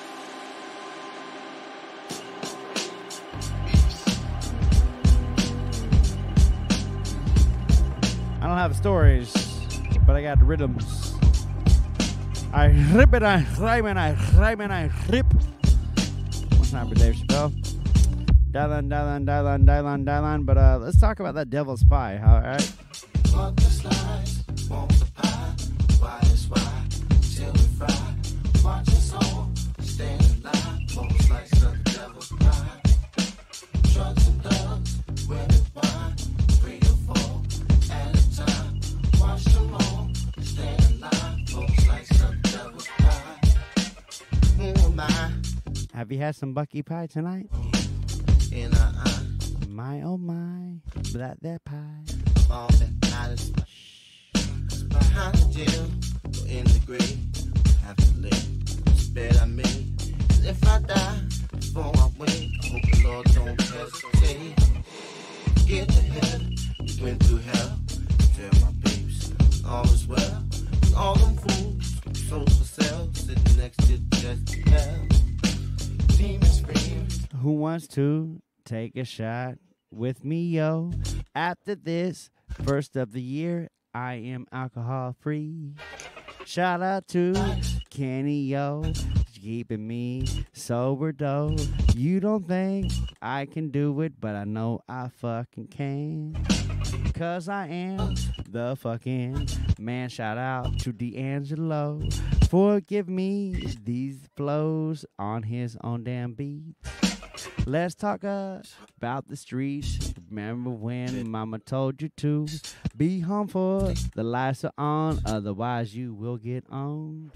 I don't have stories, but I got rhythms. I rip it, I rhyme and I rhyme and I rip. What's not for Dave Chappelle? Dylan, Dylan, Dylan, Dylan, Dylan. But uh, let's talk about that devil's pie, all right? Want the slice, want the pie, why is why, till we fry, watch us all, stand in line, want a slice of the devil's pie, drugs and thugs, red wine, three or four, at a time, watch them all, stand in line, want a slice of the devil's pie, who am I, Have you had some Bucky pie tonight? in our eye, My oh my, that that pie. all that knowledge, behind the jail, or in the grave, have to live, spit I made, and if I die, before I wait, I hope the Lord don't hesitate, get to heaven, you went through hell, tell my peeps, all is well, and all them fools, sold for sale, sitting next to just hell, demons scream, Who wants to take a shot with me, yo? After this, first of the year, I am alcohol free. Shout out to Kenny, yo, keeping me sober, though. You don't think I can do it, but I know I fucking can. Cause I am the fucking man. Shout out to D'Angelo for giving me these flows on his own damn beat. Let's talk uh, about the streets. Remember when mama told you to be home for the lights are on, otherwise you will get on.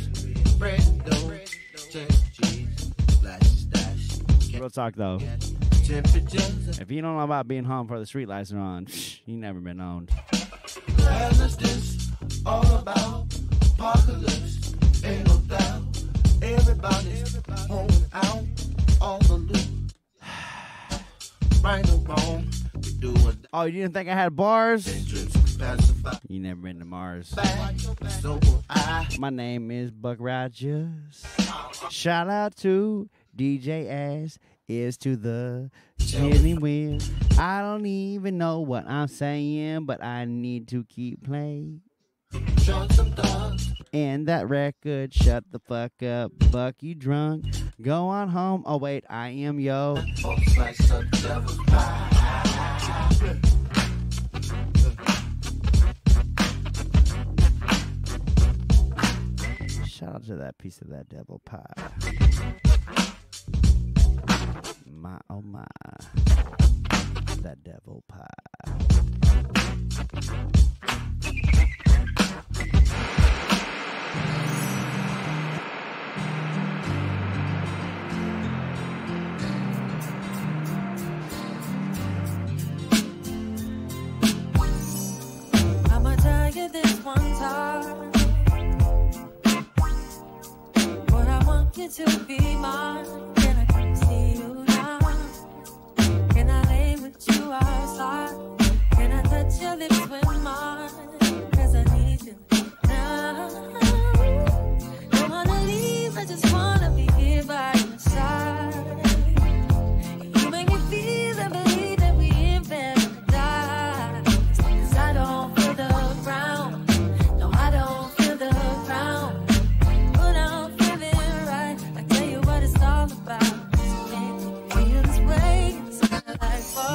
Real talk though. If you don't know about being home for the street lights are on, you never been owned. What is this all about? Apocalypse, ain't no doubt. Everybody's home and out on the loop. Right or wrong, we do what. Oh, you didn't think I had bars? You never been to Mars. So I. My name is Buck Rogers. Shout out to D J Ass is to the Jenny Win. I don't even know what I'm saying, but I need to keep playing. And that record, shut the fuck up, Buck, you drunk. Go on home. Oh wait, I am yo. Shout out to that piece of that devil pie. My oh my, that devil pie. I'ma tell you this one time, but I want you to be mine. Can I come see you now? Can I lay with you outside? Can I touch your lips with mine? Cause I need you now. Don't wanna leave, I just wanna be here by your side. You make me feel and believe that we ain't gonna die. Cause I don't feel the ground. No, I don't feel the ground. But I'm feeling right. I tell you what it's all about. So make me feel this way. It's like, oh,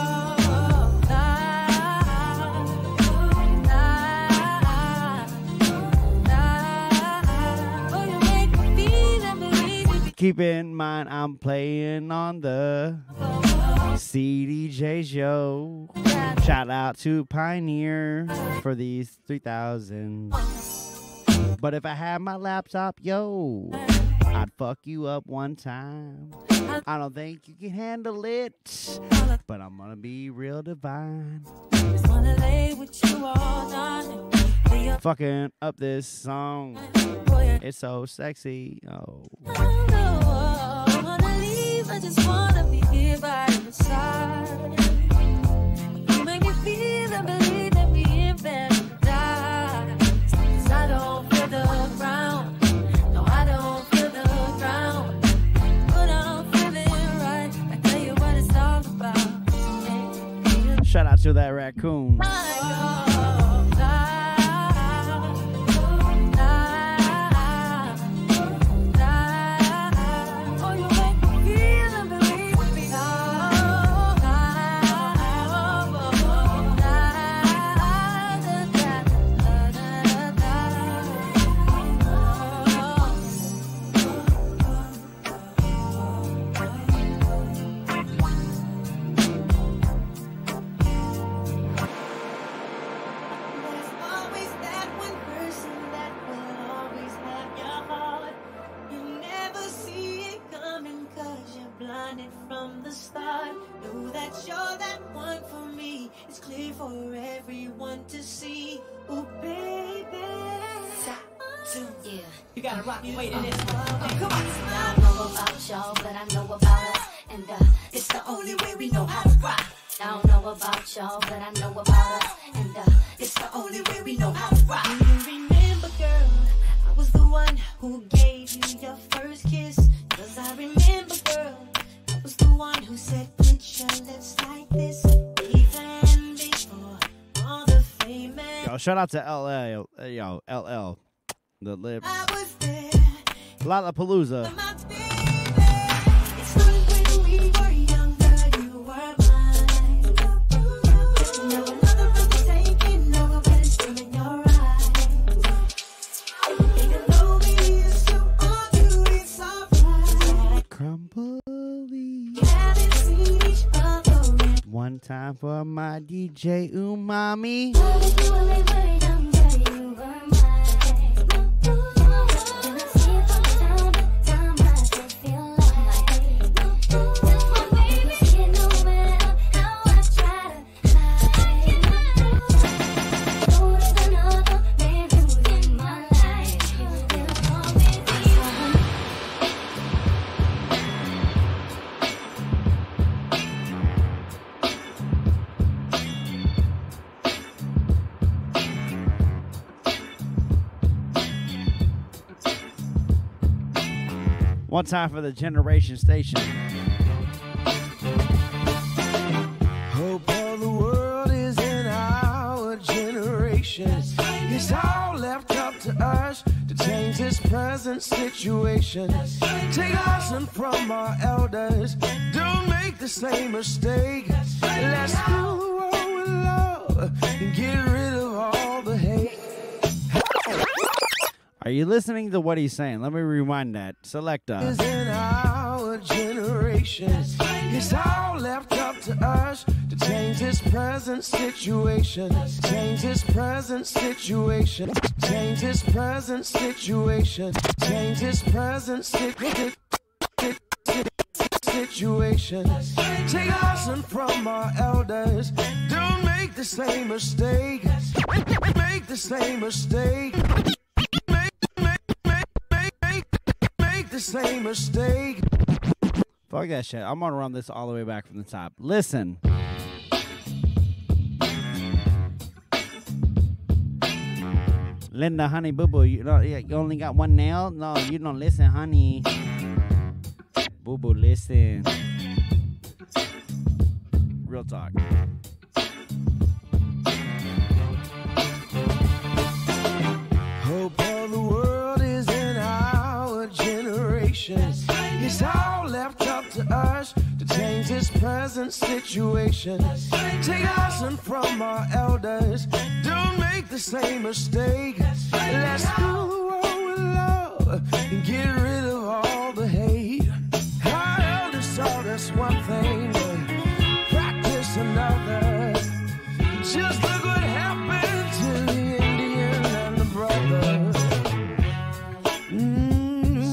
keep in mind, I'm playing on the C D J show. Shout out to Pioneer for these three thousand. But if I had my laptop, yo, I'd fuck you up one time. I don't think you can handle it, but I'm gonna be real divine. just wanna lay with you all night. Fucking up this song. It's so sexy. Oh. I wanna leave, I just wanna be here by your side. You make me feel and believe that we ain't gonna die. 'Cause I don't feel the ground. No, I don't feel the ground. But I'm feeling right. I tell you what it's all about. Shout out to that raccoon. From the start, know that you're that one for me. It's clear for everyone to see. Oh, baby. Yeah. You gotta rock me waiting this. Oh, come on. I don't know about y'all, but I know about us. And uh, it's the only way we know how to rock. I don't know about y'all, but I know about us. And uh, it's the only way we know how to rock. Do you remember, girl? I was the one who gave you your first kiss. Cause I remember, girl. I was the one who said, put your lips like this. Even before all the fame and Yo, shout out to L L. uh, Yo, L L. The lips. I was there. Lollapalooza. It's when we were younger, you were mine. Now another one's taking over, but it's still in your eyes. Even though we used to argue, it's alright. Crumbly. Haven't seen each other in One time for my D J Umami. One time for the Generation Station. Hope all the world is in our generation. It's all left change this present situation. Take a lesson from our elders. Don't make the same mistake. Let's fill the world with love and get rid of all the hate. Are you listening to what he's saying? Let me rewind that. Select us. Is in our generation. It's all left up to us to change this present situation. Change this present situation. Change this present situation. Change this present situation. Situation. Take a lesson from our elders. Don't make the same mistake. Make the same mistake. Make, make, make, make, make, make the same mistake. Fuck that shit. I'm gonna run this all the way back from the top. Listen. Linda, honey, boo boo, you know, you only got one nail? No, you don't listen, honey. Boo boo, listen. Real talk. Hope all the world is in our generation. It's all left up to us to change this present situation. Take a lesson from our elders. Don't make the same mistake. Let's fill the world with love and get rid of all the hate. Our elders taught us one thing, but practice another. Just look what happened to the Indian and the brother. Mm-hmm.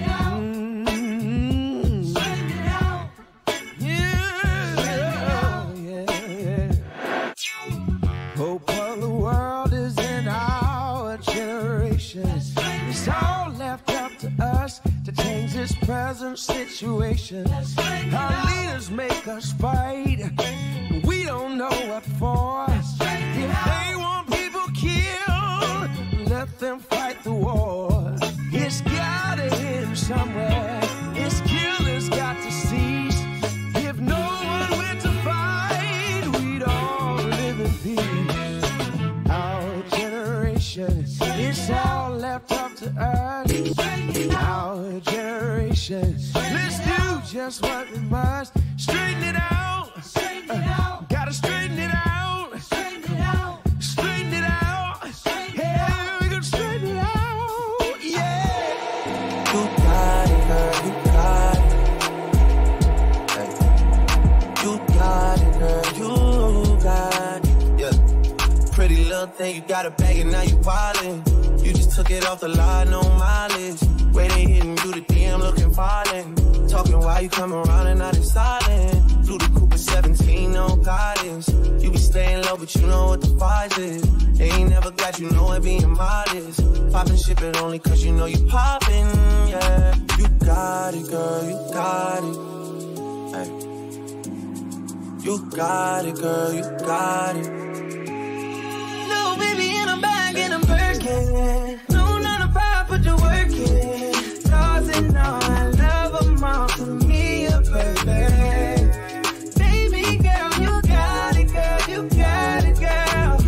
Yeah, yeah, yeah. Hope all the world is in our generation. It's all left up to us to change this present situation. Our leaders make us fight. We don't know what for. If they want people killed, let them fight the war. It's gotta end somewhere. This killing's got to cease. If no one went to fight, we'd all live in peace. Our generation, it's all left up to us. Our generation, let's do just what we must. Straighten it out. Straighten it out. Gotta straighten it out. Straighten it out. Straighten it out. Hey, we gonna straighten it out. Yeah. You got it, girl. You got it. Hey. You got it, girl. You got it. Yeah. Pretty little thing, you got a bag and now you wildin'. You just took it off the line, no mileage. Way they hitting you, the D M looking violent. Talking while you come around and now they silent. Through the Cooper seventeen, no guidance. You be staying low, but you know what the price is. They ain't never got you know it being modest. Poppin' ship it only cause you know you poppin', yeah. You got it, girl, you got it. Hey. You got it, girl, you got it. No, baby, in a bag and I'm working. No, not a pop, but you're working. Stars and all, I love them all. To me, a baby. Baby girl, you got it, girl, you got it, girl.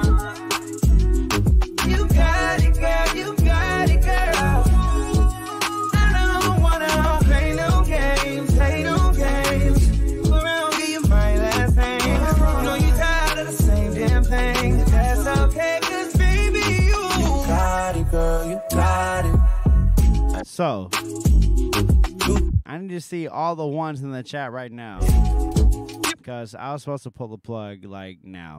You got it, girl, you got it, girl. I don't wanna play no games, play no games. Around, give you my last name. Know you tired of the same damn thing. That's okay, cause baby, you, you got it, girl, you got it. So, I need to see all the ones in the chat right now. Because I was supposed to pull the plug, like, now.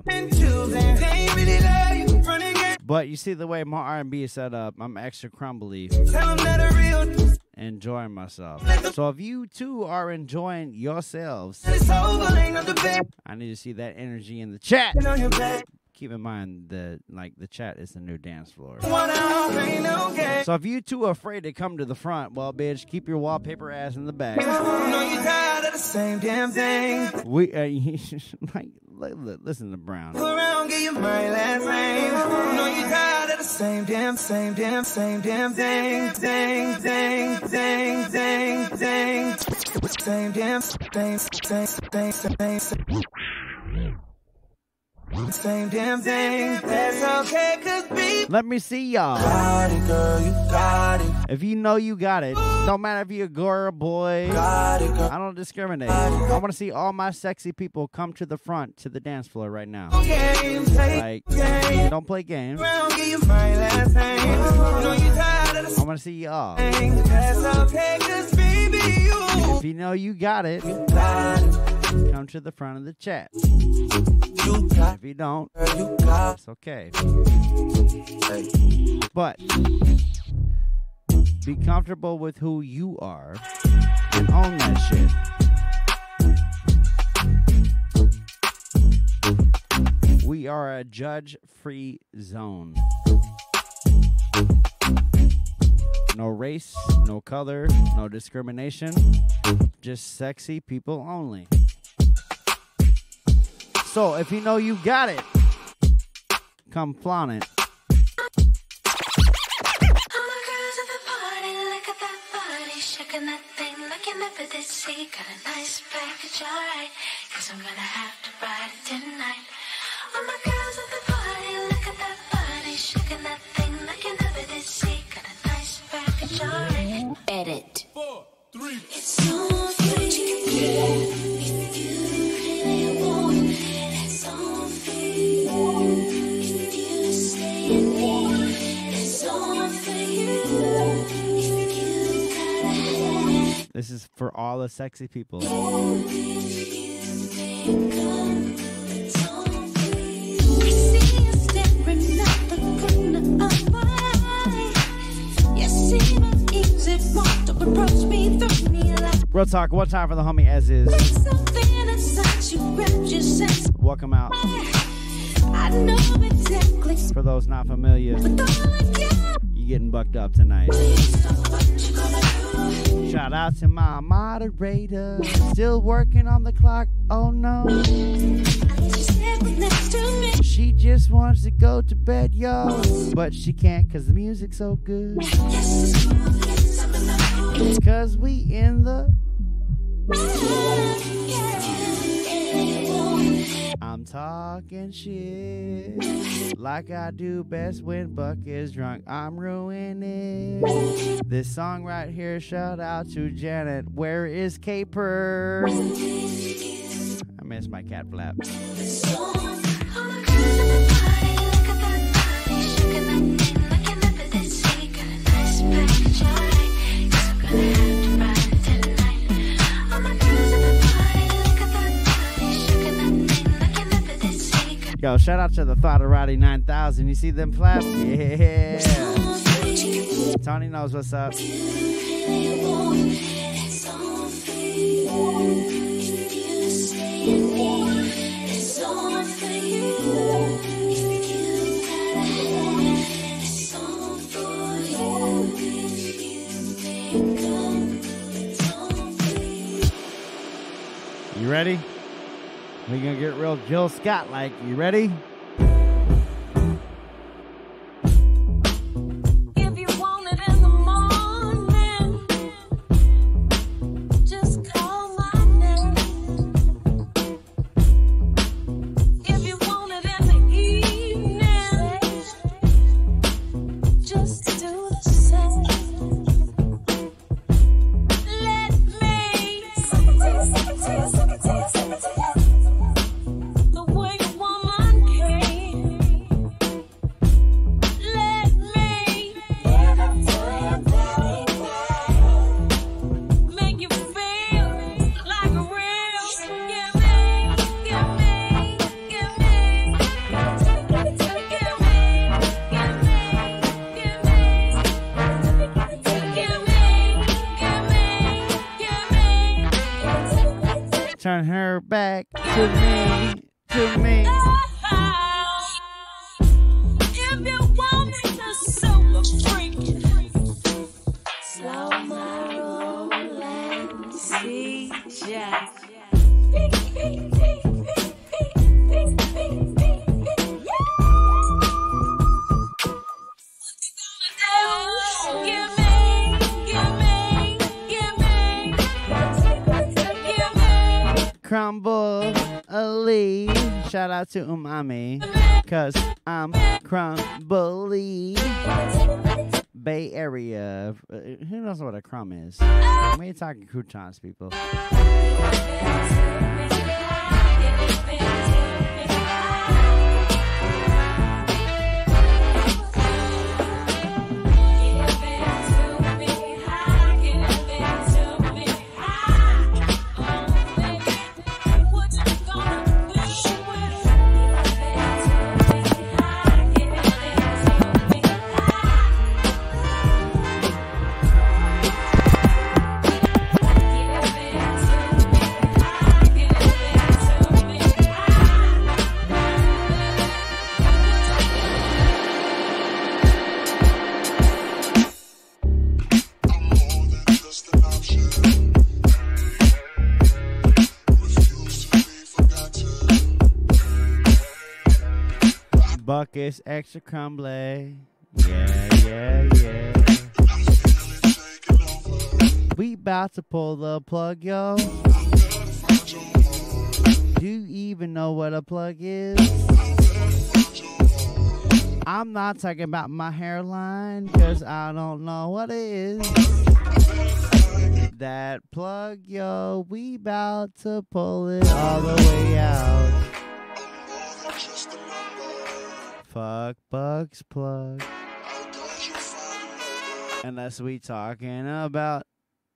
But you see the way my R and B is set up, I'm extra crumbly. Enjoying myself. So if you too are enjoying yourselves, I need to see that energy in the chat. Keep in mind that, like, the chat is the new dance floor. So if you two are afraid to come to the front, well, bitch, keep your wallpaper ass in the back. The same damn thing. We uh, like, listen to Brown. Around, give you my last name. Know you tired of the same damn, same damn, same damn thing, thing, thing, thing, thing, thing, same damn, same, same, same, same, same. Same damn thing. That's okay, cause baby. Let me see y'all. Got it, girl, you got it. If you know you got it, don't matter if you're a girl or a boy. Got it, girl. I don't discriminate. I want to see all my sexy people come to the front to the dance floor right now. Games, Like, games. don't play games. I'll give you my last name. You know you tired of the I want to see y'all. thing. That's okay, cause baby, you. If you know you got it, got it. come to the front of the chat. You got If you don't, it. You got it's okay. it. But be comfortable with who you are and own that shit. We are a judge-free zone. No race, no color, no discrimination. Just sexy people only. So if you know you got it, come flaunt it. Shaking that thing like you never did see. Got a nice package, alright. Cause I'm gonna have to ride it tonight. All my girls at the party, look at that body. Shaking that thing like you never did see. Got a nice package, alright. Edit. Four, three. It's so free. If you really want, it's all free. If you say you need, it's all for you. This is for all the sexy people. Real talk, one time for the homie as is. Welcome out. For those not familiar, you getting bucked up tonight. Shout out to my moderator. Still working on the clock. Oh no. She just wants to go to bed, yo. But she can't cause the music's so good. Cause we in the I'm talking shit like I do best when Buck is drunk. I'm ruining this song right here. Shout out to Janet. Where is Caper? I miss my cat flap. Yo, shout out to the Thoughterati nine thousand. You see them flaps? Yeah. Tony knows what's up. You ready? We're gonna get real Jill Scott like. You ready? If you want it in the morning, just call my name. If you want it in the evening, just do the same. Let me suck it to you, suck it to you, suck it to you, suck it to you. Turn her back to me, to me. If you want me to super freak, slow my roll and see Jack. Crumble Ali. Shout out to Umami, cause I'm crumbly. Bay Area. Uh, Who knows what a crumb is? We ain't talking croutons, people. Buckets extra crumbly. Yeah, yeah, yeah. We about to pull the plug, yo. Do you even know what a plug is? I'm not talking about my hairline, cause I don't know what it is. That plug, yo, we about to pull it all the way out. Fuck Bugs plug. Unless we talking about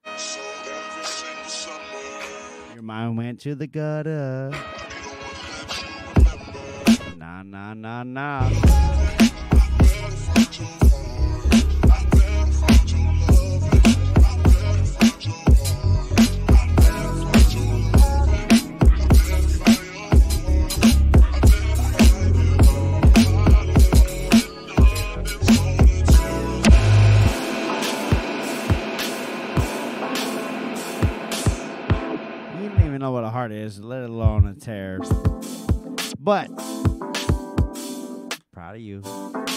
your mind went to the gutter. Nah, nah, nah, nah. Know what a heart is, let alone a tear. But proud of you.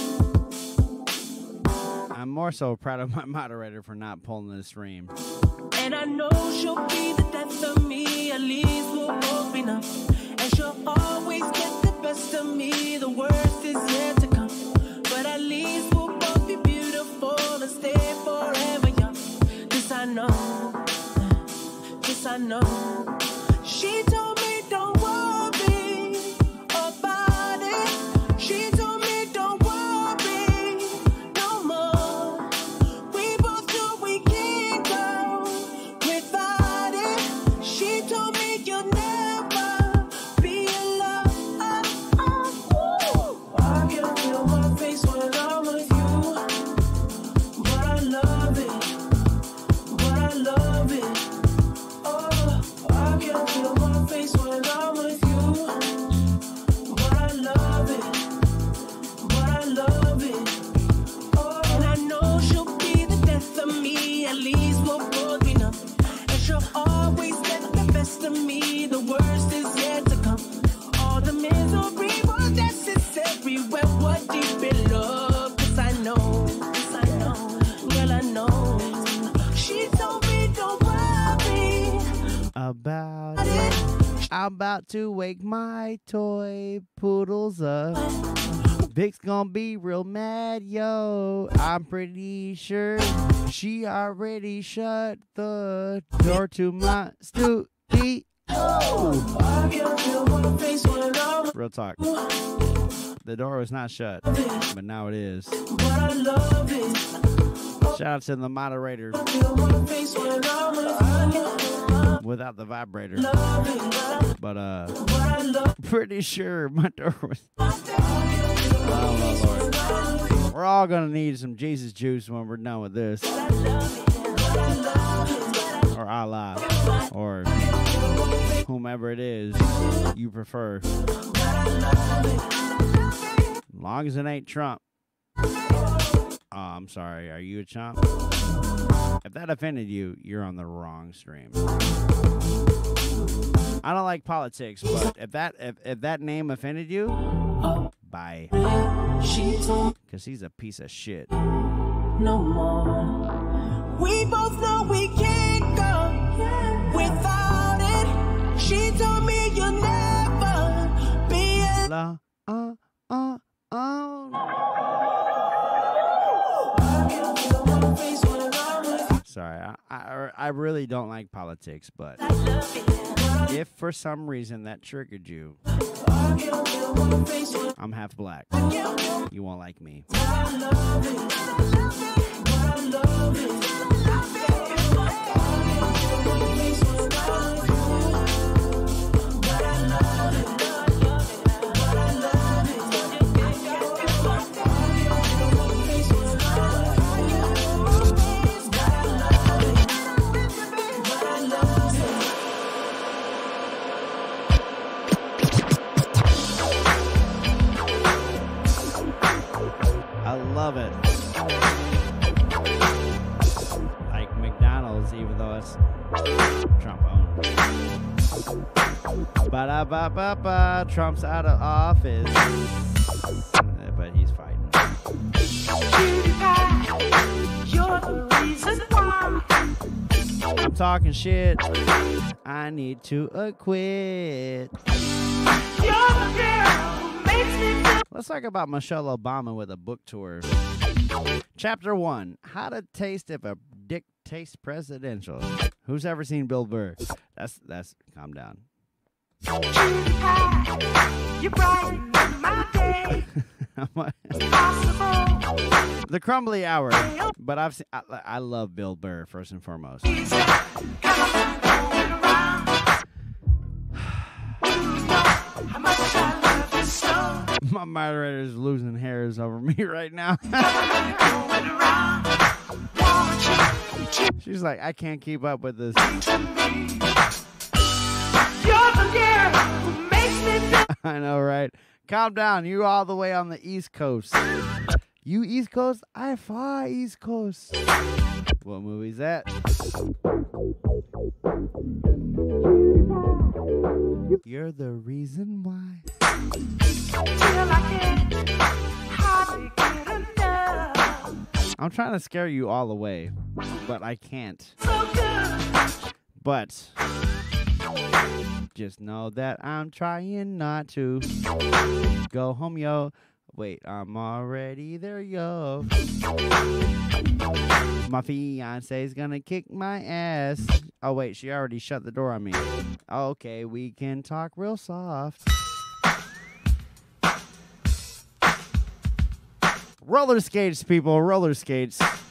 I'm more so proud of my moderator for not pulling the stream. And I know she'll be the death of me. At least we'll both be numb. And she'll always get the best of me. The worst is yet to come. But at least we'll both be beautiful and stay forever young. This I know. This I know. She told me don't worry about it. She told me don't worry no more. We both know we can't go without it. She told me you'll never be alone. I can feel my face when I'm with you. But I love it. But I love it. I can feel my face when I'm with you. But I love it. But I love it. Oh, and I know she'll be the death of me. At least we'll both be numb. And she'll always get the best of me. The worst is yet to come. All the misery was necessary when we're deep in love. Cause I know, cause I know, girl, I know. She told me don't worry about it. I'm about to wake my toy poodles up. Vic's gonna be real mad, yo. I'm pretty sure she already shut the door to my studio. Real talk. The door was not shut, but now it is. Shout out to the moderator. Without the vibrator. But, uh, pretty sure my door was. Oh, my Lord. We're all gonna need some Jesus juice when we're done with this. Or Allah. Or whomever it is you prefer. As long as it ain't Trump. Oh, I'm sorry. Are you a chump? If that offended you, you're on the wrong stream. I don't like politics, but if that if, if that name offended you, bye. Because he's a piece of shit. No more. We both know we can't go without it. She told me you'll never uh, uh, uh. Sorry, I, I I really don't like politics, but if for some reason that triggered you, I'm half black. You won't like me. I love it. Like McDonald's, even though it's Trump owned. Ba-da-ba-ba-ba, Trump's out of office. Uh, But he's fighting. You're the reason why. I'm talking shit. I need to acquit. You're the girl who makes me feel. Let's talk about Michelle Obama with a book tour. Chapter one, How to Taste If a Dick Tastes Presidential. Who's ever seen Bill Burr? That's, that's, calm down. You brighten my day. The Crumbly Hour. But I've seen, I, I love Bill Burr, first and foremost. My moderator is losing hairs over me right now. She's like, I can't keep up with this. I know, right? Calm down. You all the way on the East Coast. You East Coast? I far East Coast. What movie's that? You're the reason why. I'm trying to scare you all away, but I can't. But just know that I'm trying not to. Go home, yo. Wait, I'm already there, yo. My fiance's gonna kick my ass. Oh, wait, she already shut the door on me. Okay, we can talk real soft. Roller skates, people, roller skates.